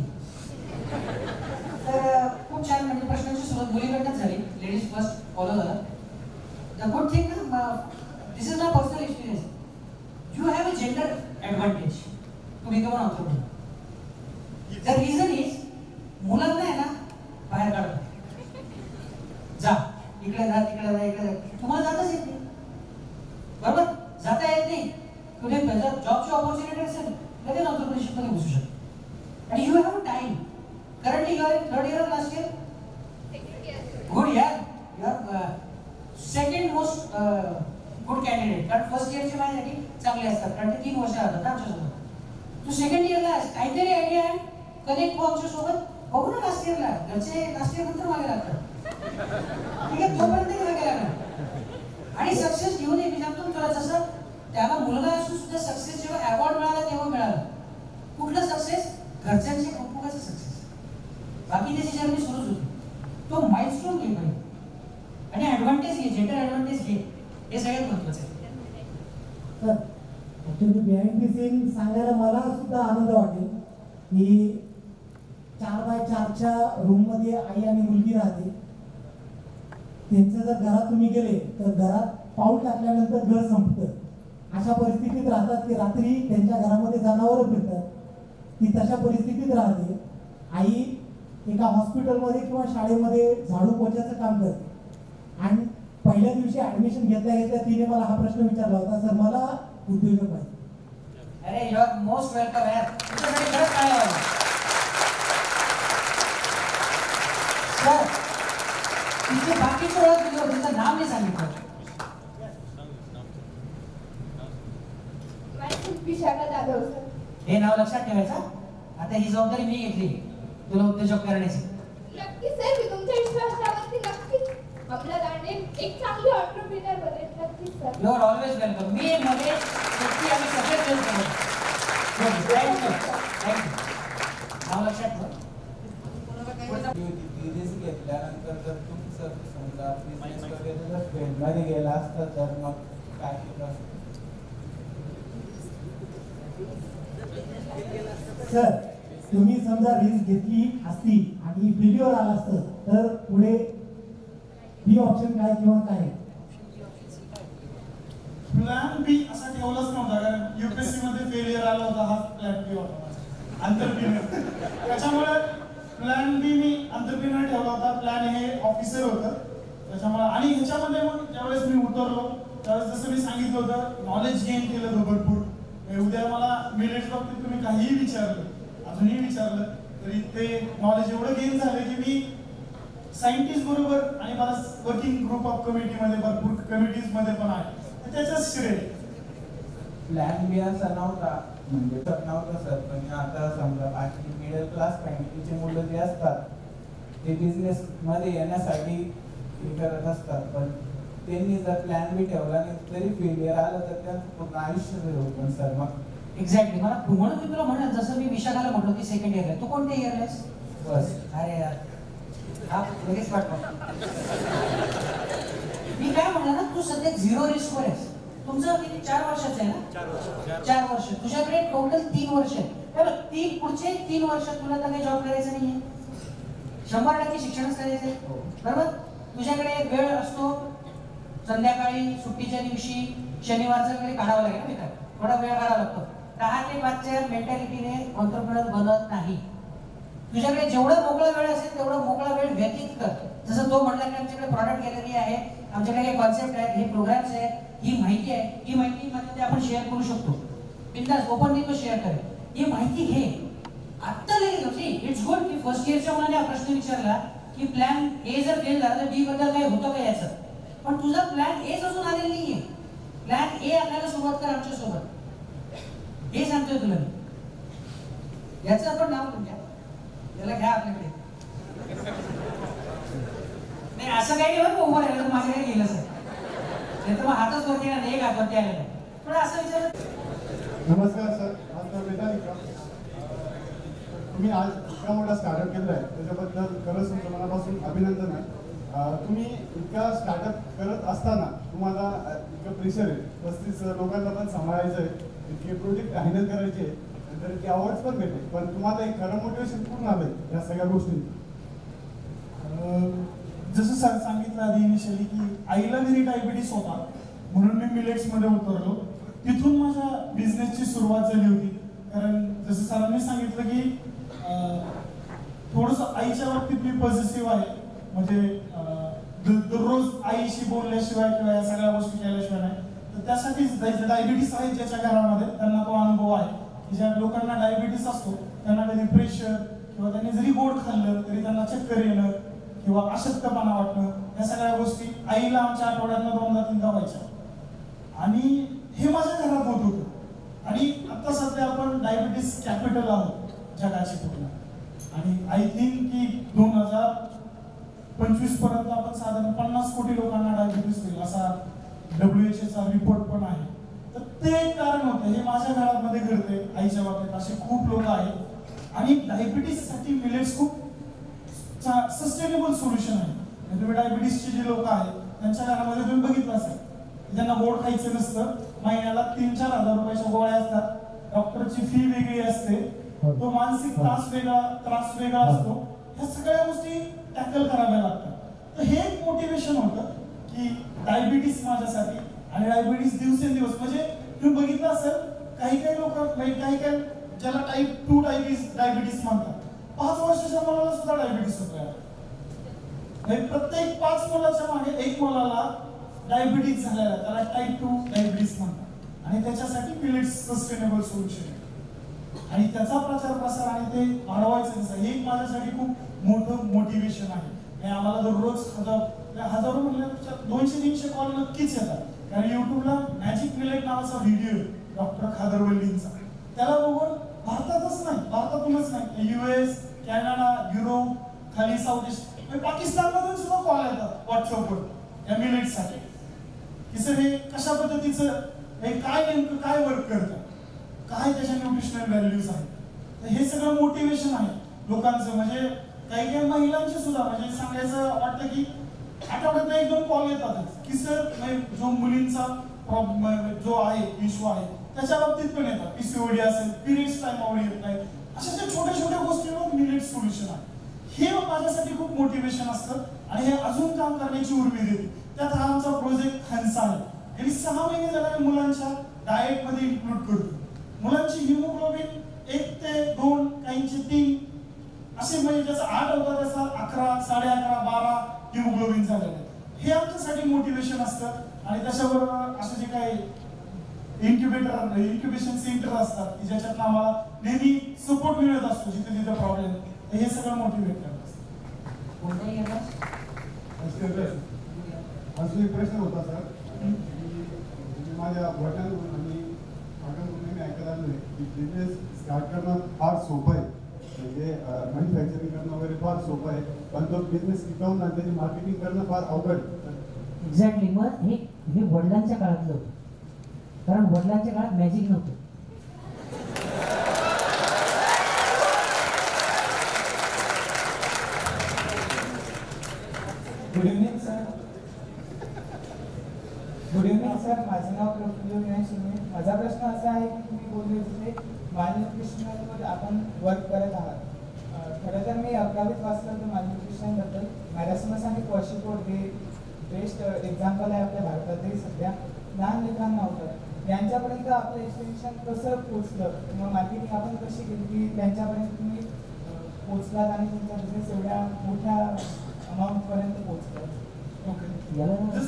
तर खूप छान, म्हणजे प्रश्नांची सुरुवात मुलीकडनंच झाली. लेडीज फर्स्ट फॉलो झाला. द गुड थिंग ना, this is my personal experience. You have a gender advantage to become an entrepreneur. The reason is मुलांना आहे ना बाहेर काढतात, जा इकडे जा तिकडे जा इकडे जा. तुम्हाला जाताच येत नाही, बरोबर? जाता येत नाही. कुठे जॉबची ऑपॉर्च्युनिटी असेल लगेच एंटरप्रेन्योरशिप मध्ये घुसू शकतो. आणि you have time. Currently you are in third year last year. Good यार, you are second most good candidate. कारण फर्स्ट इयरचे माझ्यासाठी चांगले असतात, कारण ते तीन वर्ष राहतात ना आमच्यासोबत. तू सेकंड इयरला आहेस, काहीतरी आयडिया आहे, कनेक्ट हो आमच्या सोबत. बघू ना लास्ट इयरला. घरचे लास्ट इयर नंतर मागे लागतात. ठीक आहे, तोपर्यंत गेला गेला ना. आणि सक्सेस घेऊन एक सांगतो तुला, जसं त्याला मुलगा असून सुद्धा सक्सेस जेव्हा अवॉर्ड मिळाला तेव्हा मिळाला. कुठलं सक्सेस? घरच्यांचे कौतुकाचं सक्सेस. बाकी त्याची जर्नी सुरूच होती. तो माइलस्टोन घे पाहिजे आणि ऍडव्हान्टेज घे, जेंडर ऍडव्हान्टेज घे, हे सगळ्यात महत्वाचं आहे. Sir actually behind the scene सांगायला मला सुद्धा आनंद वाटेल की चार बाय चारच्या रूम मध्ये आई आणि मुलगी राहते. त्यांचं जर घरात तुम्ही गेले तर घरात पाऊल टाकल्यानंतर घर संपतं. अशा परिस्थितीत राहतात की रात्री त्यांच्या घरामध्ये जनावरं फिरतात. ती तशा परिस्थितीत राहते. आई एका हॉस्पिटलमध्ये किंवा शाळेमध्ये झाडू पोछाचं काम करते. आणि पहिल्या दिवशी ऍडमिशन घेतल्या घेतल्या तिने मला हा प्रश्न विचारला होता, सर मला उद्योजक पाहिजे. अरे यू आर मोस्ट वेलकम यार. तुमच्यासाठी खरंच काय व्हावं सर. तिचे बाकीची ओळख दिली होती, तिचं नाव नाही सांगितलं. विशाखा जाधव सर. हे नाव लक्षात ठेवायचं. आता ही जबाबदारी मी घेतली तुला उद्योजक करण्याची. नक्की सर, मी तुमच्या विश्वासावरती नक्कीच आपल्या दांडे एक चांगली ऑन्ट्रप्रिनर बनेल. नक्कीच sir. You are always welcome. मी मध्ये व्यक्ती आम्ही सगळे वेलकम. Thank you thank you. नाव लक्षात ठेव. रिस्क घेतल्यानंतर जर तुमचं समजा बिझनेस वगैरे जर फेलमध्ये गेला असता तर मग काय केलं असतं? सर तुम्ही समजा रिस्क घेतली असती आणि फेल्युअर आला असतं तर पुढे बी ऑप्शन काय किंवा काय? प्लॅन बी असा ठेवलाच नव्हता, कारण युपीएससी मध्ये फेलियर आला होता. हा प्लॅन बी होता आंतरप्रिनर. त्याच्यामुळे प्लॅन बी मी आंतरप्रिनर ठेवला होता. प्लॅन हे ऑफिसर होतं. त्याच्यामुळे आणि ह्याच्यामध्ये मग ज्यावेळेस मी उतरलो त्यावेळेस जसं मी सांगितलं होतं नॉलेज गेन केलं होतं भरपूर. उद्या मला मिलेट्स बाबतीत तुम्ही काहीही विचारलं, अजूनही विचारलं तरी ते नॉलेज एवढं गेन झालं की मी सायंटिस्ट बरोबर आणि मला वर्किंग ग्रुप ऑफ कमिटीमध्ये भरपूर कमिटीज मध्ये पण आहे. त्याच्याच श्रेय. प्लॅन बी असा नव्हता म्हणजे तर नव्हतं सर. पण आता समजा बाकी मिडल क्लास फॅमिलीचे मुलं जे असतात ते बिझनेस मध्ये येण्यासाठी हे करत असतात. पण त्यांनी जर प्लॅन बी ठेवला नाही तरी फेलियर आलं तर त्यांचं पूर्ण आयुष्य होतं सर. मग एक्झॅक्टली मला म्हणून मी तुला म्हणलं, जसं मी विशाखाला म्हटलं की सेकंड इयरला आहे. तू कोणत्या इयरला आहेस? बस. अरे यार हा लगेच वाटतो. मी काय म्हणलं ना, तू सध्या झिरो रिस्क वर आहेस. तुमचं किती चार वर्षाचं आहे ना? चार वर्ष. तुझ्याकडे टोटल तीन वर्ष आहे. तीन पुढचे तीन वर्ष तुला तर काही जॉब करायचा नाहीये. शंभर टक्के शिक्षणच करायचंय बरोबर. तुझ्याकडे वेळ असतो संध्याकाळी सुट्टीच्या दिवशी शनिवारचा वगैरे काढावा लागेल ना मित्र. थोडा वेळ काढावा लागतो. दहा ते पाचच्या मेंटॅलिटीने ऑन्टरप्रिनर बनत नाही. तुझ्याकडे जेवढा मोकळा वेळ असेल तेवढा मोकळा वेळ व्यतीत कर. जसं तो म्हणला की आमच्याकडे प्रॉडक्ट गॅलरी आहे, आमच्याकडे हे कॉन्सेप्ट आहेत, हे प्रोग्राम्स आहेत, ही माहिती आहे. ही माहिती मध्ये आपण शेअर करू शकतो. बिंदास ओपनली तो शेअर करेल. ही माहिती घे. आत्ता लगेच इट्स गुड की फर्स्ट इयरच्या मुलाने हा प्रश्न विचारला की प्लॅन ए जर फेल झाला तर बी बद्दल काय होतं का याचं. पण तुझा प्लॅन एच अजून आलेला नाहीये. प्लॅन ए आपल्याला सुरुवात कर आमच्या सोबत. हे सांगतोय तुला मी. याचं आपण नाव घ्या, याला घ्या आपल्याकडे. नाही असं काही नाही बरं उभं राहिलं तर माझ्याकडे गेलं सर. नाही तर मग हातच वरती ना एक हात वरती आलेला. थोडं असं विचार. नमस्कार सर, माझं नाव वेदांत विक्रम. तुम्ही आज इतका मोठा स्टार्टअप केला आहे त्याच्याबद्दल खरंच तुमचं मनापासून अभिनंदन आहे. तुम्ही इतका स्टार्टअप करत असताना तुम्हाला इतकं प्रेशर आहे, पस्तीस लोकांना पण सांभाळायचं आहे, इतके प्रोजेक्ट हँडल करायचे आहे, नंतर ते अवॉर्ड्स पण भेटले. पण तुम्हाला एक खरं मोटिवेशन पूर्ण आलंय या सगळ्या गोष्टी. जसं सांगितलं आधी इनिशियली की आईला घरी डायबिटीस होता म्हणून मी मिलेट्स मध्ये उतरलो. तिथून माझ्या बिझनेसची सुरुवात झाली होती. कारण जसं सरांनी सांगितलं की थोडंसं आईच्या बाबतीत मी पॉझिटिव्ह आहे. म्हणजे दररोज आईशी बोलल्याशिवाय किंवा या सगळ्या गोष्टी केल्याशिवाय नाही. तर त्यासाठीच डायबिटीस आहे ज्याच्या घरामध्ये त्यांना तो अनुभव आहे की ज्या लोकांना डायबिटीस असतो त्यांना कधी प्रेशर किंवा त्यांनी जरी गोड खाल्लं तरी त्यांना चक्कर येणं किंवा अशक्तपणा वाटणं, या सगळ्या गोष्टी आईला आमच्या आठवड्यातनं दोनदा तीनदा व्हायच्या. आणि हे माझ्या घरात होत होतं. आणि आता सध्या आपण डायबिटीस कॅपिटल आहोत जगाची पूर्ण. आणि आय थिंक की दोन हजार पंचवीस पर्यंत आपण साधारण पन्नास कोटी लोकांना डायबिटीस होईल असा डब्ल्यू एच चा रिपोर्ट पण आहे. तर ते एक कारण होतं. हे माझ्या घरामध्ये घडते, आईच्या बाबतीत असे खूप लोक आहेत. आणि डायबिटीस साठी मिलेट्स खूप सस्टेनेबल सोल्युशन आहे. तुम्ही डायबिटीसचे जे लोक आहेत त्यांच्या घरामध्ये तुम्ही बघितलं असेल, ज्यांना गोड खायचं नसतं, महिन्याला तीन चार हजार रुपयाच्या गोळ्या असतात, डॉक्टरची फी वेगळी असते, तो मानसिक त्रास वेगळा त्रास वेगळा असतो. ह्या सगळ्या गोष्टी टॅकल कराव्या लागतात. तर हे एक मोटिवेशन होतं की डायबिटीस माझ्यासाठी, आणि डायबिटीस दिवसेंदिवस म्हणजे तुम्ही बघितलं असेल काही काही लोक काही काही ज्याला टाईप टू डायबिटीस डायबिटीस म्हणतात, पाच वर्षाच्या मुलाला सुद्धा डायबिटीस होतो. प्रत्येक पाच मुलाच्या मागे एक मुलाला डायबिटीस झालेला आहे, त्याला टाईप टू डायबिटीस म्हणतात. आणि त्याच्यासाठी मिलेट्स सस्टेनेबल सोल्युशन आहे. आणि त्याचा प्रचार प्रसार आणि ते वाढवायचं कसं, हे माझ्यासाठी खूप मोठं मोटिवेशन आहे. आणि आम्हाला दररोज हजार हजारो म्हणल्यापेक्षा दोनशे तीनशे कॉल नक्कीच येतात. कारण युट्यूबला मॅजिक मिलेट नावाचा व्हिडिओ डॉक्टर खादरवल्लींचा, त्याला बघून भारतातच नाही, भारतातूनच नाही, युएस, कॅनडा, युरोप, खाली साऊथ ईस्ट, पाकिस्तानमधून सुद्धा कॉल येतात व्हॉट्सअपवर या मिलेटसाठी की सर हे कशा पद्धतीचं, हे काय नेमकं काय वर्क करतं, काय त्याच्या न्यूट्रिशनल व्हॅल्यूज आहेत. तर हे सगळं मोटिवेशन आहे लोकांचं. म्हणजे काही काही महिलांचे सुद्धा म्हणजे सांगायचं वाटतं की आठवड्यात एक दोन कॉल येतातच की सर जो मुलींचा प्रॉब्लेम जो आहे इश्यू आहे त्याच्या बाबतीत पण येतात. पीसीओडी असेल, पिरियड्स टाइमवर येत नाही, अशा ज्या छोट्या छोट्या गोष्टींवर मिलेट सोल्युशन आहे. हे माझ्यासाठी खूप मोटिवेशन असतं आणि हे अजून काम करण्याची उर्मी देते. त्यात हा आमचा प्रोजेक्ट हंसा आहे. आणि सहा महिने झाले मुलांच्या डाएट मध्ये इन्क्लूड करतो. मुलांची हिमोग्लोबिन एक ते दोन, काहींचे तीन असे, म्हणजे ज्याचा आठ होता त्याचा अकरा, साडे अकरा, बारा हिमोग्लोबिन झालेलं. हे आमच्यासाठी मोटिवेशन असतं. आणि त्याच्याबरोबर असं जे काही इन्क्युबेटर इन्क्युबेशन सेंटर असतात की ज्याच्यात आम्हाला नेहमी सपोर्ट मिळत असतो जिथे जिथे प्रॉब्लेम, हे सगळं मोटिवेट करत असतं. कोणत्याही अजून एक प्रश्न होता सर, माझ्या वडिलांकडून आणि काकांकडून मी ऐकत आलो आहे की बिझनेस स्टार्ट करणं फार सोपं आहे, म्हणजे मॅन्युफॅक्चरिंग करणं वगैरे फार सोपं आहे, पण तो बिझनेस टिकवून आणि त्याची मार्केटिंग करणं फार अवघड. एक्झॅक्टली. मग हे हे वडिलांच्या काळातलं होतं, कारण वडिलांच्या काळात मॅजिक नव्हतं. Good evening sir. Good evening sir, माझं नाव प्रफुल्ल गणेश शिंदे. माझा प्रश्न असा आहे की तुम्ही बोलले होते मालन्यूट्रिशनवर आपण वर्क करत आहात. खरं तर मी अकरावीत वाचलं होतं मालन्यूट्रिशनबद्दल. मॅरेसमस आणि क्वॉशिकोड हे बेस्ट एक्झाम्पल आहे आपल्या भारतातही सध्या. लहान लेकरांना होतात, यांच्यापर्यंत आपलं एज्युकेशन कसं पोचलं किंवा मार्केटिंग आपण कशी केली की त्यांच्यापर्यंत तुम्ही पोचलात आणि तुमचा बिझनेस एवढ्या मोठ्या अमाऊंट पर्यंत पोहोचतात. ओके,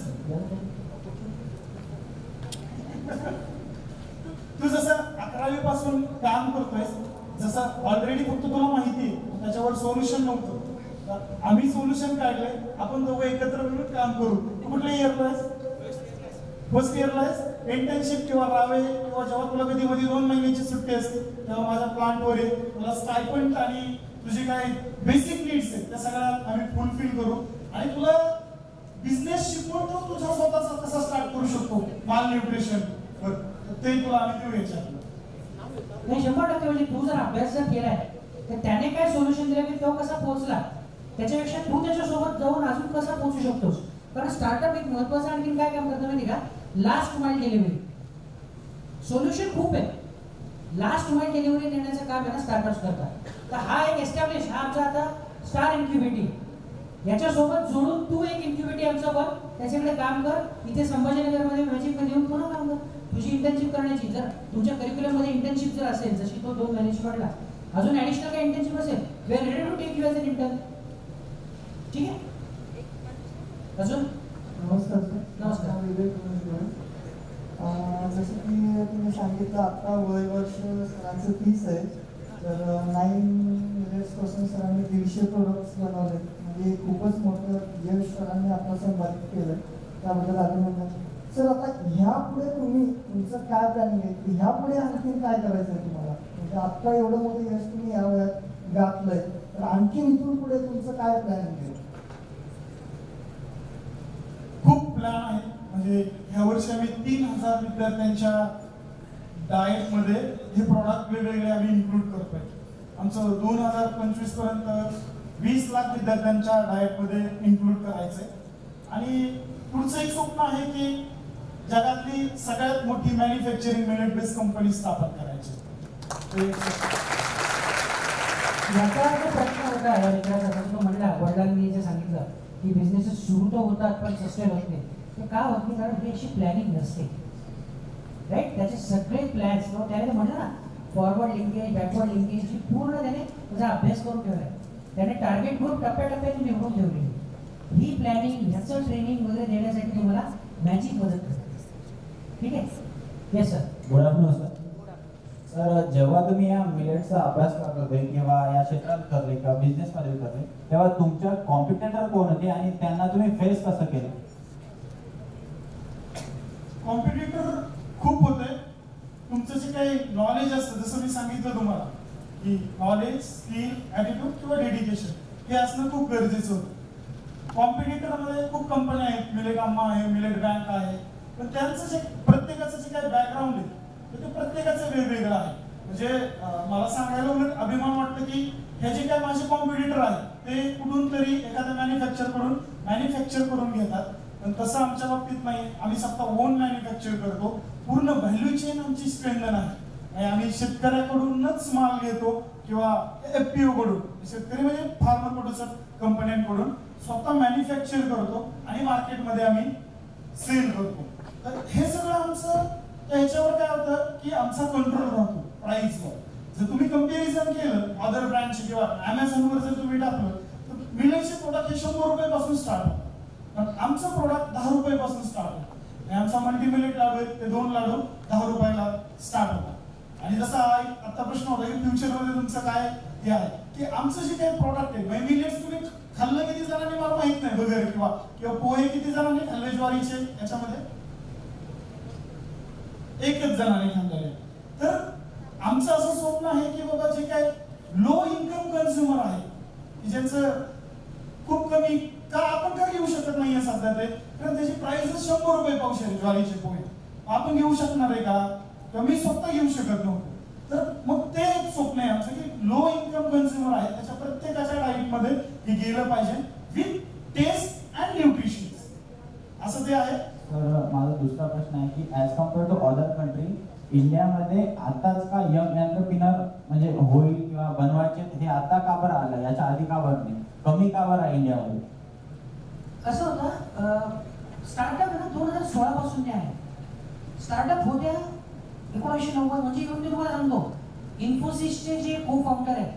तू जसं अकरावी पासून काम करतोयस, जसं ऑलरेडी फक्त तुला माहिती आहे त्याच्यावर सोल्युशन नव्हतं, आम्ही सोल्युशन काढलंय, आपण दोघं एकत्र मिळून काम करू. तू कुठल्या इयरला आहेस? फर्स्ट इयरला आहेस. इंटर्नशिप किंवा रावे किंवा जेव्हा तुला कधी मध्ये दोन महिन्याची सुट्टी असते तेव्हा माझ्या प्लांटवर ये, तुला स्टायपंट आणि तुझी काय बेसिक नीड्स आहेत त्या सगळ्या आम्ही फुलफिल करू आणि तुला बिझनेस शिकवतो तुझा स्वतःचा कसा स्टार्ट करू शकतो माल न्यूट्रिशन वर, ते तुला आम्ही देऊ याच्यात. नाही, शंभर टक्के. म्हणजे तू जर अभ्यास जर केलाय तर त्याने काय सोल्युशन दिलं की तो कसा पोहोचला, त्याच्यापेक्षा तू त्याच्यासोबत जाऊन अजून कसा पोहोचू शकतोस. कारण स्टार्टअप एक महत्वाचं आणखी काय काम करतं माहिती का, लास्ट माइल डिलिव्हरी. सोल्युशन खूप आहे, लास्ट माइल डिलिव्हरी देण्याचं काम आहे ना स्टार्टअप्स करतात. तर हा एक एस्टॅब्लिश, हा आमचा आता स्टार इन्क्युबेटिंग, याच्यासोबत जोडून तू एक इन्क्युबेटी आमचा बघ, त्याच्याकडे काम कर. इथे संभाजीनगरमध्ये मॅजिकमध्ये येऊन पुन्हा काम कर. तुझी इंटर्नशिप करण्याची, जर तुमच्या करिक्युलममध्ये इंटर्नशिप जर असेल, जशी तो दोन महिन्याची पडला, अजून ऍडिशनल काही इंटर्नशिप असेल, we are ready to take you as an intern. ठीक आहे. अजून नमस्कार सर. नमस्कार. जसं की तुम्ही सांगितलं आता वय वर्ष सरांचं तीस आहे, तर नाईन मिनिट्सपासून सरांनी दीडशे प्रोडक्ट्स बनवले, म्हणजे खूपच मोठं यश सरांनी आपलं संपादित केलं, त्याबद्दल अभिनंदन सर. आता ह्या पुढे तुम्ही तुमचं काय प्लॅनिंग आहे की ह्या पुढे आणखीन काय करायचं आहे तुम्हाला, म्हणजे आत्ता एवढं मोठं यश तुम्ही या वयात गाठलंय, तर आणखीन इथून पुढे तुमचं काय प्लॅनिंग आहे? प्लॅन आहे. म्हणजे ह्या वर्षी आम्ही तीन हजार विद्यार्थ्यांच्या डाएटमध्ये हे प्रॉडक्ट वेगवेगळे आम्ही इन्क्लूड करतोय. आमचं दोन हजार पंचवीस पर्यंत वीस लाख विद्यार्थ्यांच्या डाएटमध्ये इन्क्लूड करायचंय. आणि पुढचं एक स्वप्न आहे की जगातली सगळ्यात मोठी मॅन्युफॅक्चरिंग मिलेट बेस्ड कंपनी स्थापन करायची. याचा जो प्रश्न होता या विचाराचा तो म्हणला वडिलांनी जे सांगितलं की बिझनेसेस सुरू तर होतात पण सस्टेन होत नाही. ते का होत नाही? कारण ही अशी प्लॅनिंग नसते, राईट. त्याचे सगळे प्लॅन्स किंवा त्याने म्हणलं ना फॉरवर्ड लिंकेज बॅकवर्ड लिंकेज ही पूर्ण त्याने त्याचा अभ्यास करून ठेवलाय. त्याने टार्गेट ग्रुप टप्प्याटप्प्याने निवडून ठेवलेली. ही प्लॅनिंग ह्याचं ट्रेनिंग वगैरे देण्यासाठी तुम्हाला मॅजिक मदत करते. ठीक आहे. Yes sir. Good afternoon sir. Sir जेव्हा तुम्ही या मिलेटचा अभ्यास करत होते किंवा या क्षेत्रात करले किंवा बिझनेसमध्ये करले तेव्हा तुमच्या कॉम्पिटिटर कोण होते आणि त्यांना तुम्ही फेस कसं केलं? कॉम्पिटिटर खूप होते. तुमचं जे काही नॉलेज असतं जसं मी सांगितलं तुम्हाला की नॉलेज स्किल ॲटिट्यूड किंवा डेडिकेशन हे असणं खूप गरजेचं होतं. कॉम्पिटिटरमध्ये खूप कंपन्या आहेत. मिलेट अम्मा आहे, मिलेट बँक आहे. पण त्यांचं जे प्रत्येकाचं जे काही बॅकग्राऊंड आहे ते प्रत्येकाचं वेगवेगळं आहे. म्हणजे मला सांगायला उलट अभिमान वाटतं की हे जे काही माझे कॉम्पिटिटर आहेत ते कुठून तरी एखाद्या मॅन्युफॅक्चर कडून मॅन्युफॅक्चर करून घेतात. पण तसं आमच्या बाबतीत नाही. आम्ही स्वतः ओन मॅन्युफॅक्चर करतो. पूर्ण व्हॅल्यू चेन आमची स्ट्रेंथन आहे. आम्ही शेतकऱ्याकडूनच माल घेतो किंवा एफपीओ कडून, शेतकरी म्हणजे फार्मर प्रोड्युसर कंपन्यांकडून स्वतः मॅन्युफॅक्चर करतो आणि मार्केटमध्ये आम्ही सेल करतो. तर हे सगळं आमचं त्याच्यावर काय होतं की आमचा कंट्रोल राहतो प्राइसवर. जर तुम्ही कंपॅरिझन केलं अदर ब्रँडचे किंवा अमेझॉनवर जर तुम्ही टाकलं तर मिलेटचे प्रोडक्ट हे शंभर रुपयापासून स्टार्ट होतं. पण आमचं प्रोडक्ट दहा रुपयापासून स्टार्ट होतं. आमचा मल्टी मिलेट लाडू आहे ते दोन लाडू दहा रुपयाला स्टार्ट होतात. आणि जसा आता प्रश्न होता की फ्युचरमध्ये तुमचं काय हे आहे की आमचं जे काही प्रॉडक्ट आहे मिलेट्स तुम्ही खाल्लं किती जणांनी मला माहित नाही वगैरे किंवा किंवा पोहे किती जणांनी खाल्ले ज्वारीचे याच्यामध्ये एकच जणांनी खाल्लेले. तर आमचं असं स्वप्न आहे की बाबा जे काय लो इन्कम कन्झ्युमर आहे की ज्यांचं खूप कमी का आपण का घेऊ शकत नाहीये सध्या ते कारण त्याची प्राइस शंभर रुपये पावशे आहे ज्वारीचे पोहे. आपण घेऊ शकणार आहे का? किंवा मी स्वतः घेऊ शकत नव्हतो. तर मग ते एक स्वप्न आहे आमचं की लो इन्कम कन्झ्युमर आहे त्याच्या प्रत्येकाच्या डाईटमध्ये हे गेलं पाहिजे विथ टेस्ट अँड न्यूट्रिशन असं ते आहे. तर माझा दुसरा प्रश्न आहे की as compare to other country इंडियामध्ये आताच का यंग एंटरप्रिनर म्हणजे होईल किंवा बनवायचे हे आता का बरं आलं? याच्या आधी का बरं नाही? कमी का बरं आहे इंडियामध्ये? कसं होतं स्टार्टअप आहे ना दोन हजार सोळा पासून ते आहे. स्टार्टअप होत्या एकोणीसशे नव्वद म्हणजे येऊन मी तुम्हाला सांगतो इन्फोसिसचे जे को फाउंडर आहेत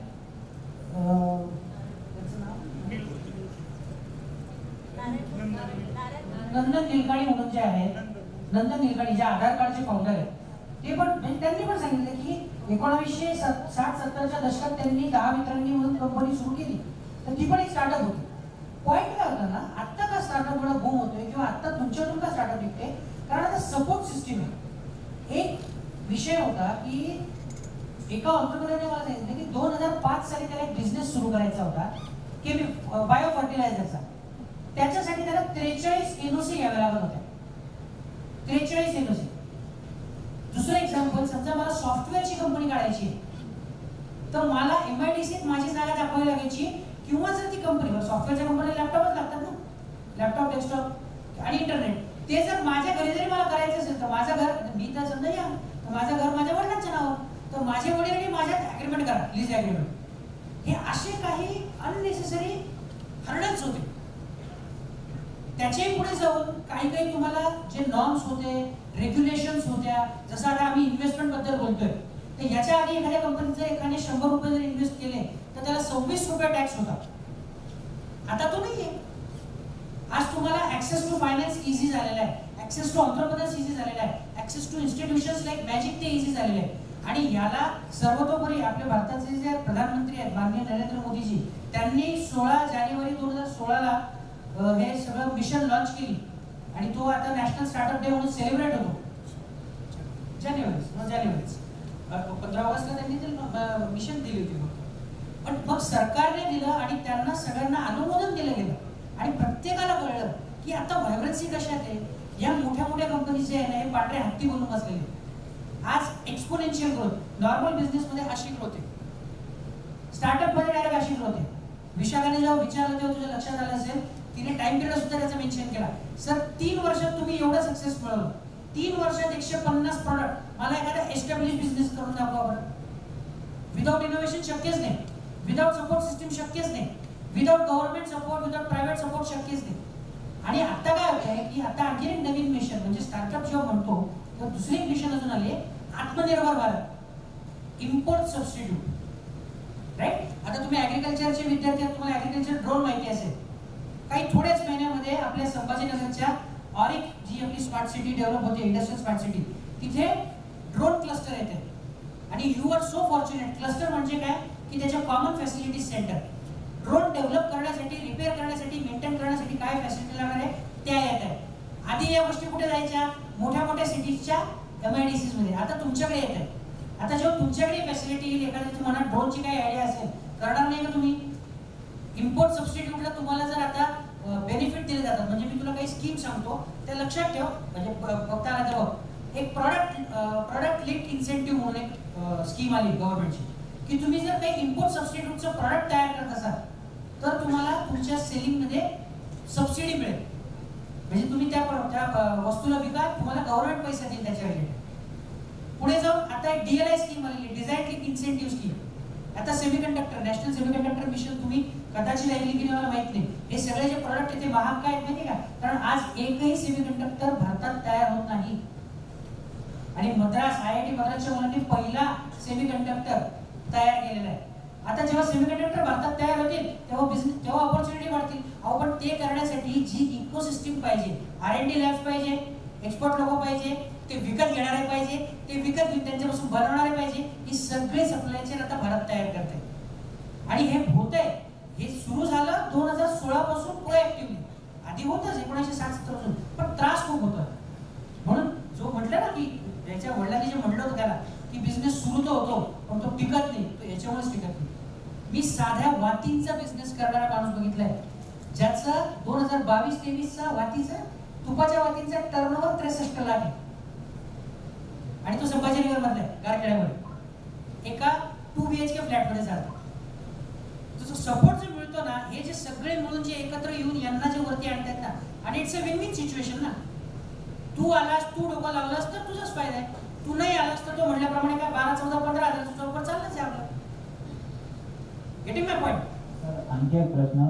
नंदन निलकाणी म्हणून जे आहेत नंदन निलकाणी जे आधार कार्डचे फाउंडर आहेत ते पण त्यांनी पण सांगितलं की एकोणावीसशे साठ सत्तरच्या दशकात त्यांनी दहा मित्रांनी म्हणून कंपनी सुरू केली. तर ती पण एक स्टार्टअप होती. पॉईंट काय होता ना आत्ता का स्टार्टअप एवढा बूम होतोय किंवा आत्ता तुमच्याकडून का स्टार्टअप निघते कारण आता सपोर्ट सिस्टीम आहे. एक विषय होता की एका ऑन्टरप्रेनरने मला सांगितलं की दोन हजार पाच साली त्याला एक बिझनेस सुरू करायचा होता की बायो फर्टिलायझरचा. त्याच्यासाठी त्याला त्रेचाळीस एनओसी घ्याव्या लागत होत्या. त्रेचाळीस एनओसी. दुसरं एक्झाम्पल समजा मला सॉफ्टवेअरची कंपनी काढायची आहे तर मला एमआयडीसीत माझी जागा दाखवावी लागायची किंवा जर ती कंपनी सॉफ्टवेअरच्या कंपनीला लॅपटॉपच लागतात ना लॅपटॉप डेस्कटॉप आणि इंटरनेट ते जर माझ्या घरी जरी मला करायचं असेल तर माझं घर मी तर समजा या तर माझं घर माझ्या वडिलांच्या नावावर तर माझे वडील आणि माझ्यात ॲग्रीमेंट करा लीज ॲग्रीमेंट. हे असे काही अननेसेसरी हर्डल्स होते. त्याच्याही पुढे जाऊन काही काही तुम्हाला जे नॉर्म्स होते रेग्युलेशन्स होत्या जसं आता आम्ही इन्व्हेस्टमेंट बद्दल बोलतोय तर याच्या आधी एखाद्या कंपनीत जर एखाद्याने शंभर रुपये जर इन्व्हेस्ट केले तर त्याला सव्वीस रुपये टॅक्स होता. आता तो नाहीये. आज तुम्हाला ऍक्सेस टू फायनान्स इझी झालेला आहे. ऍक्सेस टू एंटरप्रेन्योर्स इझी झालेला आहे. Access to institutions like magic ते इझी झालेले आहे. आणि याला सर्वतोपरी आपल्या भारताचे जे प्रधानमंत्री आहेत माननीय नरेंद्र मोदीजी त्यांनी सोळा जानेवारी दोन हजार सोळाला हे सगळं मिशन लॉन्च केली आणि तो आता नॅशनल स्टार्टअप डे म्हणून सेलिब्रेट होतो. जानेवारी जानेवारीच पंधरा ऑगस्टला त्यांनी ते मिशन दिली होती. पण मग सरकारने दिलं आणि त्यांना सगळ्यांना अनुमोदन दिलं गेलं आणि प्रत्येकाला कळलं की आता व्हायब्रन्सी कशात आहे, या मोठ्या मोठ्या कंपनी जे आहे ना हे पांढरे हत्ती बनून बसलेले. आज एक्सपोनेन्शियल ग्रोथ, नॉर्मल बिझनेस मध्ये अशी ग्रोथ आहे, स्टार्टअप मध्ये डायरेक्ट अशी ग्रोथ आहे. विशाखाने जेव्हा विचारलं तेव्हा तुझ्या लक्षात आलं असेल, तिने टाइम पिरियड सुद्धा त्याचा मेन्शन केला. सर तीन वर्षात तुम्ही एवढं सक्सेस मिळवलं, तीन वर्षात एकशे पन्नास प्रॉडक्ट. मला एखादा एस्टॅब्लिश बिझनेस करून दाखवा बरं. विदाउट इनोव्हेशन शक्यच नाही, विदाउट सपोर्ट सिस्टीम शक्यच नाही, without government support, without private support शक्यच नाही. आणि आता काय होत आहे की आता आणखी एक नवीन मिशन म्हणजे स्टार्टअप जेव्हा म्हणतो तेव्हा दुसरी एक मिशन अजून आली आहे, आत्मनिर्भर भारत, इम्पोर्ट सबस्टिट्यूट. राईट. आता तुम्ही ऍग्रिकल्चरचे विद्यार्थी आहात, तुम्हाला ऍग्रिकल्चर ड्रोन माहिती असेल. काही थोड्याच महिन्यामध्ये आपल्या संभाजीनगरच्या ऑरिक जी आपली स्मार्ट सिटी डेव्हलप होते, इंडस्ट्रियल स्मार्ट सिटी, तिथे ड्रोन क्लस्टर येते. आणि you are so fortunate. Cluster म्हणजे काय की त्याच्या common facilities centre. Drone develop करण्यासाठी, रिपेअर करण्यासाठी, मेंटेन करण्यासाठी काय फॅसिलिटी लागणार आहे त्या येत आहे. आधी या गोष्टी कुठे जायच्या, मोठ्या मोठ्या सिटीजच्या एमआयडीसीज मध्ये. आता तुमच्याकडे येत आहे. आता जेव्हा तुमच्याकडे फॅसिलिटी येईल, एखाद्या मनात ड्रोनची काही आयडिया असेल, करणार नाही का तुम्ही? इम्पोर्ट सबस्टिट्यूटला तुम्हाला जर आता बेनिफिट दिले जातात, म्हणजे मी तुला काही स्कीम सांगतो त्या लक्षात ठेव, म्हणजे बघता आला तेव्हा एक प्रॉडक्ट प्रॉडक्ट लिंक इन्सेंटिव्ह म्हणून एक स्कीम आली गव्हर्नमेंटची, की तुम्ही जर काही इम्पोर्ट सबस्टिट्यूटचं प्रॉडक्ट तयार करत असाल तर तुम्हाला तुमच्या सेलिंगमध्ये सबसिडी मिळेल. म्हणजे तुम्ही त्या त्या वस्तूला विका, तुम्हाला गव्हर्नमेंट पैसे देईल त्याच्या रिलेटेड. पुढे जाऊन आता एक डीएलआय स्कीम आलेली, डिझाईन लिंक इन्सेंटिव्ह स्कीम. आता सेमीकंडक्टर, नॅशनल सेमीकंडक्टर मिशन तुम्ही कदाचित ऐकली की मला माहित नाही. हे सगळे जे प्रोडक्ट आहेत ते महाग काय आहेत माहिती का? कारण आज एकही सेमीकंडक्टर भारतात तयार होत नाही. आणि मद्रास आय आय टी मद्रासच्या मुलांनी पहिला सेमीकंडक्टर तयार केलेला आहे. आता जेव्हा सेमीकंडक्टर भारतात तयार होतील तेव्हा बिझनेस, तेव्हा ऑपॉर्च्युनिटी वाढतील. अहो पण ते करण्यासाठी जी इकोसिस्टीम पाहिजे, आर एन डी लॅब्स पाहिजे, एक्सपर्ट लोक पाहिजे, ते विकत घेणारे पाहिजे, ते विकत घेऊन त्यांच्यापासून बनवणारे पाहिजे, ही सगळे सप्लाय चेन आता भारत तयार करते. आणि हे होतंय, हे सुरू झालं दोन हजार सोळा पासून प्रोएक्टिव्हली. आधी होतच एकोणीसशे साठ सत्तर पासून, पण त्रास खूप होता. म्हणून जो म्हटलं ना की त्याच्या वडिलांनी जे म्हटलं होतं त्याला की बिझनेस सुरू तर होतो पण तो टिकत नाही, तो याच्यामुळेच टिकत नाही. मी साध्या वातींचा बिझनेस करणारा माणूस बघितलाय, ज्याचा दोन हजार बावीस तेवीस चा वातीचा तुपाच्या वातींचा टर्नओव्हर त्रेसष्ट लाख आहे. आणि तो संभाजीनगर मधला आहे, गारखेड्यामध्ये एका टू बीएचके फ्लॅट मध्ये चालतो. जो सपोर्ट जो मिळतो ना, हे जे सगळे मिळून जे एकत्र येऊन यांना जे वरती आणतात ना, आणि it's a win win situation ना. तू आलास, तू डोकं लावलास तर तुझाच फायदा आहे. तू नाही आलास तर तो म्हटल्याप्रमाणे काय बारा चौदा पंधरा हजार चौपर चाललंच आहे आपलं. Getting my point. आणखी एक प्रश्न,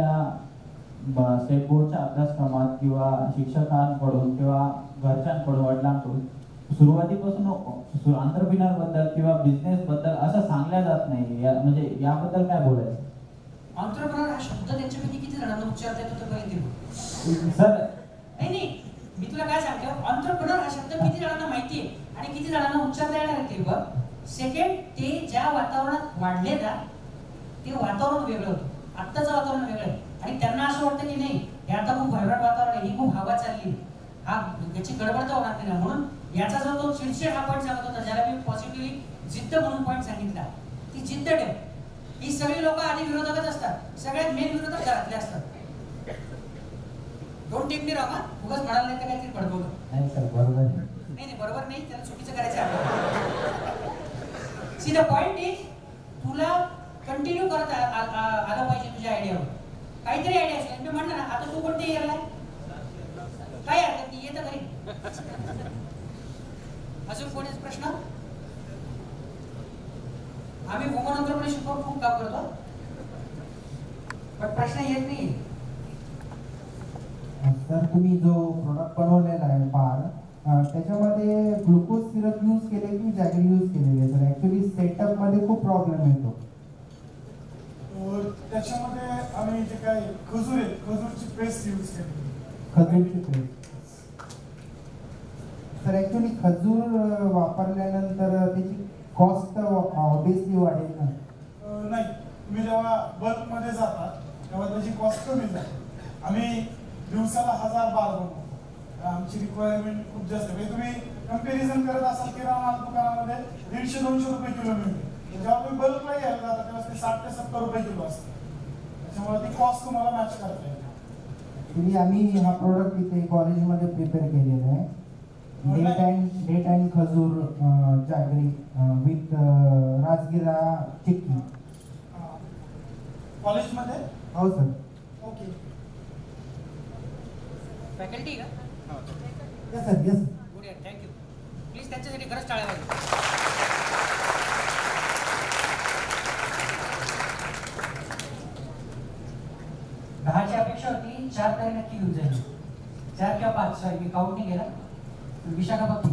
आपल्या स्टेट बोर्डच्या अभ्यासक्रमात किंवा शिक्षकांकडून किंवा घरच्यांकडून, वडिलांकडून सुरुवातीपासून आंतरप्रिनर बद्दल किंवा बिझनेस बद्दल असं सांगल्या जात नाही. या म्हणजे याबद्दल काय बोलायचं? आंतरप्रिनर हा शब्द त्यांच्यापैकी किती जणांना उच्चारता येतो तर काही सर नाही नाही मी तुला काय सांगतो, आंतरप्रिनर हा शब्द किती जणांना माहिती आहे आणि किती जणांना उच्चारता येणार आहे ते बघ. सेकंड, ते ज्या वातावरणात वाढले ना ते वातावरण वेगळं होतं, आत्ताचं वातावरण वेगळं आहे. आणि त्यांना असं वाटतं की नाही हे आता खूप व्हायब्रंट वातावरण आहे, ही खूप हवा चालली, हा याची गडबड तर होणार नाही. म्हणून याचा जो तो चिडचिड हा पॉईंट सांगत होता, ज्याला मी पॉझिटिव्हली जिद्द म्हणून पॉईंट सांगितला, ती जिद्द ठेव. ही सगळी लोक आधी विरोधकच असतात, सगळ्यात मेन विरोधक घरातले असतात. डोंट टेक मी रॉंग, हा उगाच म्हणाल नाही तर काहीतरी पडबवलं. नाही सर बरोबर नाही नाही बरोबर नाही, त्याला चुकीचं करायचं आहे. सी द पॉइंट इज, तुला कंटिन्यू करत आलं पाहिजे तुझ्या आयडियावर. काहीतरी आयडिया असेल, मी म्हणणार आता तू कोणते इयरला आहे, काय हरकत नाही, येतं घरी. अजून कोणीच प्रश्न? आम्ही वुमन एंटरप्रेन्योरशिप शिकवून खूप काम करतो, पण प्रश्न येत नाही. सर तुम्ही जो प्रोडक्ट बनवलेला आहे बार, त्याच्यामध्ये ग्लुकोज सिरप यूज केले की जॅगरी यूज केलेली आहे? सर ऍक्च्युली सेटअप मध्ये खूप प्रॉब्लेम येतो. त्याच्यामध्ये आम्ही जे काय खजूर आहे, खजूरची पेस्ट यूज केली. खजूरची पेस्ट सर, ऍक्च्युली खजूर वापरल्यानंतर त्याची कॉस्ट ऑब्विसली वाढेल ना? नाही, तुम्ही जेव्हा बल्क मध्ये जातात तेव्हा त्याची कॉस्ट कमी जाते. आम्ही दिवसाला हजार बार बनवतो, आमची रिक्वायरमेंट खूप जास्त आहे. तुम्ही कंपॅरिझन करत असाल किराणा दुकानामध्ये दीडशे दोनशे रुपये किलो मिळते, जेव्हा तुम्ही बल्कला घ्यायला जाता तेव्हा ते साठ ते सत्तर रुपये किलो असते. त्याच्यामुळे ती कॉस्ट तुम्हाला मॅच करता येते. ॲक्च्युली आम्ही हा प्रोडक्ट इथे कॉलेजमध्ये प्रिपेअर केलेला आहे. Date and date and khajur jaggery with rajgira chikki. कॉलेजमध्ये? हो सर. ओके. फॅकल्टी का? Yes sir yes. गुड यार, थँक्यू. प्लीज त्यांच्यासाठी खरंच टाळ्या वाजवा. दहाची अपेक्षा होती, चार तरी नक्की घेऊन जाईल. चार किंवा पाच, सॉरी मी काउंट नाही केला. विशाखापत्ती.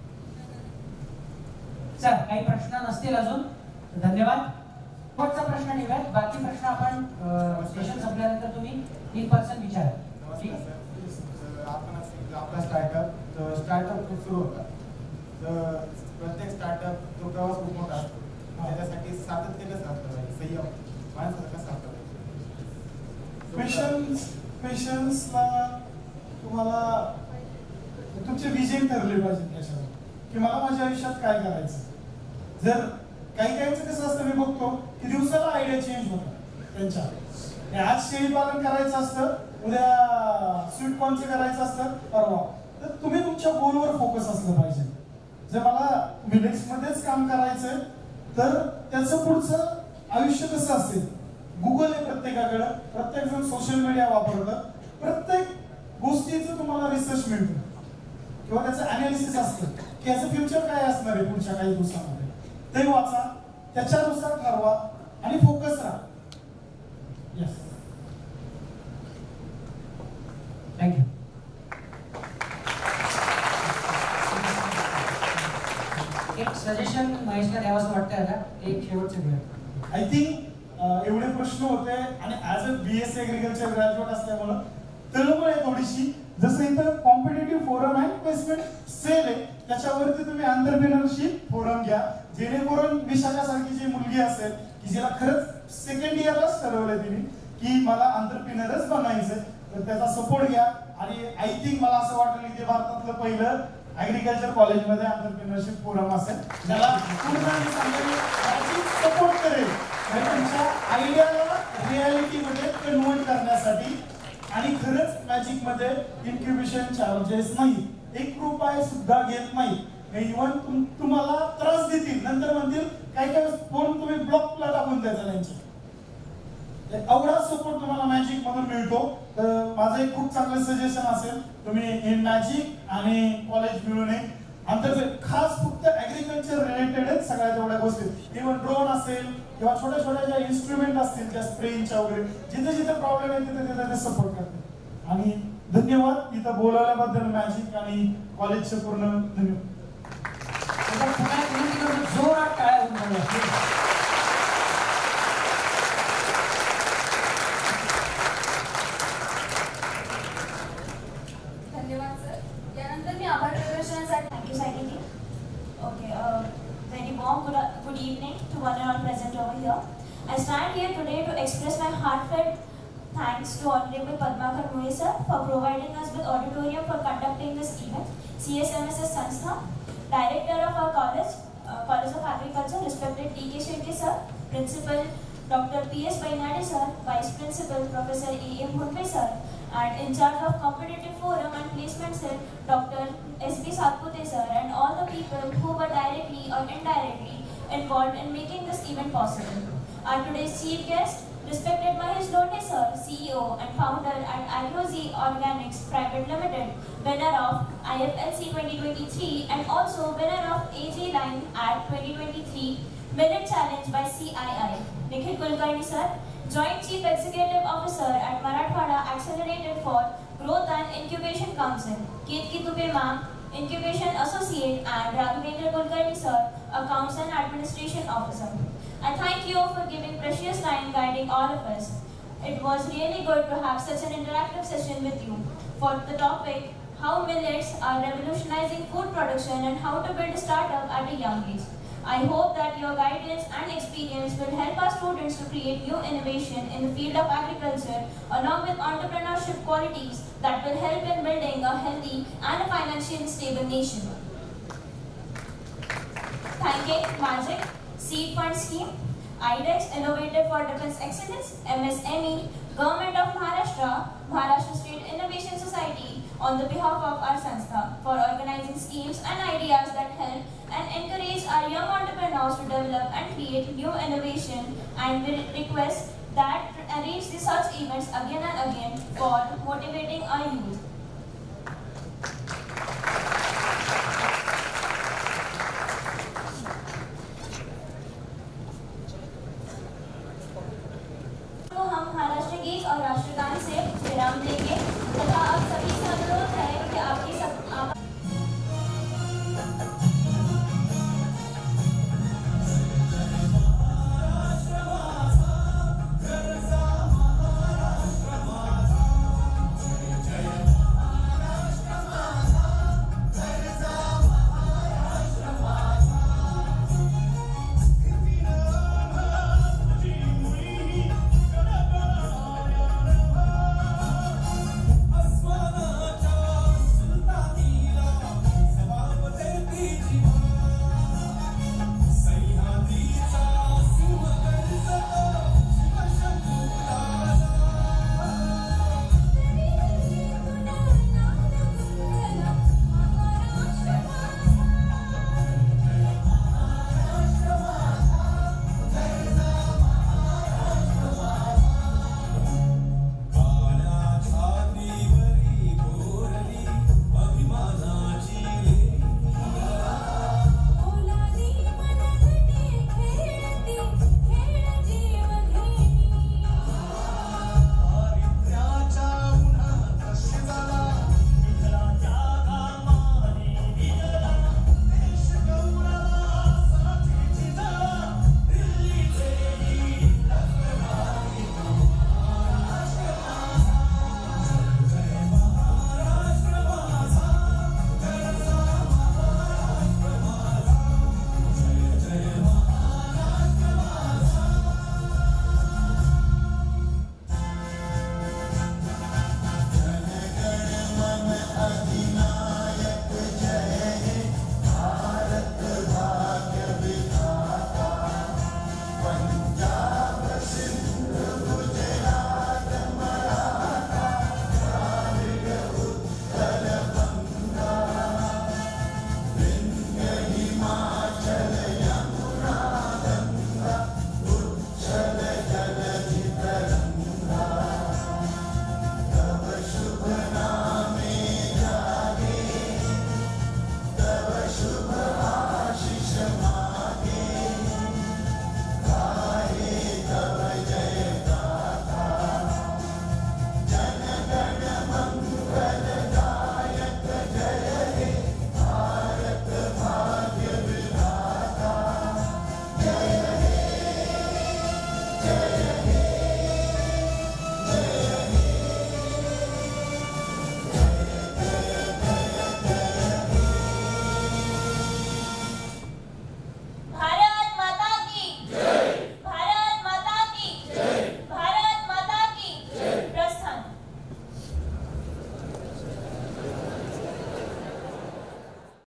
चल, काही प्रश्न नसतील अजून, धन्यवाद. शेवटचा प्रश्न निघाल, बाकी प्रश्न आपण सेशन संपल्यानंतर तुम्ही इन पर्सन विचारा. ठीक आहे. आपण आपला स्टार्टअप स्टार्टअप खूप सुरू होता, तर प्रत्येक स्टार्टअप तो प्रवास खूप मोठा असतो. त्याच्यासाठी सातत्यानेच असतं पाहिजे, संयम माणसाला कसा असतं. पेशन्स पेशन्सला तुम्हाला तुमचे विजन ठरले पाहिजे त्याच्यावर, की मला माझ्या आयुष्यात काय करायचं. जर काही काहींचं कसं असतं, मी बघतो की दिवसाला आयडिया चेंज होतात त्यांच्या. आज शेळी पालन करायचं असतं, उद्या स्वीट कॉर्नचं करायचं असतं, परवा. तर तुम्ही तुमच्या गोलवर फोकस असलं पाहिजे. जर मला मिलेट्समध्येच काम करायचंय तर त्याचं पुढचं आयुष्य कसं असेल. गुगल आहे प्रत्येकाकडं, प्रत्येक जण सोशल मीडिया वापरतं, प्रत्येक गोष्टीचं तुम्हाला रिसर्च मिळतं किंवा त्याचं अनालिसिस असतं की याचं फ्युचर काय असणार आहे पुढच्या काही दिवसामध्ये. ते वाचा, त्याच्यानुसार ठरवा आणि फोकस राहा. Yes, thank you. एक सजेशन महेशला द्यावंसं वाटतंय आता, एक शेवटचं वेळ. आय थिंक एवढे प्रश्न होते आणि as a B S C agriculture graduate असल्यामुळं तळमळ आहे थोडीशी. जसं इथं कॉम्पिटेटिव्ह फोरम आहे, प्लेसमेंट सेल आहे, त्याच्यावरती तुम्ही एंटरप्रेन्योरशिप फोरम घ्या, जेणेकरून विशाखासारखी जी मुलगी असेल की जिला खरंच सेकंड इयरलाच ठरवलंय तिने की मला एंटरप्रेन्योरच बनायचंय, तर त्याचा सपोर्ट घ्या. आणि आय थिंक मला असं वाटलं की ते भारतातलं पहिलं ॲग्रिकल्चर कॉलेजमध्ये एंटरप्रेन्योरशिप फोरम असेल, ज्याला पूर्ण सपोर्ट करेल आणि तुमच्या आयडियाला रियालिटीमध्ये कन्व्हर्ट करण्यासाठी. आणि खरंच मॅजिक मध्ये इन्क्युबेशन चार्जेस नाही, एक रुपये सुद्धा घेत नाही. इव्हन तुम्हाला त्रास देतील, नंतर म्हणतील काही काही फोन तुम्ही ब्लॉकला टाकून द्यायचा त्यांच्या. एवढा सपोर्ट तुम्हाला मॅजिक मधून मिळतो. तर माझं एक खूप चांगलं सजेशन असेल, तुम्ही इन मॅजिक आणि कॉलेज मिळून अंतर्गत खास फक्त ऍग्रिकल्चर रिलेटेड सगळ्या जेवढ्या गोष्टी, इव्हन ड्रोन असेल किंवा छोट्या छोट्या ज्या इन्स्ट्रुमेंट असतील त्या स्प्रेइंगच्या वगैरे, जिथे जिथे प्रॉब्लेम आहे तिथे तिथे ते सपोर्ट करते. आणि धन्यवाद इथं बोलवल्याबद्दल मॅजिक आणि कॉलेजचे पूर्ण धन्यवाद. जोरात टाळ्या होऊन जाऊया. धन्यवाद सर. यानंतर मी आभार प्रदर्शनासाठी थँक्यू सांगितली. Okay, very warm good, good evening to one and all present over here. I stand here today to express my heartfelt thanks to Honorable Padmakar Moye sir for providing us with auditorium for conducting this event. C S M S S Sanstha, Director of our college, uh, College of Agriculture, respected D K Shetty sir, Principal Doctor P S Bainade sir, Vice Principal Professor A M Hunpe sir, and in charge of Competitive Forum and Placement Cell, Doctor S B Satpute sir, and all the people who were directly or indirectly involved in making this event possible. Our today's chief guest, respected Mahesh Lode sir, C E O and founder at AgroZ Organics Private Limited, winner of I F L C twenty twenty-three and also winner of A G Line at twenty twenty-three Millet Challenge by C I I. Nikhil Kulkarni sir, Joint Chief Executive Officer at Marathwada Accelerated for Growth and Incubation Council, Ketki Dubey ma'am, Incubation Associate, and Raghavendra Kulkarni sir, Accounts and Administration Officer. I thank you for giving precious time guiding all of us. It was really good to have such an interactive session with you for the topic, how millets are revolutionizing food production and how to build a startup at a young age. I hope that your guidance and experience will help our students to create new innovation in the field of agriculture along with entrepreneurship qualities that will help in building a healthy and a financially stable nation. Thanking Magic, Seed Fund Scheme, I D E X Innovative for Defense Excellence, M S M E, Government of Maharashtra, Maharashtra State Innovation Society, on the behalf of our Sanstha, for organizing schemes and ideas that help and encourage our young entrepreneurs to develop and create new innovation, and we request that arrange such events again and again for motivating our youth. तो हम महाराष्ट्र गीत और राष्ट्रगान से विराम लेंगे तथा अब